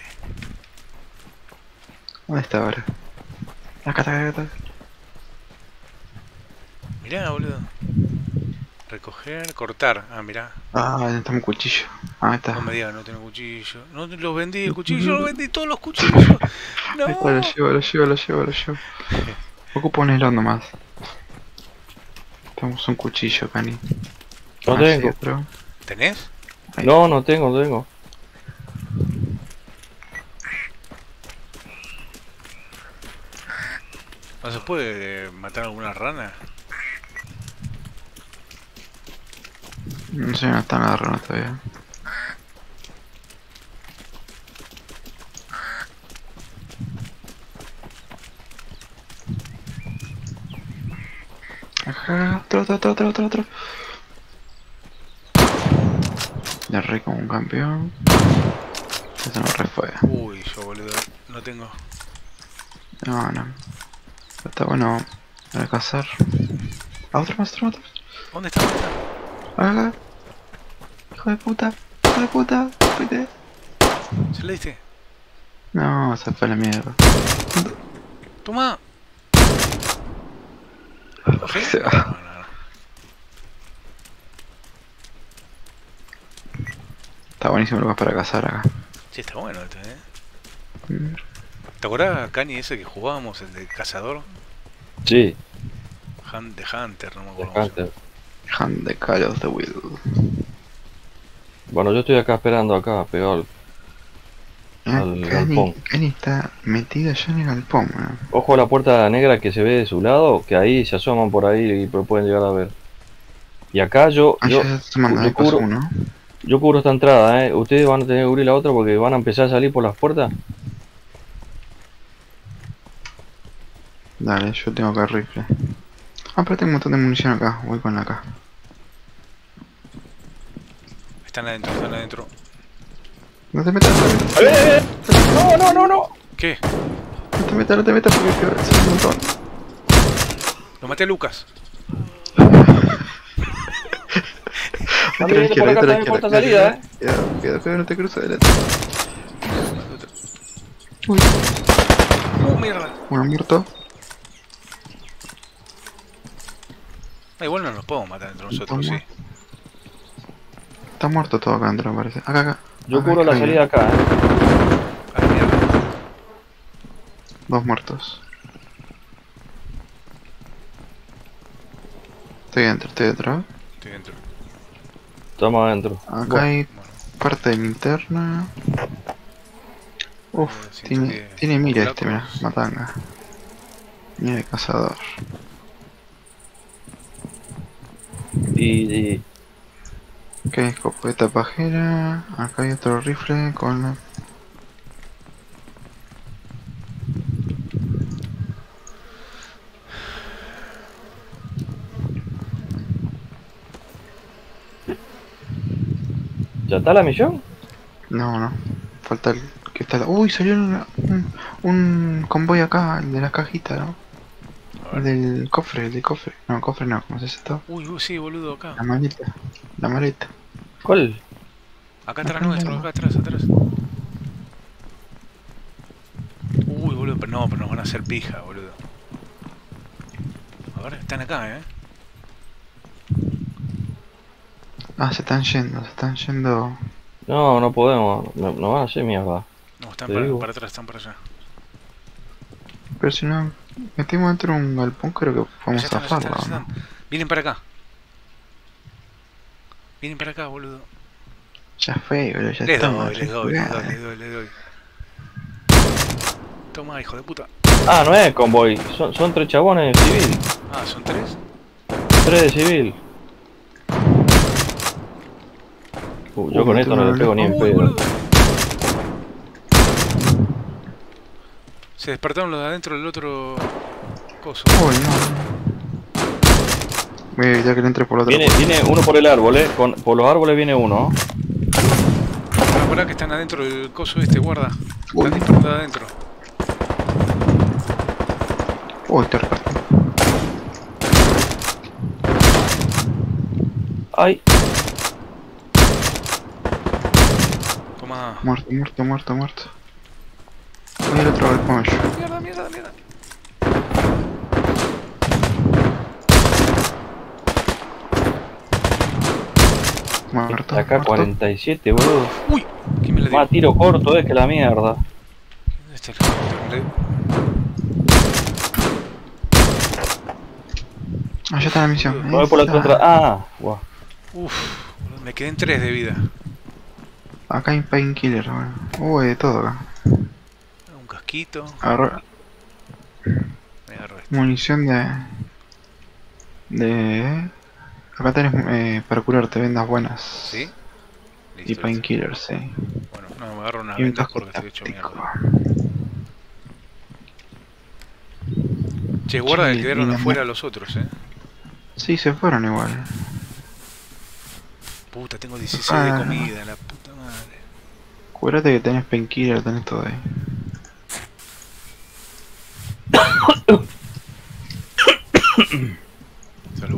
¿Dónde está ahora? Acá está. Mirá, boludo. Recoger, cortar. Ah, mirá. Ah, necesitamos un cuchillo. Ah, está. No me digas, no tengo cuchillo. No te los vendí, el cuchillo, yo lo vendí todos los cuchillos. No. Ahí está, lo llevo. Ocupo un helón nomás. Tenemos un cuchillo, Cani. No Ah, sí, tengo. otro. ¿Tenés? Ahí. No tengo. ¿No se puede matar alguna rana? No sé, no están agarrando todavía. Ajá, otro. Le re como un campeón. Eso no re fue. Uy, yo boludo, no tengo. No. Está bueno. Voy a cazar. Ah, otro más. ¿Dónde está? ¿Dónde está? Acá. Hijo de puta. Fuiste. ¿Se le diste? No, se fue a la mierda. ¡Toma! ¿Sí? Se va. No. Está buenísimo lo que es para cazar acá. Sí, está bueno esto, Mm. ¿Te acordás, Cani, ese que jugábamos, el de cazador? Sí, De Hunter, no me de acuerdo. cómo se Hunter. Hand the Call of the Will. Bueno, yo estoy acá esperando acá, pegado al galpón. Cani está metido ya en el galpón, man. Ojo a la puerta negra que se ve de su lado, que ahí se asoman por ahí y pueden llegar a ver. Y acá yo Ya se manda de paso uno. yo cubro esta entrada, ustedes van a tener que cubrir la otra porque van a empezar a salir por las puertas. Dale, yo tengo acá rifle. Ah, pero tengo un montón de munición acá, voy con la acá. Están adentro. No te metas. No. ¿Qué? No te metas porque son un montón. Lo maté a Lucas. Por acá está mi puerta salida, Cuidado, no te cruzo adelante. Uy, Mierda. uno muerto. Ah, igual no nos podemos matar entre nosotros, sí. Está muerto todo acá adentro, me parece. Acá. Yo Acá, cubro la salida acá, A la mierda. Dos muertos. Estoy dentro. Estoy dentro. Estamos adentro. Acá hay Bueno, parte de linterna. Uf, siento que tiene mira flacos. mira, matanga. Mira de cazador. Y Ok, escopeta pajera. Acá hay otro rifle con la... ¿ya está la misión? No. Falta el que está... Uy, salió un convoy acá, el de la cajita, ¿no? A El ver. del cofre, No, cofre no, ¿cómo se dice esto? Uy, sí, boludo, acá. La maleta. ¿Cuál? Acá atrás nuestro, acá atrás. Uy, boludo, pero nos van a hacer pija, boludo. A ver, están acá, Ah, se están yendo. No podemos, no van a hacer mierda. No, están Te digo. para atrás, están para allá. Pero si no metimos dentro de un galpón, creo que podemos Allá zafarla, ¿o están. no? Vienen para acá. Vienen para acá, boludo. Ya fue, boludo, ya Les estamos. doy. Toma, hijo de puta. Ah, no es convoy, son 3 chabones de civil. Ah, ¿son 3? 3 de civil. Yo con esto no le pego ni en Uy, pedo. boludo. Se despertaron los de adentro del otro coso. Uy, no. Voy a evitar que le entre por la otra Viene uno por el árbol, por los árboles viene uno. Pará que están adentro del coso este, guarda. Uy. Están disparando de adentro. Uy, te reparto. Ay, Toma. Muerto. Voy al otro galpón yo. Mierda. Muerto. acá 47, boludo. Uy, ¿quién me la dio? Más tiro corto que la mierda. Este es el- Ah, ya está la misión. Voy por la otra entrada. Ah, guau. Uf, me quedé en 3 de vida. Acá hay painkiller, bueno. Uy, de todo acá. Un casquito. Agarro Me agarro este. munición de... Acá tenés para curarte vendas buenas. ¿Sí? Y Listo, listo. painkillers, sí. Bueno, no, me agarro unas Y un vendas casco porque estoy hecho táctico. mierda. Che, guarda que Che, quedaron y afuera los otros, Sí, se fueron igual. Puta, tengo 16 de Ah. comida, la puta madre. Curate que tenés painkiller, tenés todo ahí. Salud.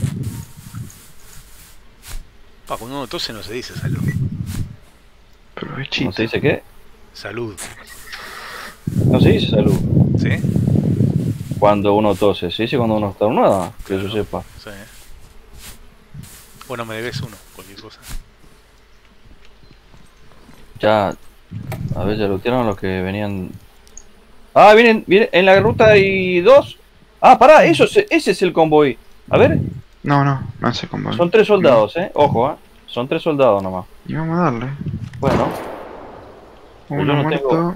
Pa, cuando uno tose no se dice salud. Pero es ¿No chiste. se dice qué? Salud. No se dice salud. ¿Sí? Cuando uno tose, se dice cuando uno estornuda, que yo sepa. Sí. Bueno, me debes uno, cualquier cosa. Ya, a ver, ya lootearon los que venían. Ah, vienen, en la ruta hay dos. Ah, pará, ese es el convoy. A ver, No sé cómo. son 3 soldados, ojo, son 3 soldados nomás. Y vamos a darle. Bueno, Uno yo no muerto.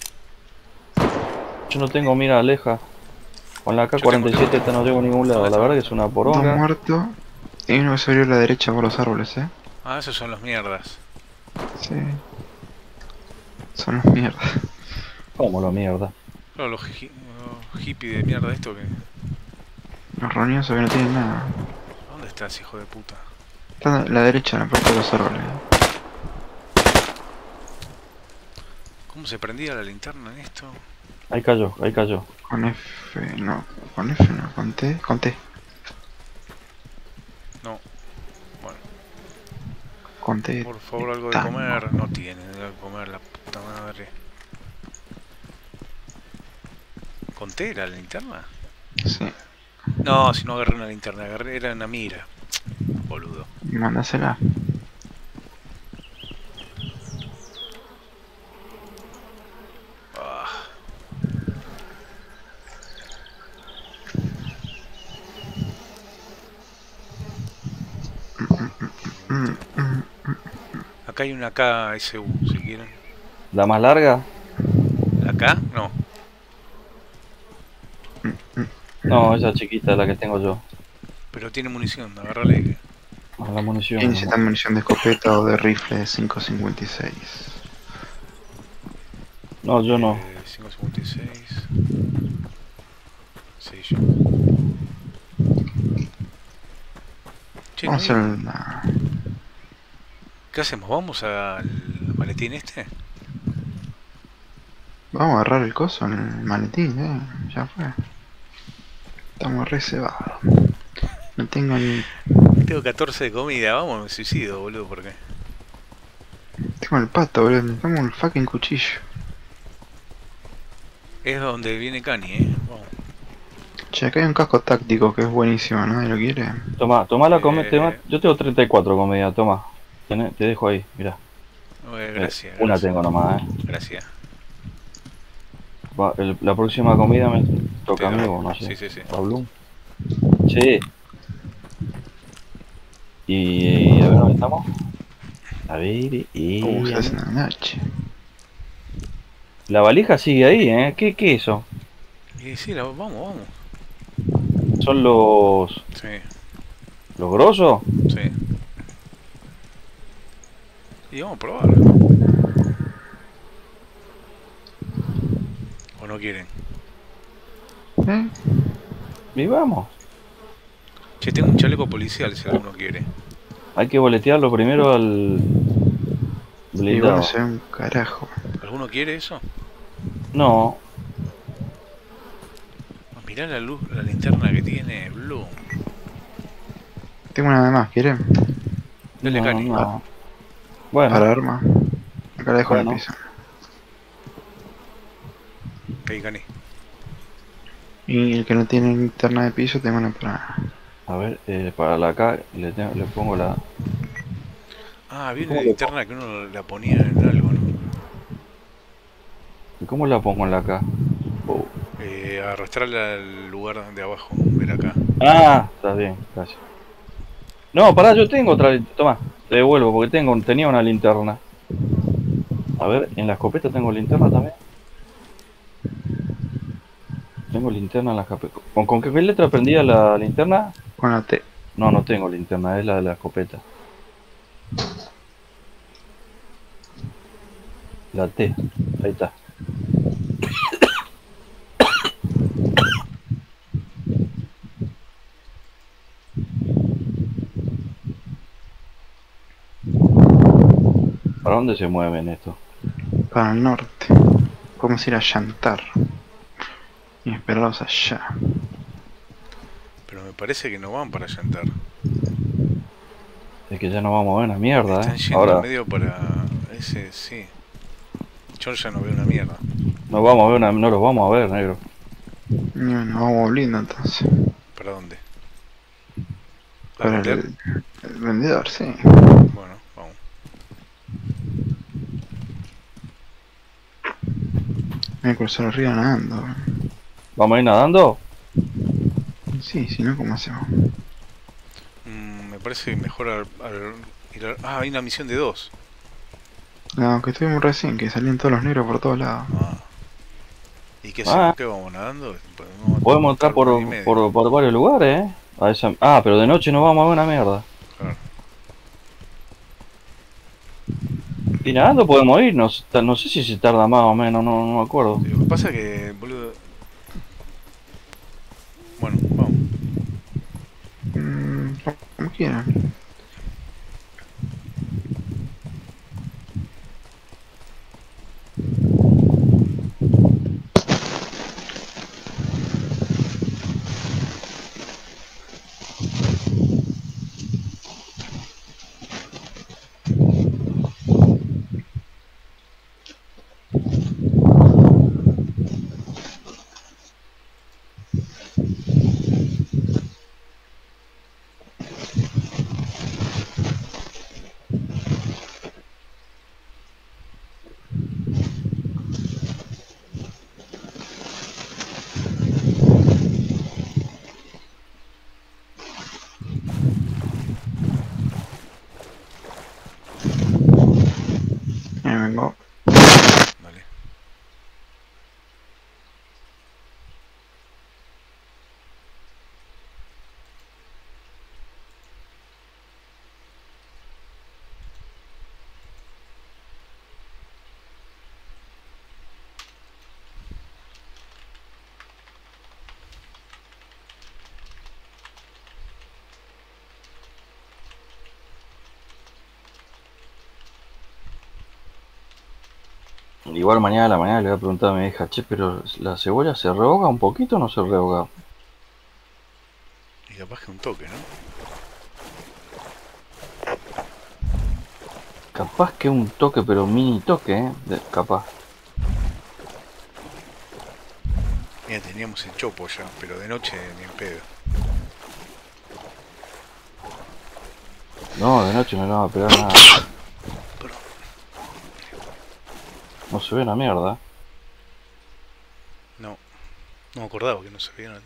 yo no tengo mira aleja. Con la K-47 esta no llego a ningún lado, la verdad que es una Dos poronga. muertos. Y uno que se abrió a la derecha por los árboles, Ah, esos son los mierdas. Sí. Son los mierdas. Cómo lo mierda. Claro, los hippies de mierda esto que... Los roñosos que no tienen nada. ¿Dónde estás, hijo de puta? Están a la derecha en la parte de los árboles. ¿Cómo se prendía la linterna en esto? Ahí cayó, ahí cayó. Con F, no. Con F no, con T. Con T. No. Bueno, Con T. por favor, algo de Tango. comer. No tiene algo de comer, la puta madre. ¿Conté la linterna? Sí. No, si no agarré una linterna, era una mira. Boludo. Mándasela. Ah. Acá hay una KSU, si quieren. ¿La más larga? ¿La K? No. No, esa chiquita, la que tengo yo. Pero tiene munición, agarrale. Ah, la munición. Y necesitan munición de escopeta o de rifle de 5.56. No, yo no. 5.56. Sí, yo. Che, ¿no Vamos a hay- hacer una... ¿Qué hacemos? ¿Vamos al maletín este? Vamos a agarrar el coso en el maletín, ya fue. Estamos re cebados. No tengo ni... Tengo 14 de comida, vamos, me suicido, boludo, ¿por qué? Tengo el pato, boludo. Necesitamos el fucking cuchillo. Es donde viene Cani, Vamos. Che, acá hay un casco táctico que es buenísimo, ¿nadie lo quiere? Toma la comida. Yo tengo 34 comida, toma. Te dejo ahí, mira. Gracias. Una gracias. tengo nomás, Gracias. La próxima comida me toca a Te mí doy. o no sé. Sí. Pablo. Sí. Y a ver dónde estamos. A ver, Se hace una noche. la valija sigue ahí, ¿Qué es eso? Y sí, vamos. ¿Son los Sí, grosos? sí. Y vamos a probar. ¿O no quieren? Y vamos. Che, tengo un chaleco policial si alguno quiere. Hay que boletearlo primero al Y blindado. bueno, se ve un carajo. ¿Alguno quiere eso? No, Oh, mirá la luz, la linterna que tiene Bloom. Tengo una de más, ¿quieren? Dale, Cani. no. Bueno, Para arma. Acá la dejo en Bueno. el piso. Ok, Cani. Y el que no tiene linterna de piso, tengo una para... a ver, para la acá le pongo la... Ah, viene ¿Cómo la lo linterna que uno la ponía en algo, ¿no? ¿Y cómo la pongo en la acá? Arrastrarla al lugar de abajo, ver acá. Ah, está bien, gracias. No, pará, yo tengo otra linterna. Toma, te devuelvo porque tenía una linterna. A ver, en la escopeta tengo linterna también. Tengo linterna en la escopeta. ¿Con qué letra prendía la linterna? Con la T. No, no tengo linterna, es la de la escopeta. La T, ahí está. ¿Para dónde se mueven esto? Para el norte. Podemos ir a Yantar. Y esperarlos allá. Pero me parece que no van para Yantar. Es que ya nos vamos a ver una mierda, Están yendo Ahora medio para ese, sí. Yo ya no veo una mierda. nos vamos a ver una... No los vamos a ver, negro. Nos vamos volviendo entonces. ¿Para dónde? ¿A Para vender? el vendedor, sí. Bueno, vamos. Voy a cruzar arriba nadando. ¿Vamos a ir nadando? Sí, si no, ¿cómo hacemos? Me parece mejor ir Ah, hay una misión de 2. No, que estuvimos recién, que salían todos los negros por todos lados. Ah. ¿Y qué hacemos? Ah, ¿Qué vamos nadando? podemos entrar estar un año y medio. por varios lugares, A esa... Ah, pero de noche nos vamos a ver una mierda. Claro. Y nadando podemos ir, no sé si se tarda más o menos, no me acuerdo. Lo que pasa es que, boludo... Bueno, vamos. Como quieran. Vengo. Dale. Igual mañana a la mañana le voy a preguntar a mi hija, che, pero ¿la cebolla se rehoga un poquito o no se rehoga? Y capaz que un toque, ¿no? Capaz que un toque, pero mini toque, capaz. Mira, teníamos el chopo ya, pero de noche ni en pedo. No, de noche no le vamos a pegar nada. No se ve una mierda. No, no me acordaba que no se veía nada.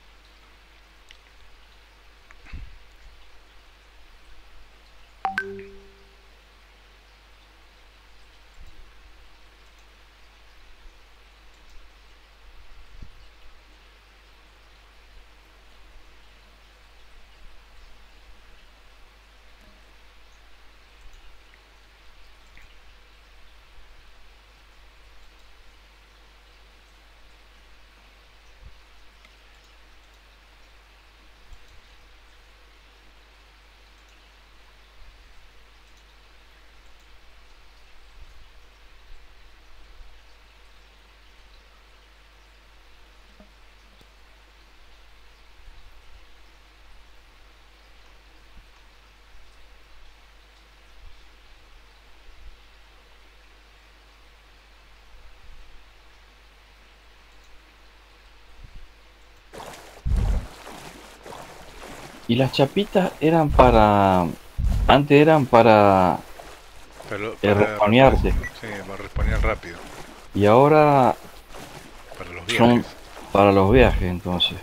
Y las chapitas eran para... Antes eran para respawnearte. Sí, para respawnear rápido. Y ahora Para los son viajes. para los viajes, entonces.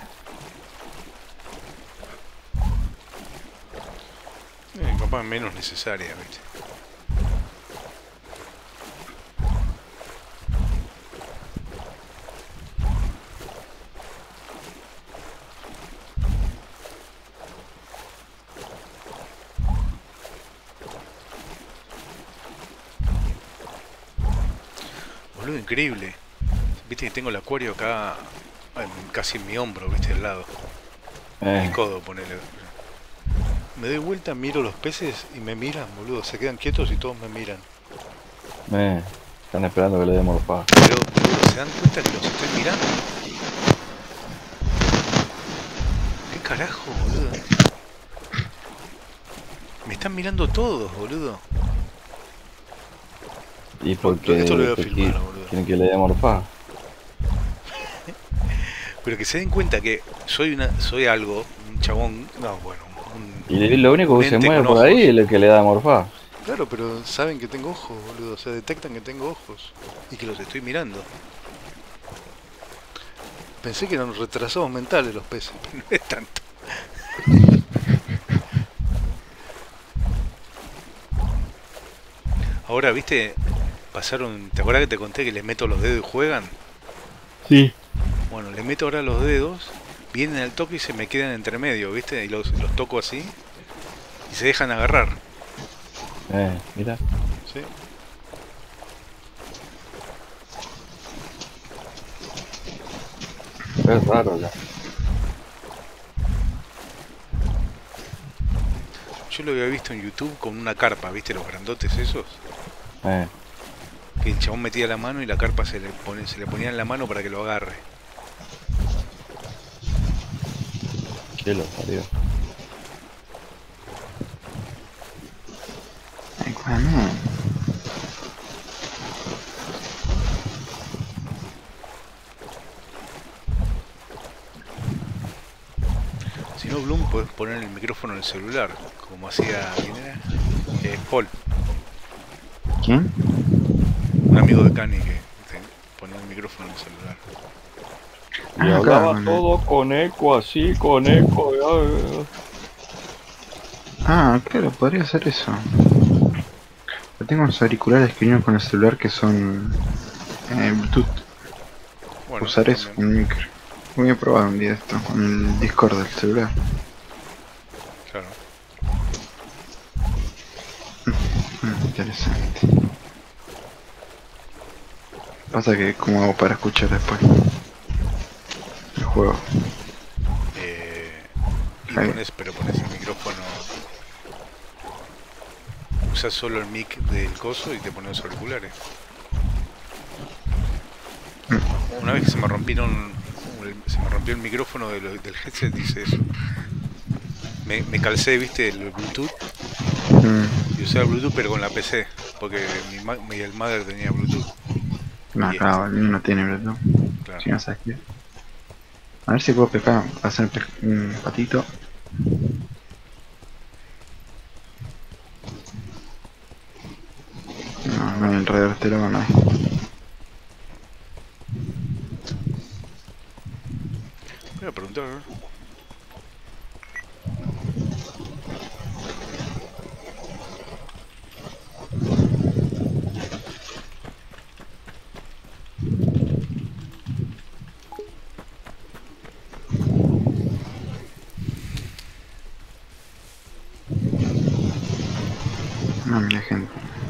Capaz menos necesaria, ¿viste? Boludo, increíble. Viste que tengo el acuario acá, casi en mi hombro, viste, al lado. Mi codo, ponele. Me doy vuelta, miro los peces y me miran, boludo. Se quedan quietos y todos me miran. Están esperando que le demos morfada. Pero, boludo, ¿se dan cuenta que los estoy mirando? ¿Qué carajo, boludo? Me están mirando todos, boludo. Y porque Esto lo voy a filmar, boludo. Quieren que le demos morfada. Pero que se den cuenta que soy algo, un chabón, no, bueno, y lo único que se ente mueve con por ahí ojos. es el que le da morfada. Claro, pero saben que tengo ojos, boludo, o sea, detectan que tengo ojos y que los estoy mirando. Pensé que eran retrasados mentales los peces, pero no es tanto. Ahora, viste, pasaron, ¿te acuerdas que te conté que les meto los dedos y juegan? Sí. Bueno, le meto ahora los dedos, vienen al toque y se me quedan entre medio, ¿viste? Y los toco así y se dejan agarrar. Mira. ¿Sí? Es raro ya. Yo lo había visto en YouTube con una carpa, ¿viste? Los grandotes esos. Que el chabón metía la mano y la carpa se le ponía en la mano para que lo agarre. ¿Qué lo parió? Si no, Bloom, podés poner el micrófono en el celular, como hacía, ¿quién era? Paul, ¿Quién? un amigo de Cani que ponía el micrófono en el celular. Y hablaba todo con eco, así, con eco. Claro, podría hacer eso. Yo tengo unos auriculares que vienen con el celular que son Bluetooth. Bueno, Usar eso con el micro. Voy a probar un día esto con el Discord del celular. Claro. Interesante. Pasa que, ¿cómo hago para escuchar después? El juego. Y pones el micrófono. Usas solo el mic del coso y te pones los auriculares. Una vez que se me rompió el micrófono del headset, dice eso. Me calcé, viste, el Bluetooth. Y usé el Bluetooth pero con la PC, porque el mother tenía Bluetooth. No, claro, el mío no tiene Bluetooth. Claro. Si no sabes qué. A ver si puedo pegar, hacer un patito. No hay alrededor de este lado, no hay. Voy a preguntar, ¿no? No, mira gente.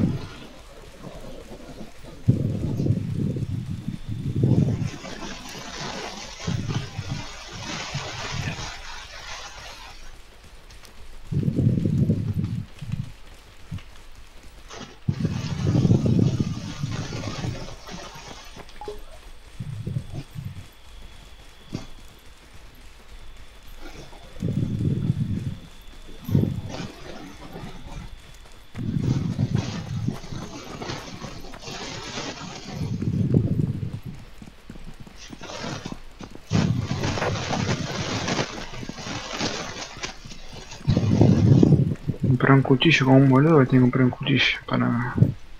Compré un cuchillo como un boludo que tengo que comprar un cuchillo para...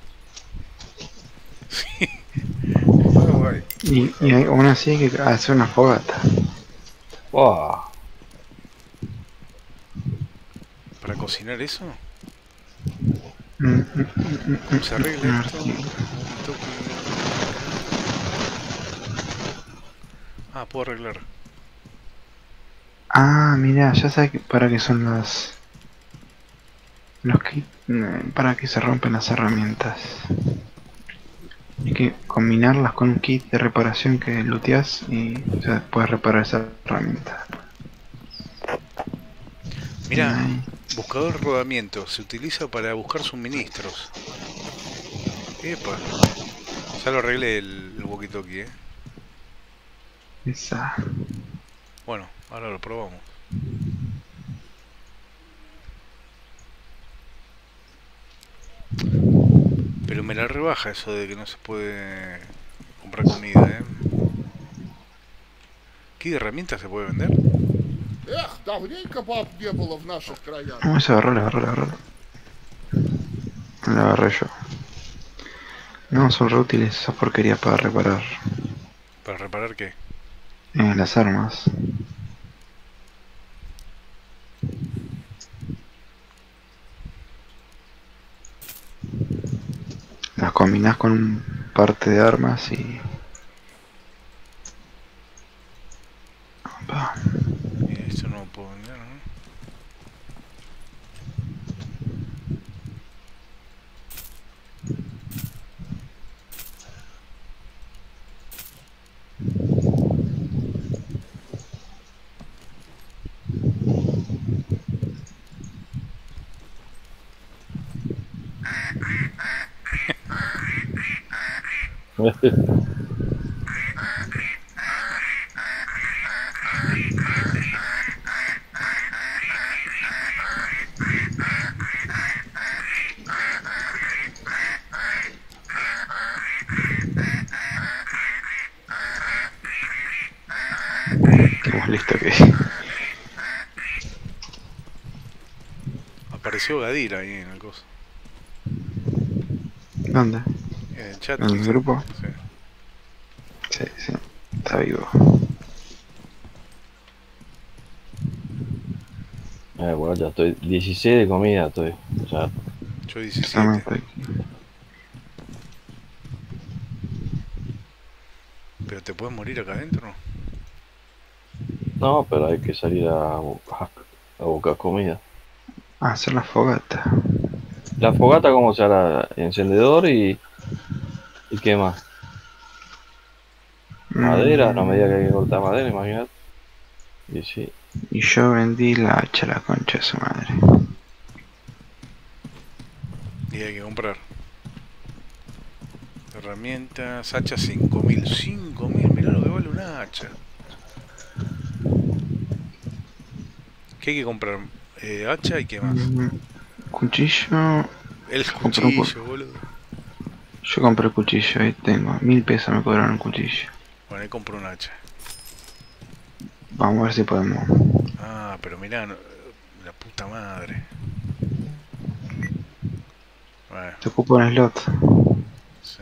Sí. Bueno, guay. Y aún así hay que hacer una fogata. Wow. ¿Para cocinar eso? Mm, Se arregla esto. Puedo arreglar. Mira, ya sabes para qué son los que para que se rompen las herramientas. Hay que combinarlas con un kit de reparación que looteas y puedes reparar esa herramienta. Mira, Ahí. buscador de rodamiento. Se utiliza para buscar suministros. Epa. Ya lo arreglé el walkie-talkie, Esa. Bueno, ahora lo probamos. Pero me la rebaja eso de que no se puede comprar comida, ¿Qué herramientas se puede vender? Эх, давненько баб не было в наших краях. No, ese agarró. La agarré yo. No, son re útiles esas porquerías para reparar ¿Para reparar qué? las armas. Las combinás con un parte de armas y... Opa. Esto no lo puedo vender, ¿no? Qué más listo que... Apareció Gadir ahí en el coso. ¿Dónde? En el chat. ¿En el grupo? Sí. Sí, está vivo. Bueno, ya estoy 16 de comida, estoy. O sea, Yo También 17. estoy. ¿Pero te puedes morir acá adentro? no, pero hay que salir a buscar comida. Hacer la fogata. La fogata, como se hará, encendedor y qué más. Madera, no me diga que hay que cortar madera, imagínate. Y sí. Y yo vendí la hacha, la concha de su madre. Y hay que comprar. Herramientas, hacha 5000. 5000, mirá lo que vale una hacha. ¿Qué hay que comprar? Hacha y qué más. Cuchillo. El compré un cuchillo, boludo. Yo compré el cuchillo, ahí tengo. 1000 pesos me cobraron un cuchillo. Bueno, ahí compro un hacha. Vamos a ver si podemos. Ah, pero mirá, la puta madre. Bueno, Te ocupo un slot. sí.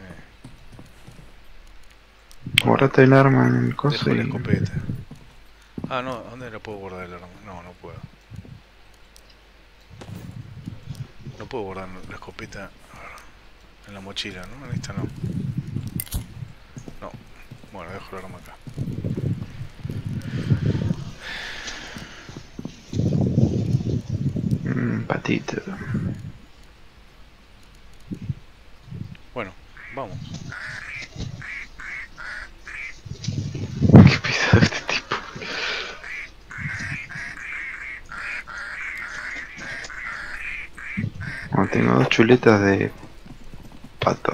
Guardate el arma en el coso Dejo la y... escopeta. Ah, no, ¿dónde la puedo guardar el arma? No, no puedo. No puedo guardar la escopeta en la mochila, ¿no? En esta no. No. Bueno, dejo el arma acá. patito. Bueno, vamos. Qué pesado este tipo. Bueno, tengo 2 chuletas de pato.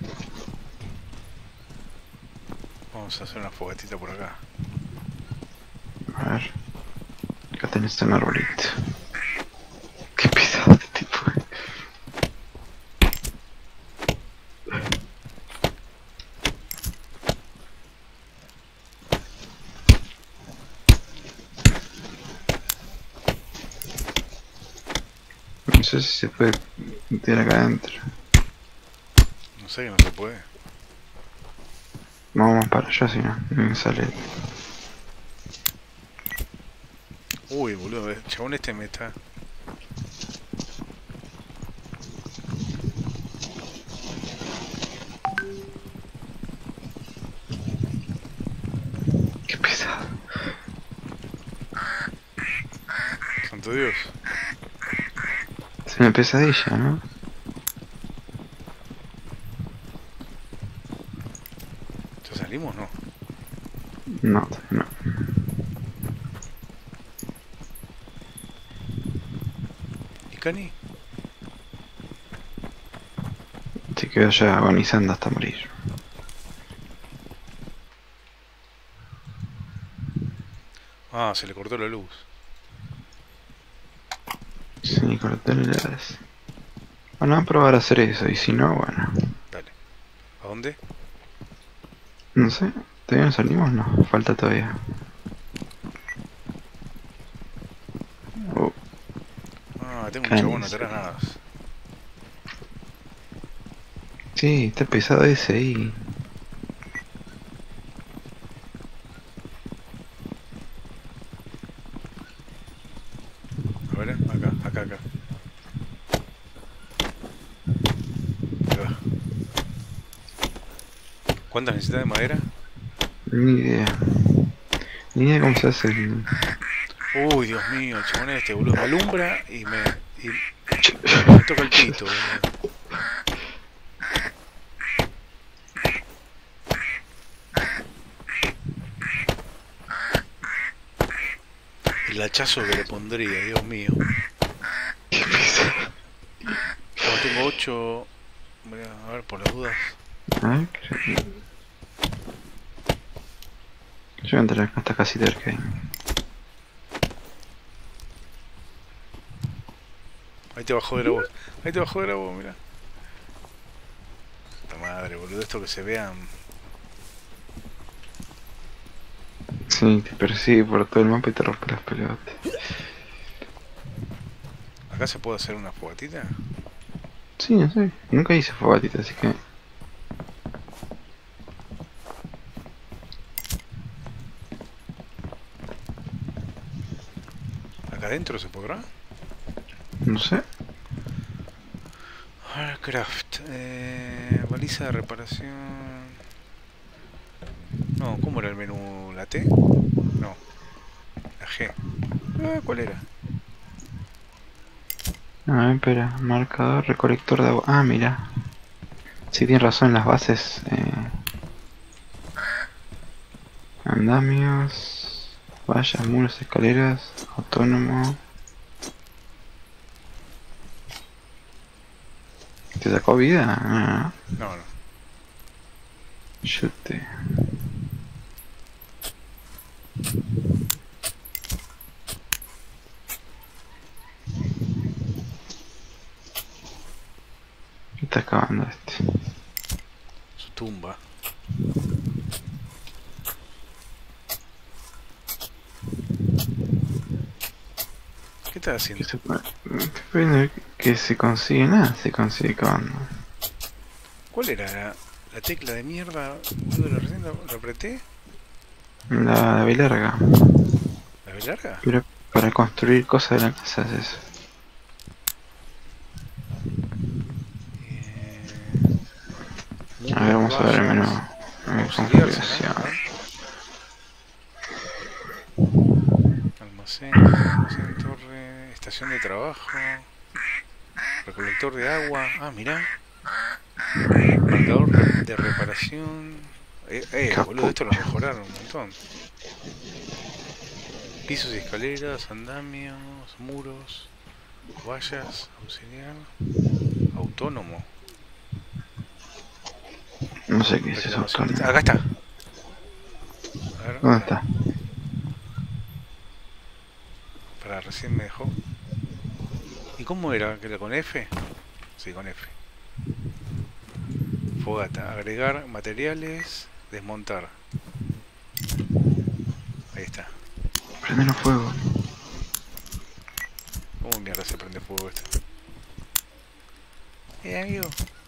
Vamos a hacer una fogatita por acá. A ver. Acá tenés un arbolito. Qué pesado este tipo. No sé si se puede meter acá adentro. No sé que no se puede. Vamos para allá si no, me sale. Uy, boludo, el chabón este me está... Qué pesado. Santo Dios. Es una pesadilla, ¿no? salimos? No. No, no. ¿Y Cani? Se quedó ya agonizando hasta morir. Ah, se le cortó la luz. Sí, cortarle las... Bueno, vamos a probar a hacer eso, y si no, bueno. Dale. ¿A dónde? No sé, ¿todavía no salimos? No, falta todavía. Oh, Ah, tengo un Cani, chabón sí. atrás nada más. Sí, está pesado ese ahí. A ver, acá. Ahí va. ¿Cuántas necesitas de madera? Ni idea. Ni idea cómo se hace el... Uy, Dios mío, el chabón este, boludo. Me alumbra y me toca el pito, boludo. El hachazo que le pondría, Dios mío. Qué pesado. Oh, tengo 8. A ver, por las dudas. A ver, yo voy a entrar acá, está casi cerca ahí. Ahí te bajó de la voz. Mira. Puta madre, boludo, esto que se vean. Sí, te persigue por todo el mapa y te rompe las pelotas. ¿Acá se puede hacer una fogatita? Sí, no sé, nunca hice fogatita, así que... ¿Acá adentro se podrá? No sé. Craft. Baliza de reparación. No, ¿cómo era el menú? ¿La T? No. La G. ¿Cuál era? A ver, espera, marcador, recolector de agua. Ah, mira. Sí, tienes razón, las bases. Andamios, vallas, muros, escaleras, autónomo. ¿Te sacó vida? Ah, No, no. chute. ¿Qué está acabando este? Su tumba. ¿Qué estás haciendo? Estoy viendo que se consigue nada, se consigue cavando. ¿Cuál era la tecla de mierda? Boludo, la recién la apreté. La B larga. ¿La B larga? Pero para construir cosas de la casa es eso. A ver, vamos a ver el menú. Configuración. Almacén, torre, estación de trabajo, recolector de agua. Ah, mirá. Marcador de reparación. Boludo, esto lo mejoraron un montón. Pisos y escaleras, andamios, muros, vallas, auxiliar, autónomo. No sé qué es eso. Acá está. A ver, ¿Dónde está? para recién me dejó. ¿Y cómo era? ¿Que era con F? Sí, con F. Fogata, agregar materiales, desmontar. Ahí está. Prendelo fuego. ¿Cómo mierda se prende fuego esto? Amigo.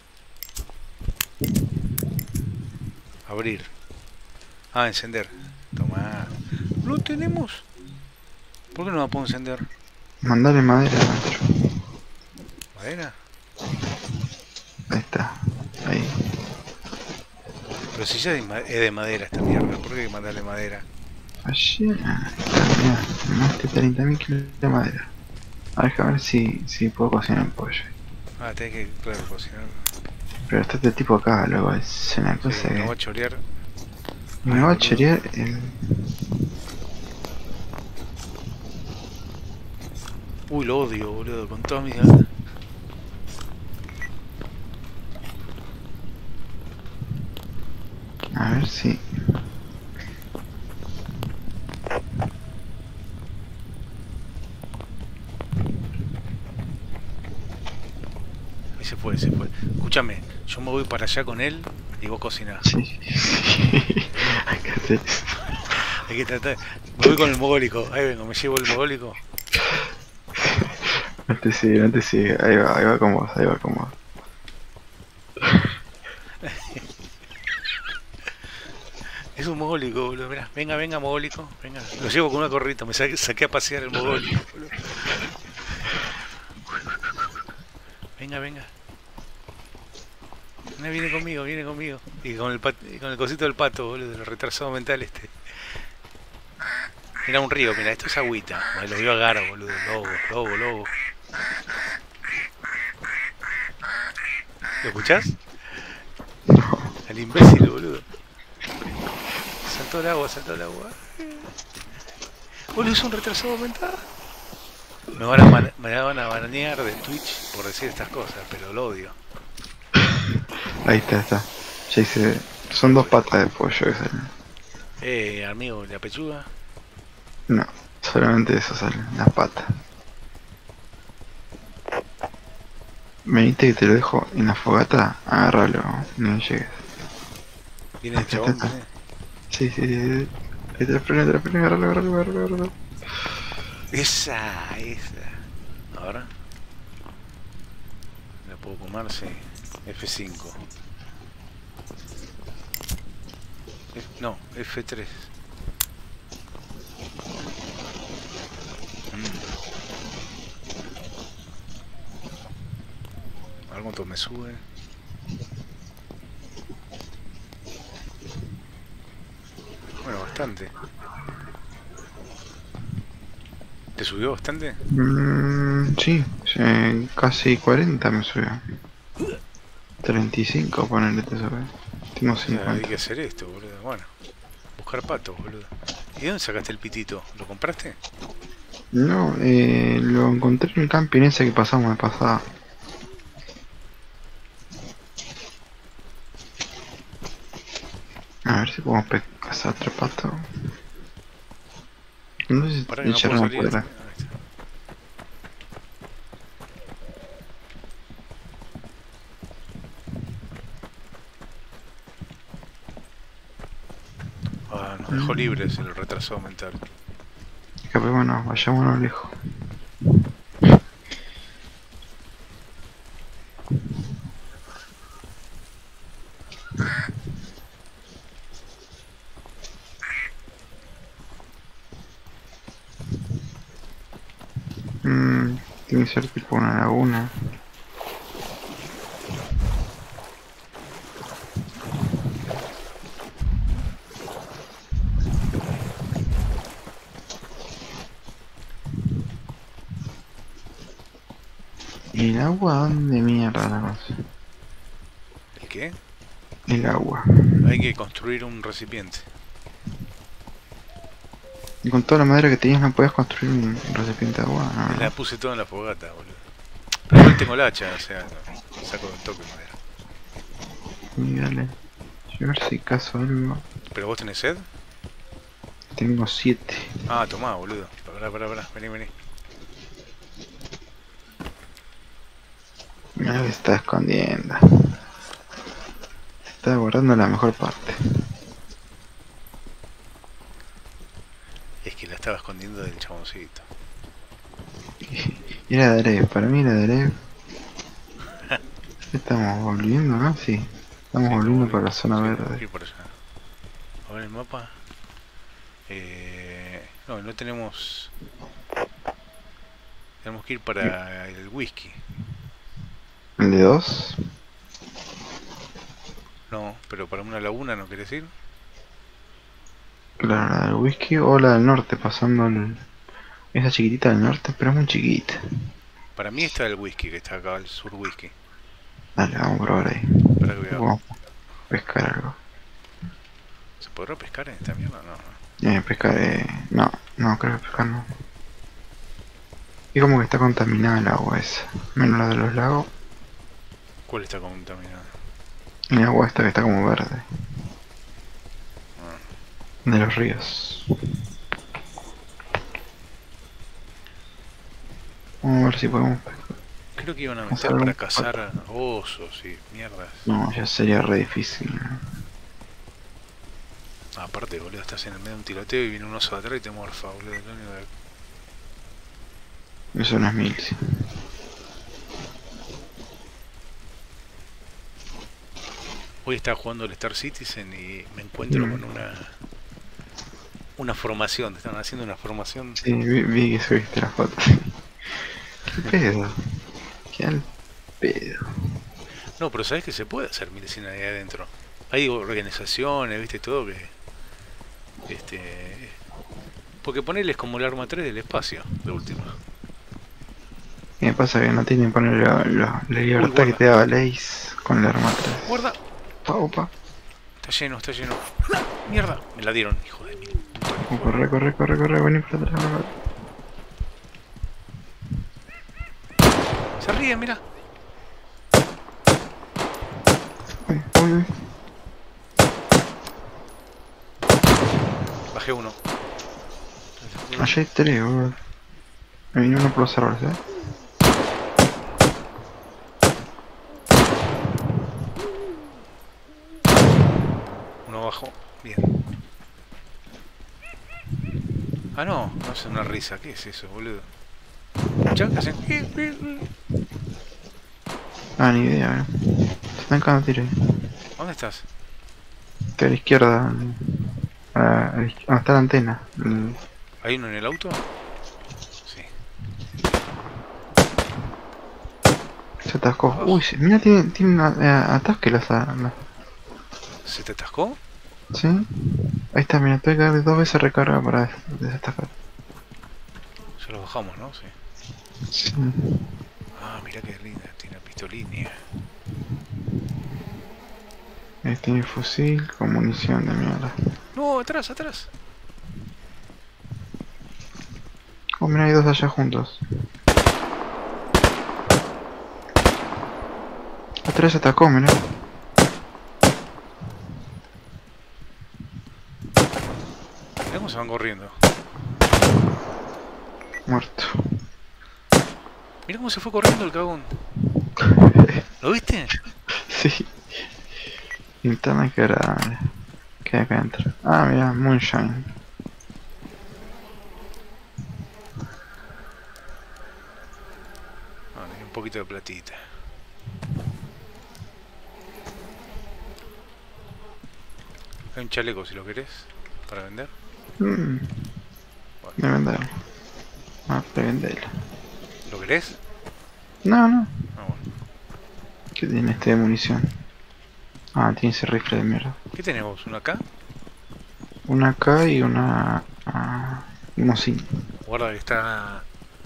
Abrir. Ah, encender. Toma. ¿Lo tenemos? ¿Por qué no la puedo encender? Mandale madera adentro. ¿Madera? Ahí está. Ahí. Pero si ya es de madera esta mierda, ¿por qué hay que mandarle madera? Allí. Mira, más de 30.000 kilos de madera. A ver si puedo cocinar un pollo. Ah, tenés que, claro, cocinar. Pero está este tipo acá, luego es una cosa Sí, que... no va a chorear. Me va a chorear el... Uy, lo odio, boludo, con todas mis ganas. A ver si... Y se fue, se fue. Escúchame, yo me voy para allá con él y vos cocinás. Sí. Hay que hacer eso. Hay que tratar. Me voy con el mogólico. Ahí vengo, me llevo el mogólico. No te sigue, no te sigue. Ahí va con vos, ahí va con vos. Es un mogólico, boludo. Mirá, venga, venga, mogólico. Venga, lo llevo con una corrita. Me saqué a pasear el mogólico, boludo. Venga, venga. Viene conmigo, viene conmigo. Y con el cosito del pato, boludo, el retrasado mental este. Mira un río, mira, esto es agüita. Me lo dio a Garo, boludo. Lobo. ¿Lo escuchás? El imbécil, boludo. Saltó el agua. Boludo, es un retrasado mental. Me van a banear de Twitch por decir estas cosas, pero lo odio. Ahí está. Ya hice... Son dos patas de pollo que salen. Amigo, la pechuga. No, solamente eso salen, las patas. Venite que te lo dejo en la fogata, agárralo, no llegues. Viene el chabón, viene. Sí. Ahí te lo freno, agárralo. Esa. Ahora. La puedo comer, sí. F5. No, F3. A ver cuánto me sube. Bueno, bastante. ¿Te subió bastante? Sí, casi 40 me subió. 35 ponele te sube. Tengo O sea, hay 50. que hacer esto, boludo. Bueno, buscar patos, boludo. ¿Y de dónde sacaste el pitito? ¿Lo compraste? No, lo encontré en el camping ese que pasamos de pasada. A ver si podemos cazar tres patos. No sé si Para que no puedo echaron salir. afuera. Ahí está. Ah, nos dejó libres el retrasado mental. Escapémonos, vayámonos lejos. Tiene que ser tipo una laguna. ¿Y el agua dónde mierda la cosa? ¿El qué? El agua. Hay que construir un recipiente. Y con toda la madera que tenías no podías construir un recipiente de agua, no. La puse toda en la fogata, boludo. Pero igual tengo la hacha, o sea, no, saco un toque de madera. Y dale. Yo a ver si caso algo. ¿Pero vos tenés sed? Tengo 7. Ah, tomá, boludo. Pará, vení. Mira que se está escondiendo. Se está guardando la mejor parte. Es que la estaba escondiendo del chaboncito. Y era Dereb, para mí era Dereb. Estamos volviendo, ¿no? Sí. Estamos Sí, volviendo tengo para la zona sí, verde. tengo que ir por allá. A ver el mapa. No tenemos... Tenemos que ir para el whisky. ¿El de 2? No, pero para una laguna, ¿no querés ir? Claro, la del whisky o la del norte, pasando esa chiquitita del norte, pero es muy chiquita. Para mí está el whisky, que está acá, el sur whisky. Dale, vamos a probar ahí. Para que voy a... Vamos a pescar algo. ¿Se podrá pescar en esta mierda? No, no. Pescar no, no, creo que pescar no. Y como que está contaminada el agua esa. Menos la de los lagos. ¿Cuál está contaminado? El agua esta que está como verde. De los ríos. Vamos a ver si podemos pescar. Creo que iban a Vamos a meter ver para un cazar osos y mierdas. No, ya sería re difícil. Ah, aparte, boludo, estás en el medio de un tiroteo y viene un oso de atrás y te morfa, boludo. Lo único que- Eso no es mil, sí. Hoy estaba jugando el Star Citizen y me encuentro con una formación. Estaban haciendo una formación. Sí, vi que subiste la foto. ¿Qué pedo? ¿Qué al pedo? No, pero sabes que se puede hacer medicina ahí adentro. Hay organizaciones, viste, todo que... Porque ponerles como el arma 3 del espacio, de última. ¿Qué pasa? Que no tienen que poner la libertad guarda. que te daba Lace con el arma 3. ¡Guarda! Opa, opa. Está lleno, está lleno. ¡Mierda! Me la dieron, hijo de mil. Corre, corre, corre, corre, vení para atrás. Se ríe, mira. Uy, uy, uy. Bajé uno. Allá hay 3, boludo. Me vino uno por los árboles, Uno abajo. Bien. Ah, no. No es una risa. ¿Qué es eso, boludo? ¿Ya? ¿Qué hacen? Ah, ni idea, Se están cagando tiro ahí. ¿Dónde estás? Estoy a la izquierda. Donde está la antena. ¿Hay uno en el auto? Sí. Se atascó. Uy, mira, tiene una atasque ¿Se te atascó? ¿Sí? Ahí está, mira, tuve que darle 2 veces recarga para desatacar. Ya lo bajamos, ¿no? Sí. Sí. Ah, mira qué linda. Tiene pistolina. Ahí tiene fusil con munición de mierda. No, atrás, atrás. Oh, mira, hay 2 allá juntos. Atrás atacó, mira. Mirá cómo se van corriendo. Muerto. Mira cómo se fue corriendo el cagón. ¿Lo viste? Sí. Linterna que era... que hay acá adentro. Ah, mira, Moonshine. Ah, tenía un poquito de platita. Hay un chaleco si lo querés. Para vender. Mmm. De venderlo. Ah, de venderlo. ¿Lo querés? No, no. Ah, bueno. ¿Qué tiene este de munición? Ah, tiene ese rifle de mierda. ¿Qué tenemos? ¿Una acá? Una acá y una... un Mosin. Guarda que está...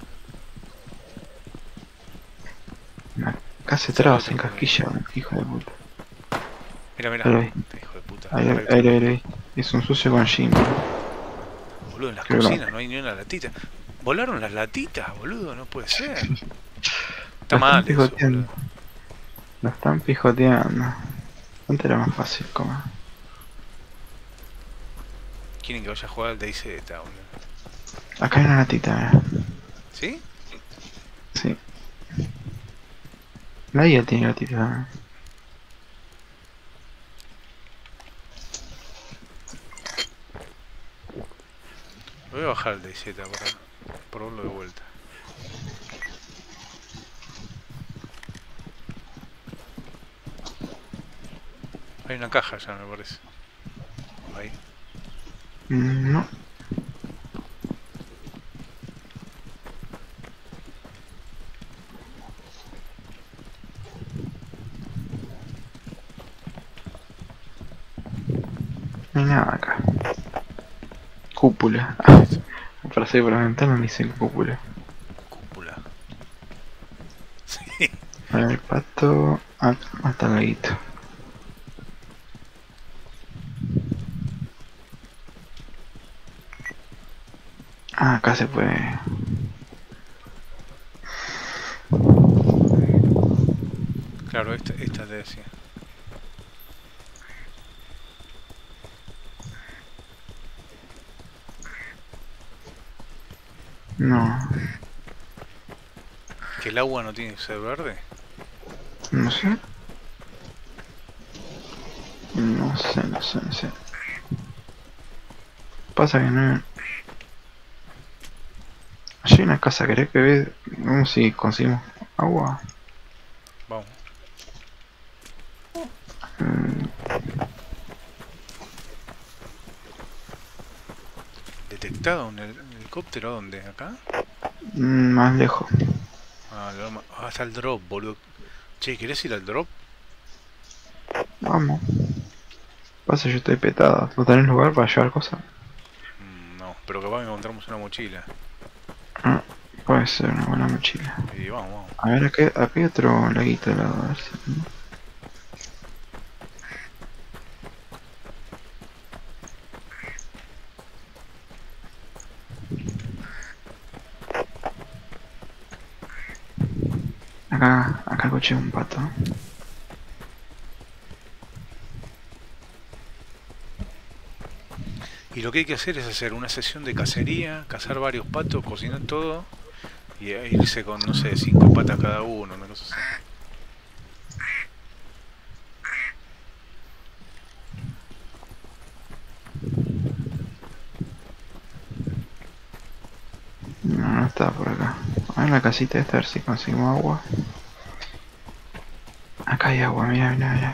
Acá se traba sin casquilla, hijo de puta. Mira, mira. Ahí. Hijo de puta. Ahí. Es un sucio con Jim. Boludo, en las Qué cocinas no hay ni una latita. Volaron las latitas, boludo. No puede ser. Está Lo mal están eso, pijoteando. boludo. Lo están pijoteando. Antes era más fácil comer. Quieren que vaya a jugar al DayZ, boludo. Acá hay una latita, mira. ¿Sí? Sí. La IA tiene latita. Lo voy a bajar al DayZ por verlo de vuelta. Hay una caja ya, me parece. Ahí. No. No hay nada acá. Cúpula. Para salir por la ventana dice cúpula. Cúpula. Sí. A ver, el pato. Hasta el laguito. acá se puede. Claro, esta te decía. No, ¿Que el agua no tiene que ser verde? no sé. No sé. Pasa que no. Allí hay una casa, ¿querés que ve? Vamos si conseguimos agua. Vamos. Mm, ¿Detectado un helicóptero? ¿Dónde? ¿Acá? más lejos. Está el drop, boludo. Che, ¿querés ir al drop? Vamos. Pasa, yo estoy petado. ¿No tenés lugar para llevar cosas? No, pero capaz que encontramos una mochila. Ah, puede ser una buena mochila. Y vamos. A ver, acá hay otro laguito al lado. A ver si. Acá escuché un pato. Y lo que hay que hacer es hacer una sesión de cacería, cazar varios patos, cocinar todo y irse con, no sé, 5 patas cada uno, una cosa así. No está por acá. A ver la casita esta, a ver si conseguimos agua. Acá hay agua, mira.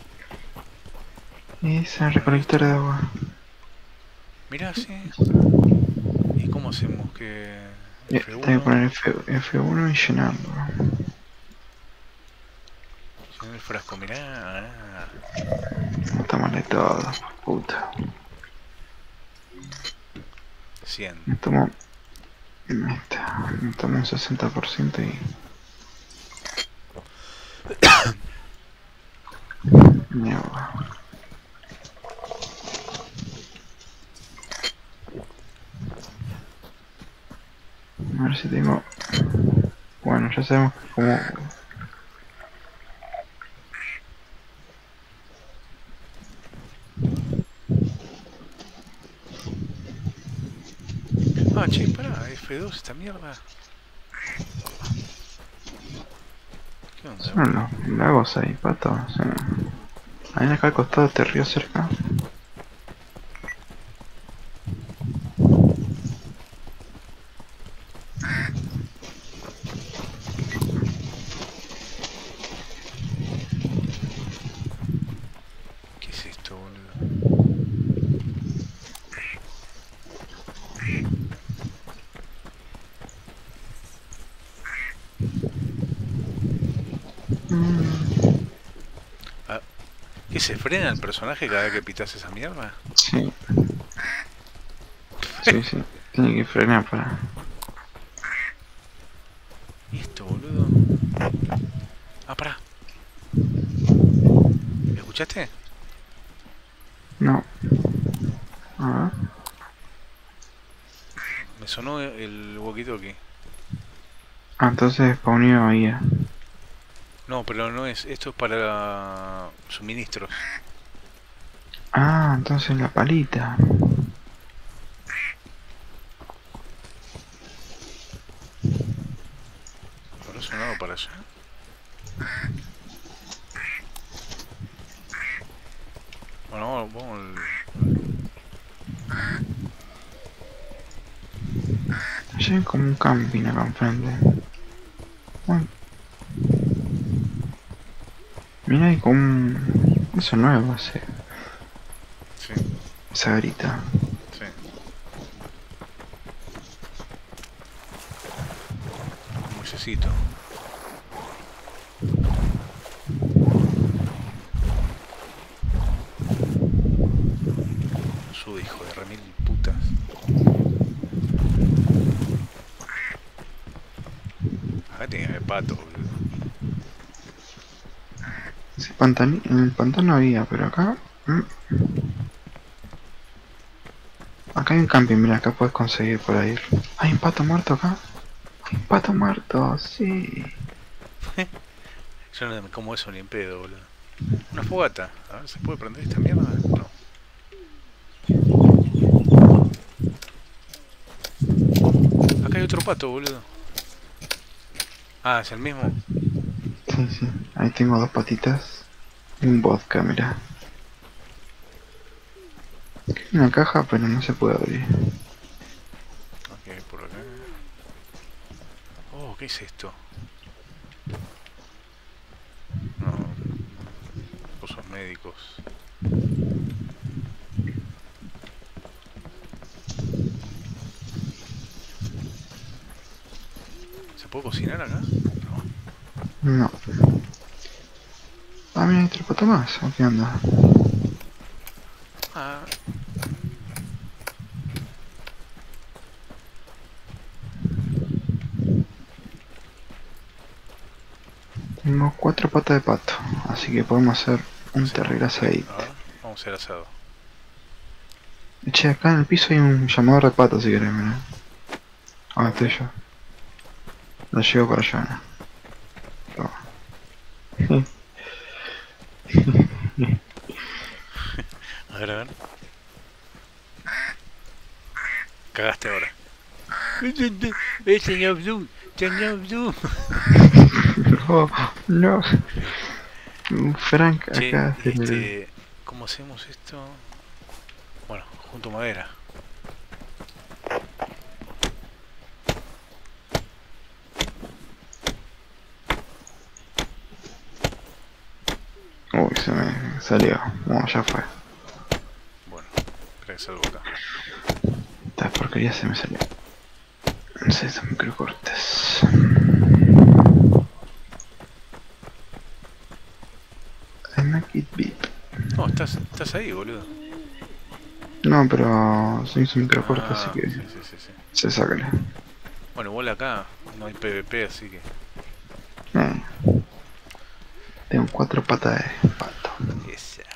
Esa recolectora de agua. Mirá, sí. ¿Y cómo hacemos? Que Tengo que F1, poner F1 y llenarlo. en el frasco, mirá. Está mal de todo, puta. 100. Me tomo un 60% y. Mi agua. A ver si tengo. Bueno, ya sabemos cómo. Ah, che, pará, F2 esta mierda. ¿Qué onda? Son los lagos ahí, pato. O sea, hay acá al costado de este río cerca. ¿Qué es esto, boludo? Ah, ¿qué se frena el personaje cada vez que pitas esa mierda? Sí. Sí. Tiene que frenar para. ¿Y esto, boludo? Ah, pará. ¿Escuchaste? No. A ver. Me sonó el walkie-talkie. Ah, entonces spawneó ahí. No, pero no es. Esto es para suministros. Ah, entonces la palita. ¿Habrá sonado para allá? Bueno, vamos Allá hay como un camping acá enfrente. Bueno. Mira, hay como un. Eso es nuevo, ese. Sí, Esa garita. sí. Un muchecito. Su hijo de remil putas. Acá tiene que haber pato, boludo. En el pantano había, pero acá. acá hay un camping, mira, acá puedes conseguir por ahí. Hay un pato muerto acá. Hay un pato muerto, sí. Yo no me como eso ni en pedo, boludo. Una fogata. A ver, ¿se puede prender esta mierda? No. Acá hay otro pato, boludo. Ah, ¿es el mismo? Sí, sí. Ahí tengo 2 patitas. Y un vodka, mira. Una caja, pero no se puede abrir. Ok, por acá. Oh, ¿qué es esto? No. Cosas médicos. ¿Se puede cocinar acá? No. No. Ah, mira, hay 3 patos más. ¿O qué onda? Ah. Tengo 4 patas de pato. Así que podemos hacer un terrible asadito. A ver, vamos a hacer asado. Che, acá en el piso hay un llamador de pato si querés, mira. Ah, estoy yo. Lo llevo para allá, ¿no? Toma. A ver, a ver. Cagaste ahora. Señor Zoom, señor Zoom. No, no. Frank, Che, acá. ¿cómo hacemos esto? Bueno, junto madera. Uy, se me salió. Bueno, ya fue. Bueno, espera que salgo acá. Esta porquería se me salió. No sé, estos microcortes. I make it beep. No, estás ahí, boludo. No, pero se hizo un microcorte, así Ah, que sí, sí, sí, sí. se sácale. Bueno, igual acá no hay PvP, así que... Tengo 4 patas de pato. Esa.